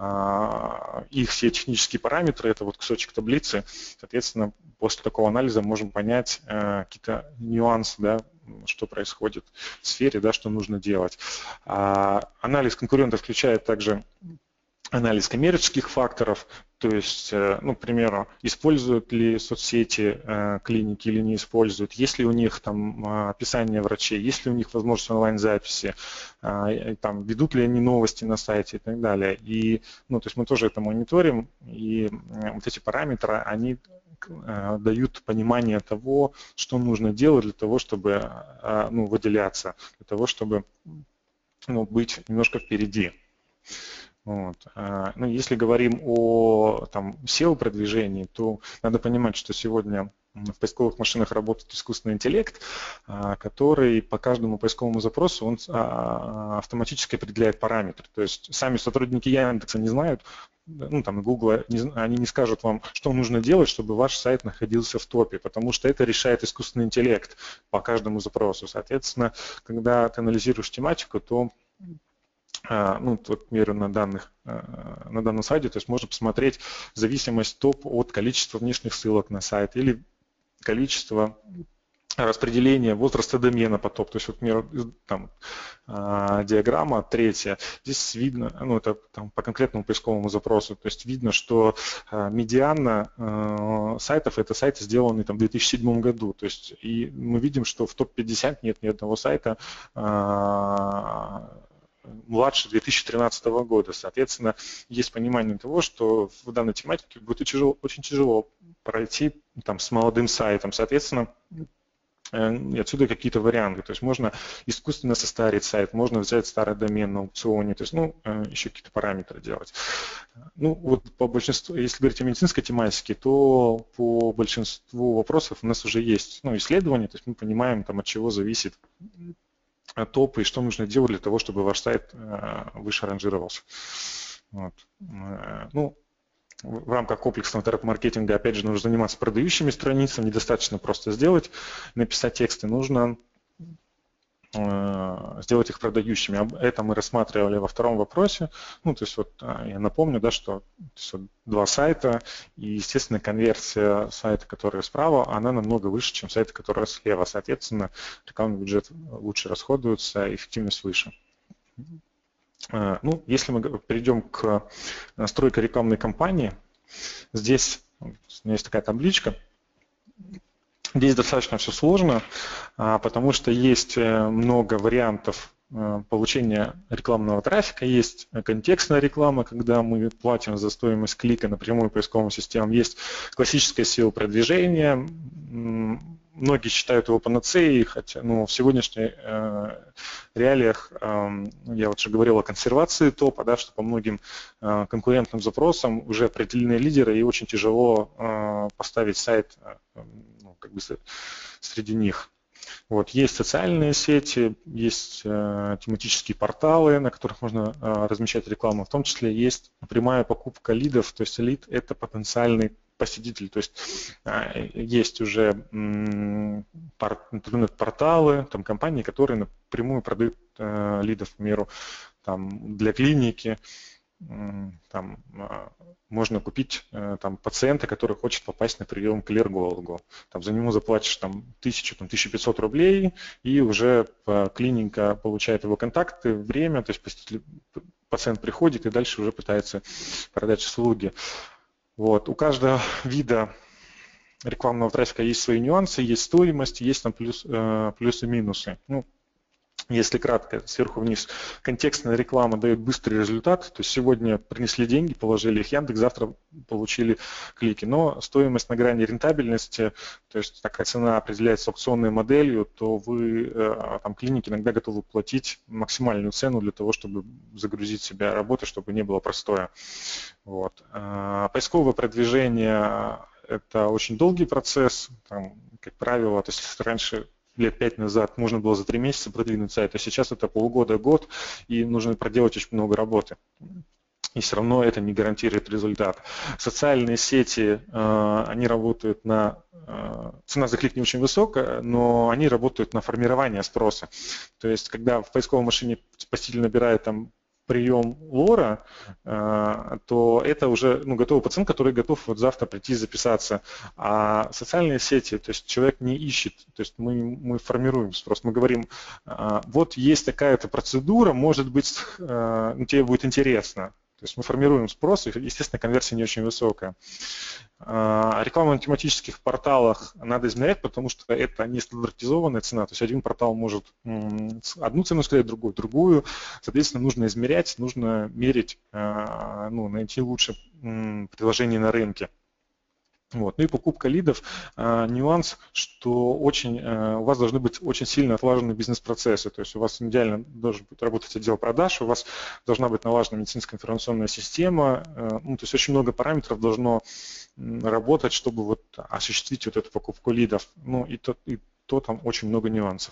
их все технические параметры, это вот кусочек таблицы. Соответственно, после такого анализа можем понять какие-то нюансы, да, что происходит в сфере, да, что нужно делать. Анализ конкурентов включает также анализ коммерческих факторов, то есть, к примеру, используют ли соцсети клиники или не используют, есть ли у них описание врачей, есть ли у них возможность онлайн-записи, ведут ли они новости на сайте и так далее. И, то есть мы тоже это мониторим, и вот эти параметры, они дают понимание того, что нужно делать для того, чтобы выделяться, для того, чтобы быть немножко впереди. Вот. Если говорим о SEO-продвижении, то надо понимать, что сегодня в поисковых машинах работает искусственный интеллект, который по каждому поисковому запросу он автоматически определяет параметры. То есть сами сотрудники Яндекса не знают, Google, они не скажут вам, что нужно делать, чтобы ваш сайт находился в топе, потому что это решает искусственный интеллект по каждому запросу. Соответственно, когда ты анализируешь тематику, то к примеру, на данном сайте, то есть можно посмотреть зависимость топ от количества внешних ссылок на сайт или количество распределения возраста домена по топ. То есть, вот, например, диаграмма третья. Здесь видно, это по конкретному поисковому запросу, то есть видно, что медиана сайтов это сайты, сделанные в 2007 году. То есть, и мы видим, что в топ-50 нет ни одного сайта младше 2013 года. Соответственно, есть понимание того, что в данной тематике будет очень тяжело пройти с молодым сайтом. Соответственно, отсюда какие-то варианты. То есть можно искусственно состарить сайт, можно взять старый домен на аукционе, то есть, еще какие-то параметры делать. Вот по большинству, если говорить о медицинской тематике, то по большинству вопросов у нас уже есть исследования, то есть мы понимаем, от чего зависит топ и что нужно делать для того, чтобы ваш сайт выше ранжировался. Вот. В рамках комплексного таргет-маркетинга, опять же, нужно заниматься продающими страницами, недостаточно просто написать тексты, нужно сделать их продающими. Это мы рассматривали во втором вопросе. То есть вот я напомню, да, что два сайта, и, естественно, конверсия сайта, который справа, она намного выше, чем сайта, который слева. Соответственно, рекламный бюджет лучше расходуется, эффективность выше. Если мы перейдем к настройке рекламной кампании, здесь у меня есть такая табличка. Здесь достаточно все сложно, потому что есть много вариантов получения рекламного трафика. Есть контекстная реклама, когда мы платим за стоимость клика напрямую поисковым системам. Есть классическое SEO-продвижение. Многие считают его панацеей, хотя в сегодняшних реалиях, я уже говорил о консервации топа, да, что по многим конкурентным запросам уже определены лидеры, и очень тяжело поставить сайт среди них. Вот, есть социальные сети, есть тематические порталы, на которых можно размещать рекламу, в том числе есть прямая покупка лидов, то есть лид – это потенциальный посетитель, то есть есть уже интернет-порталы, компании, которые напрямую продают лидов, к примеру, для клиники. Можно купить пациента, который хочет попасть на прием к аллергологу. За него заплатишь 1000-1500 рублей, и уже клиника получает его контакты, время, то есть пациент приходит и дальше уже пытается продать услуги. Вот. У каждого вида рекламного трафика есть свои нюансы, есть стоимость, есть плюсы и минусы. Если кратко, сверху вниз, контекстная реклама дает быстрый результат, то есть сегодня принесли деньги, положили их Яндекс, завтра получили клики, но стоимость на грани рентабельности, то есть такая цена определяется аукционной моделью, то вы, там, клиники иногда готовы платить максимальную цену для того, чтобы загрузить себя работой, чтобы не было простоя. Вот. Поисковое продвижение – это очень долгий процесс, там, как правило, то есть если раньше лет 5 назад можно было за 3 месяца продвинуть сайт, а сейчас это полгода, год, и нужно проделать очень много работы. И все равно это не гарантирует результат. Социальные сети, они работают на... Цена за клик не очень высокая, но они работают на формирование спроса. То есть, когда в поисковой машине посетитель набирает там прием лора, то это уже готовый пациент, который готов вот завтра прийти записаться. А социальные сети, то есть человек не ищет, то есть мы формируем спрос, мы говорим, вот есть такая-то процедура, может быть, тебе будет интересно. То есть мы формируем спрос, и, естественно, конверсия не очень высокая. Рекламу на тематических порталах надо измерять, потому что это не стандартизованная цена. То есть один портал может одну цену сказать, другую. Соответственно, нужно измерять, нужно мерить, найти лучшее предложение на рынке. Вот. Ну и покупка лидов, нюанс, что у вас должны быть очень сильно отлажены бизнес-процессы, то есть у вас идеально должен быть работать отдел продаж, у вас должна быть налажена медицинская информационная система, то есть очень много параметров должно работать, чтобы вот осуществить вот эту покупку лидов, и то там очень много нюансов.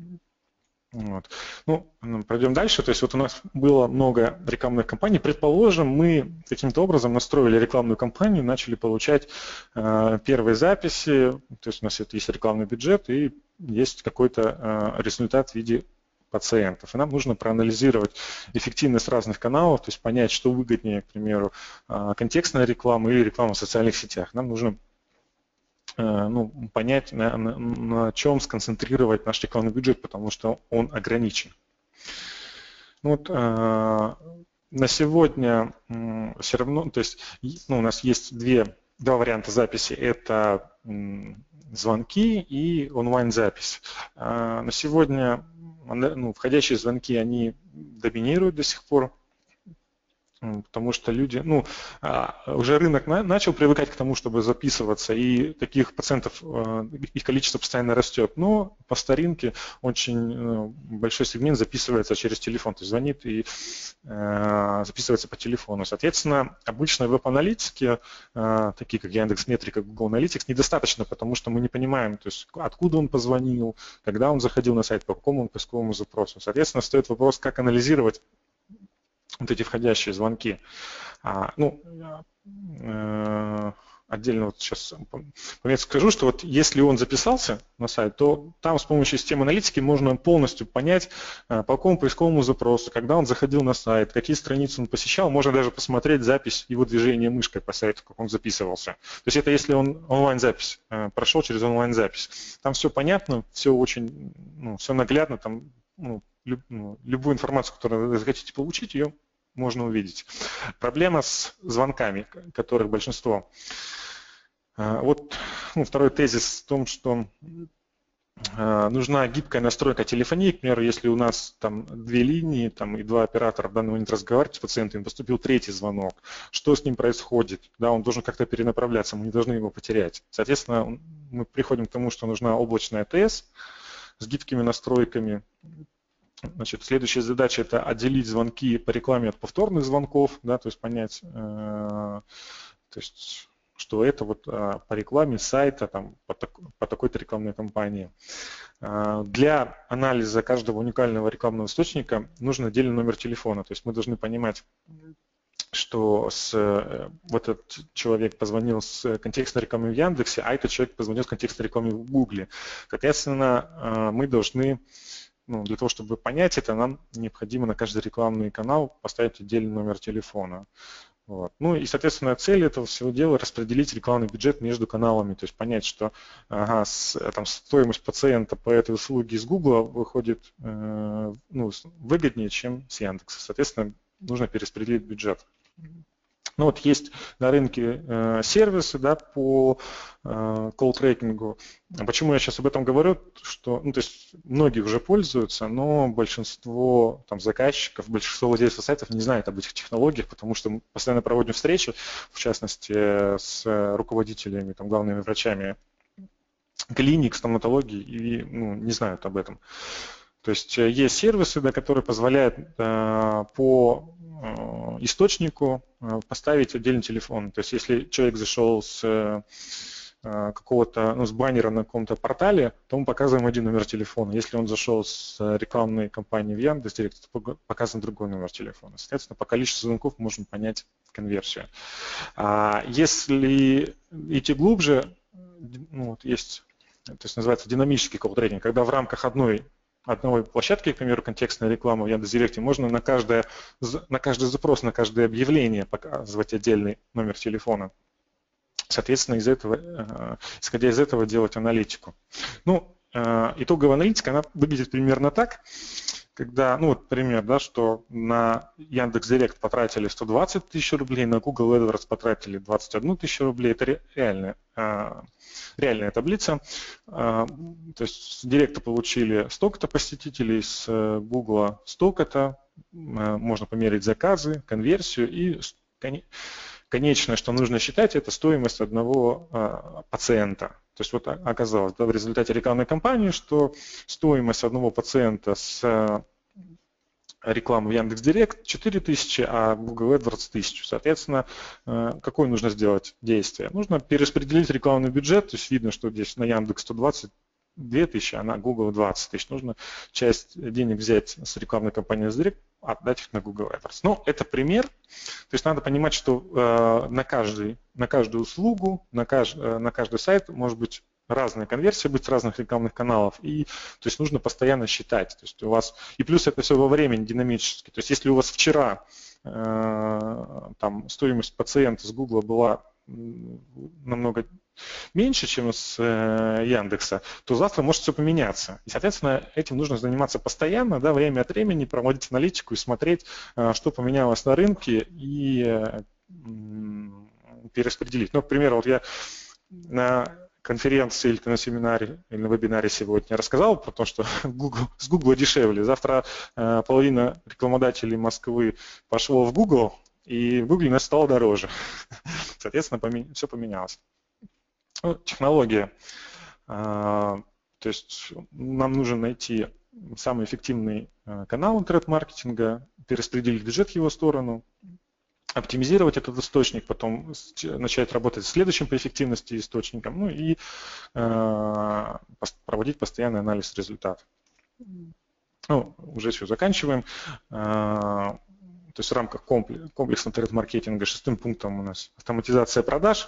Вот. Пройдем дальше. То есть вот у нас было много рекламных кампаний. Предположим, мы каким-то образом настроили рекламную кампанию, начали получать первые записи. То есть у нас есть рекламный бюджет и есть какой-то результат в виде пациентов. И нам нужно проанализировать эффективность разных каналов, то есть понять, что выгоднее, к примеру, контекстная реклама или реклама в социальных сетях. Нам нужно понять, на чем сконцентрировать наш рекламный бюджет, потому что он ограничен. На сегодня все равно, то есть у нас есть два варианта записи, это звонки и онлайн-запись. На сегодня входящие звонки, они доминируют до сих пор, потому что люди, уже рынок начал привыкать к тому, чтобы записываться, и таких пациентов, их количество постоянно растет, но по старинке очень большой сегмент записывается через телефон, то есть звонит и записывается по телефону. Соответственно, обычно веб-аналитики, такие как Яндекс.Метрика, Google Analytics, недостаточно, потому что мы не понимаем, то есть откуда он позвонил, когда он заходил на сайт, по какому он поисковому запросу. Соответственно, стоит вопрос, как анализировать вот эти входящие звонки. Отдельно вот сейчас скажу, что вот если он записался на сайт, то там с помощью системы аналитики можно полностью понять, по какому поисковому запросу, когда он заходил на сайт, какие страницы он посещал, можно даже посмотреть запись его движения мышкой по сайту, как он записывался. То есть это если он онлайн-запись, прошел через онлайн-запись. Там все понятно, все очень, все наглядно, там, любую информацию, которую вы захотите получить, ее можно увидеть. Проблема с звонками, которых большинство. Вот второй тезис в том, что нужна гибкая настройка телефонии. К примеру, если у нас там 2 линии и 2 оператора в данный момент разговаривают с пациентом, поступил 3-й звонок, что с ним происходит? Да, он должен как-то перенаправляться, мы не должны его потерять. Соответственно, мы приходим к тому, что нужна облачная АТС с гибкими настройками. Значит, следующая задача – это отделить звонки по рекламе от повторных звонков, да, то есть понять, то есть, что это вот по рекламе сайта по такой-то рекламной кампании. Для анализа каждого уникального рекламного источника нужен отдельный номер телефона, то есть мы должны понимать, что вот этот человек позвонил с контекстной рекламой в Яндексе, а этот человек позвонил с контекстной рекламой в Гугле. Соответственно, мы должны, для того, чтобы понять это, нам необходимо на каждый рекламный канал поставить отдельный номер телефона. Вот. И, соответственно, цель этого всего дела – распределить рекламный бюджет между каналами, то есть понять, что стоимость пациента по этой услуге из Гугла выходит выгоднее, чем с Яндекса. Соответственно, нужно перераспределить бюджет. Ну вот есть на рынке сервисы, да, по колл-трекингу. Почему я сейчас об этом говорю? Что, ну, то есть многие уже пользуются, но большинство там, заказчиков, большинство владельцев сайтов не знают об этих технологиях, потому что мы постоянно проводим встречи, в частности, с руководителями, там, главными врачами клиник, стоматологии, и не знают об этом. То есть есть сервисы, да, которые позволяют по источнику поставить отдельный телефон. То есть если человек зашел с какого-то, с баннера на каком-то портале, то мы показываем один номер телефона. Если он зашел с рекламной кампании в Яндекс.Директ, то показываем другой номер телефона. Соответственно, по количеству звонков можем понять конверсию. Если идти глубже, есть, то есть называется динамический колл-трекинг, когда в рамках одной площадки, к примеру, контекстная реклама в Яндекс.Директе, можно на каждый запрос, на каждое объявление показывать отдельный номер телефона. Соответственно, исходя из этого делать аналитику. Итоговая аналитика, она выглядит примерно так, когда, пример, да, что на Яндекс.Директ потратили 120 тысяч рублей, на Google AdWords потратили 21 тысячу рублей. Это реальная таблица. То есть с Директа получили столько-то посетителей, с Google столько-то. Можно померить заказы, конверсию и конечное, что нужно считать, это стоимость одного пациента. То есть вот оказалось, да, в результате рекламной кампании, что стоимость одного пациента с рекламы в Яндекс.Директ 4000, а в Google AdWords 1000. Соответственно, какое нужно сделать действие? Нужно перераспределить рекламный бюджет, то есть видно, что здесь на Яндекс 122 тысячи, а на Google 20 тысяч. Нужно часть денег взять с рекламной кампании Яндекс.Директ, отдать их на Google AdWords. Но это пример. То есть надо понимать, что на каждую услугу, на каждый сайт может быть разная конверсия, быть с разных рекламных каналов. И то есть нужно постоянно считать. То есть у вас, и плюс это все во времени динамически. То есть если у вас вчера там стоимость пациента с Google была намного меньше, чем с Яндекса, то завтра может все поменяться. И, соответственно, этим нужно заниматься постоянно, да, время от времени, проводить аналитику и смотреть, что поменялось на рынке, и перераспределить. Ну, к примеру, вот я на конференции или на семинаре или на вебинаре сегодня рассказал про то, что с Google дешевле. Завтра половина рекламодателей Москвы пошло в Google, и в Google нас стало дороже. Соответственно, все поменялось. Технология. То есть нам нужно найти самый эффективный канал интернет-маркетинга, перераспределить бюджет в его сторону, оптимизировать этот источник, потом начать работать с следующим по эффективности источником, и проводить постоянный анализ результатов. Уже все, заканчиваем. То есть в рамках комплекса интернет-маркетинга 6-м пунктом у нас автоматизация продаж.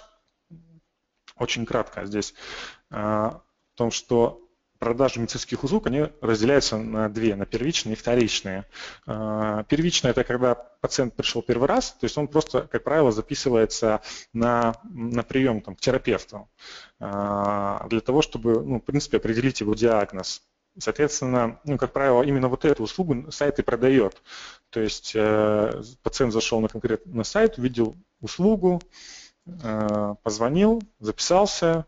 Очень кратко здесь о том, что продажи медицинских услуг, они разделяются на две, на первичные и вторичные. Первичная – это когда пациент пришел первый раз, то есть он просто, как правило, записывается на прием к терапевту для того, чтобы, в принципе, определить его диагноз. Соответственно, как правило, именно вот эту услугу сайт и продает. То есть пациент зашел на сайт, увидел услугу, позвонил, записался,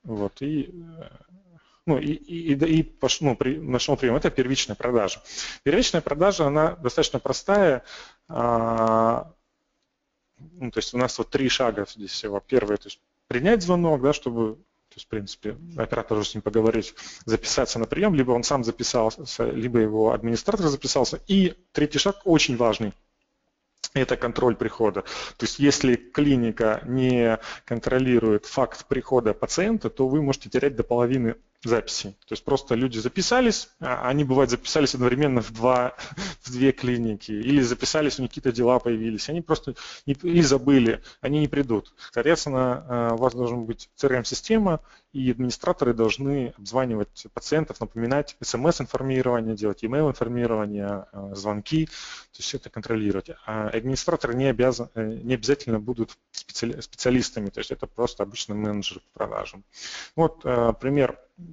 нашел прием. Это первичная продажа. Первичная продажа, она достаточно простая. То есть у нас 3 шага здесь всего. Первый, то есть принять звонок, да, чтобы, то есть, в принципе, оператор уже с ним поговорить, записаться на прием, либо он сам записался, либо его администратор записался. И третий шаг очень важный. Это контроль прихода. То есть если клиника не контролирует факт прихода пациента, то вы можете терять до половины записей. То есть просто люди записались, они, бывает, записались одновременно в две клиники, или записались, у них какие-то дела появились, они просто или забыли, они не придут. Соответственно, у вас должна быть CRM-система, и администраторы должны обзванивать пациентов, напоминать смс-информирование, делать email-информирование, звонки, то есть это контролировать. А администраторы не обязательно будут специалистами, то есть это просто обычный менеджер по продажам. Вот пример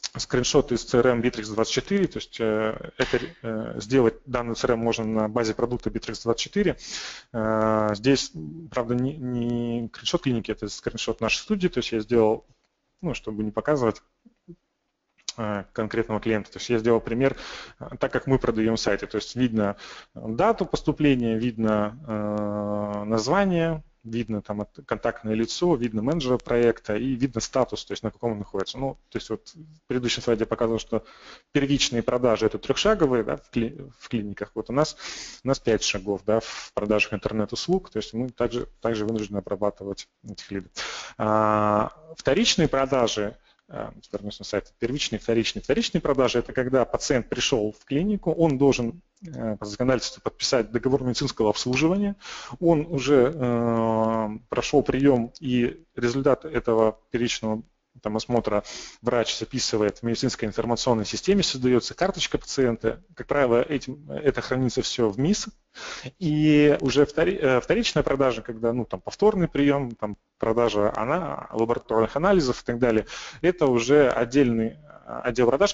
скриншот из CRM Bittrex24, то есть сделать данный CRM можно на базе продукта Bittrex24. Здесь, правда, не скриншот клиники, это скриншот нашей студии, то есть я сделал, чтобы не показывать конкретного клиента. То есть я сделал пример, так как мы продаем сайты. То есть видно дату поступления, видно название, видно там контактное лицо, видно менеджера проекта и видно статус, то есть на каком он находится. То есть вот в предыдущем слайде я показывал, что первичные продажи это трехшаговые, да, в клиниках. Вот у нас 5 шагов, да, в продажах интернет-услуг, то есть мы также вынуждены обрабатывать этих лидов. Вторичные продажи, вернусь на сайт, первичные, вторичные. Вторичные продажи – это когда пациент пришел в клинику, он должен по законодательству подписать договор медицинского обслуживания, он уже прошел прием, и результат этого первичного осмотра врач записывает в медицинской информационной системе, создается карточка пациента. Как правило, это хранится все в МИС. И уже вторичная продажа, когда повторный прием, продажа лабораторных анализов и так далее, это уже отдельный отдел продаж,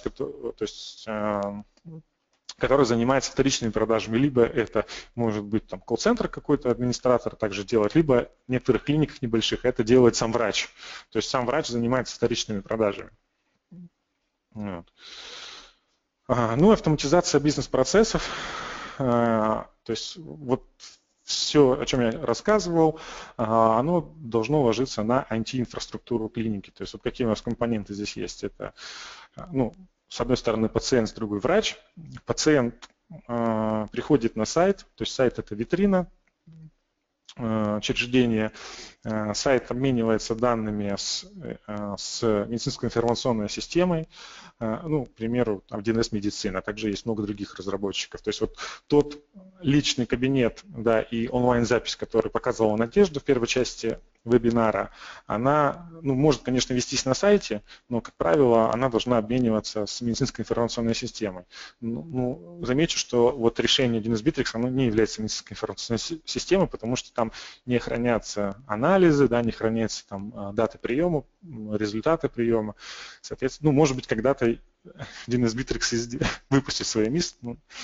который занимается вторичными продажами. Либо это может быть колл-центр какой-то, администратор также делает, либо в некоторых клиниках небольших это делает сам врач. То есть сам врач занимается вторичными продажами. Вот. Автоматизация бизнес-процессов. То есть вот все, о чем я рассказывал, оно должно ложиться на IT-инфраструктуру клиники. То есть вот какие у нас компоненты здесь есть. Это, с одной стороны, пациент, с другой врач. Пациент приходит на сайт, то есть сайт – это витрина учреждения. Сайт обменивается данными с медицинской информационной системой, к примеру, DNS медицина, а также есть много других разработчиков. То есть вот тот личный кабинет, да, и онлайн-запись, который показывала Надежда в первой части вебинара, она может, конечно, вестись на сайте, но, как правило, она должна обмениваться с медицинской информационной системой. Замечу, что вот решение DNS Bittrex, оно не является медицинской информационной системой, потому что там не хранятся анализы, да, не хранятся даты приема, результаты приема. Соответственно, может быть, когда-то DNS Bittrex выпустит свои МИС.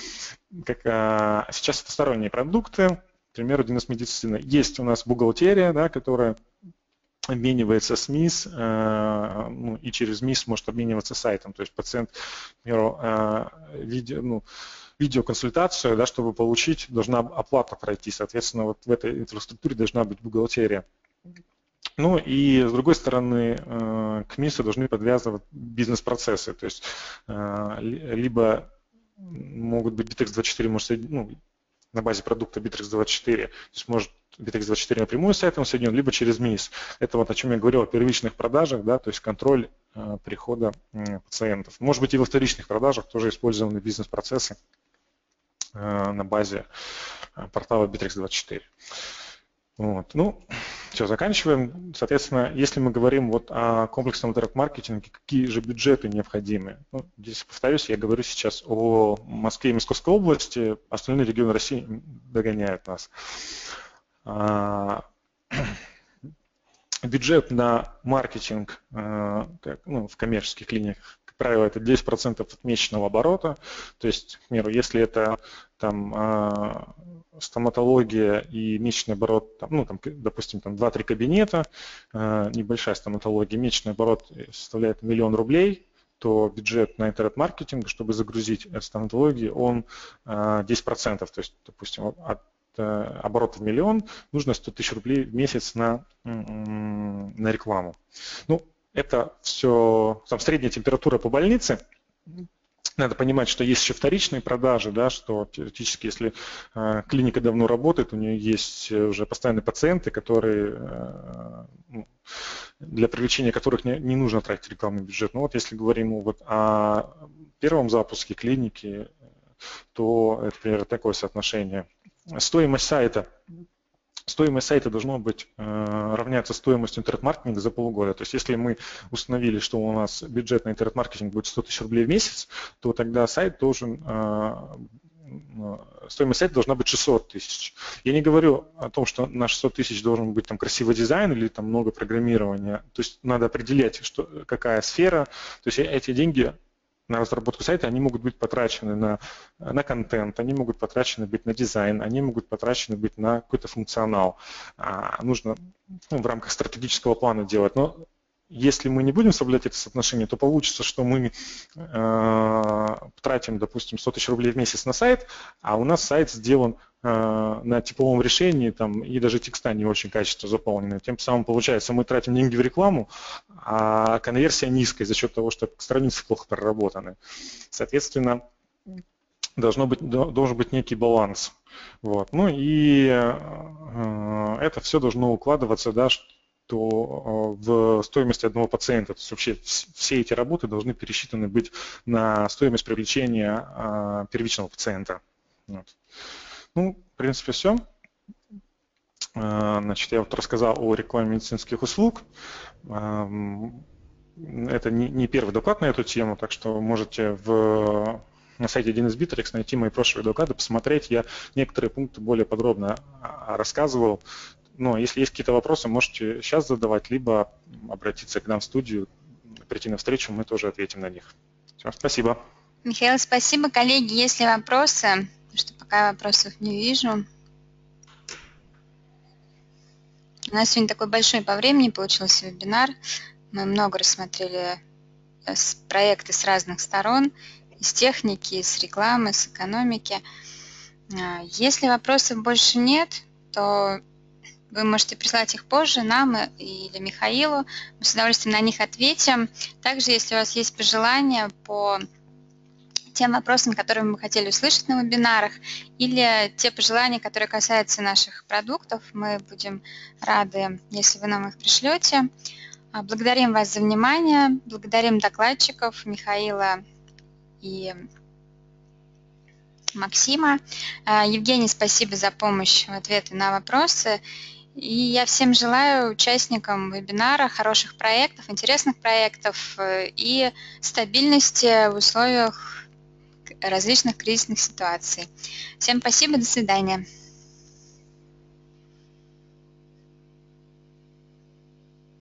Сейчас это сторонние продукты. К примеру, DNS медицина. Есть у нас бухгалтерия, да, которая обменивается с МИС, и через МИС может обмениваться сайтом. То есть пациент, к примеру, видеоконсультацию, да, чтобы получить, должна оплата пройти. Соответственно, вот в этой инфраструктуре должна быть бухгалтерия. И с другой стороны, к МИСу должны подвязывать бизнес-процессы. То есть либо могут быть Bittrex24, может, на базе продукта Bittrex24, то есть может Bittrex24 напрямую с сайтом соединен, либо через МИС. Это вот о чем я говорил, о первичных продажах, да, то есть контроль прихода пациентов. Может быть, и во вторичных продажах тоже использованы бизнес-процессы на базе портала Bittrex24. Вот. Все, заканчиваем. Соответственно, если мы говорим о комплексном интернет-маркетинге, какие же бюджеты необходимы? Здесь, повторюсь, я говорю сейчас о Москве и Московской области, остальные регионы России догоняют нас. Бюджет на маркетинг в коммерческих клиниках, как правило, это 10% от месячного оборота. То есть, к примеру, если это стоматология и месячный оборот, допустим, 2-3 кабинета, небольшая стоматология, месячный оборот составляет 1 000 000 рублей, то бюджет на интернет-маркетинг, чтобы загрузить стоматологию, он 10%. То есть, допустим, от оборота в 1 000 000 нужно 100 000 рублей в месяц на рекламу. Это все, средняя температура по больнице. Надо понимать, что есть еще вторичные продажи, да, что теоретически, если клиника давно работает, у нее есть уже постоянные пациенты, которые, для привлечения которых не нужно тратить рекламный бюджет. Если говорим о первом запуске клиники, то это примерно такое соотношение. Стоимость сайта должно быть равняться стоимости интернет-маркетинга за полгода. То есть если мы установили, что у нас бюджет на интернет-маркетинг будет 100 000 рублей в месяц, то тогда сайт должен стоимость сайта должна быть 600 тысяч. Я не говорю о том, что на 600 тысяч должен быть там красивый дизайн или там много программирования. То есть надо определять, какая сфера. То есть эти деньги на разработку сайта, они могут быть потрачены на контент, они могут потрачены быть на дизайн, они могут потрачены быть на какой-то функционал. Нужно в рамках стратегического плана делать. Но если мы не будем соблюдать это соотношение, то получится, что мы тратим, допустим, 100 тысяч рублей в месяц на сайт, а у нас сайт сделан на типовом решении, там, и даже текста не очень качественно заполнены. Тем самым получается, мы тратим деньги в рекламу, а конверсия низкая за счет того, что страницы плохо проработаны. Соответственно, должен быть некий баланс. Вот. Ну и это все должно укладываться, да, что в стоимость одного пациента. То есть вообще все эти работы должны пересчитаны быть на стоимость привлечения первичного пациента. Вот. Ну, в принципе, все. Значит, я вот рассказал о рекламе медицинских услуг. Это не первый доклад на эту тему, так что можете на сайте 1С Bittrex найти мои прошлые доклады, посмотреть. Я некоторые пункты более подробно рассказывал. Но если есть какие-то вопросы, можете сейчас задавать, либо обратиться к нам в студию, прийти на встречу, мы тоже ответим на них. Все, спасибо. Михаил, спасибо. Коллеги, есть ли вопросы? Потому что пока вопросов не вижу. У нас сегодня такой большой по времени получился вебинар. Мы много рассмотрели проекты с разных сторон, из техники, из рекламы, с экономики. Если вопросов больше нет, то вы можете прислать их позже нам или Михаилу. Мы с удовольствием на них ответим. Также, если у вас есть пожелания по тем вопросам, которые мы хотели услышать на вебинарах, или те пожелания, которые касаются наших продуктов, мы будем рады, если вы нам их пришлете. Благодарим вас за внимание, благодарим докладчиков Михаила и Максима. Евгений, спасибо за помощь в ответы на вопросы. И я всем желаю, участникам вебинара, хороших проектов, интересных проектов и стабильности в условиях различных кризисных ситуаций. Всем спасибо, до свидания.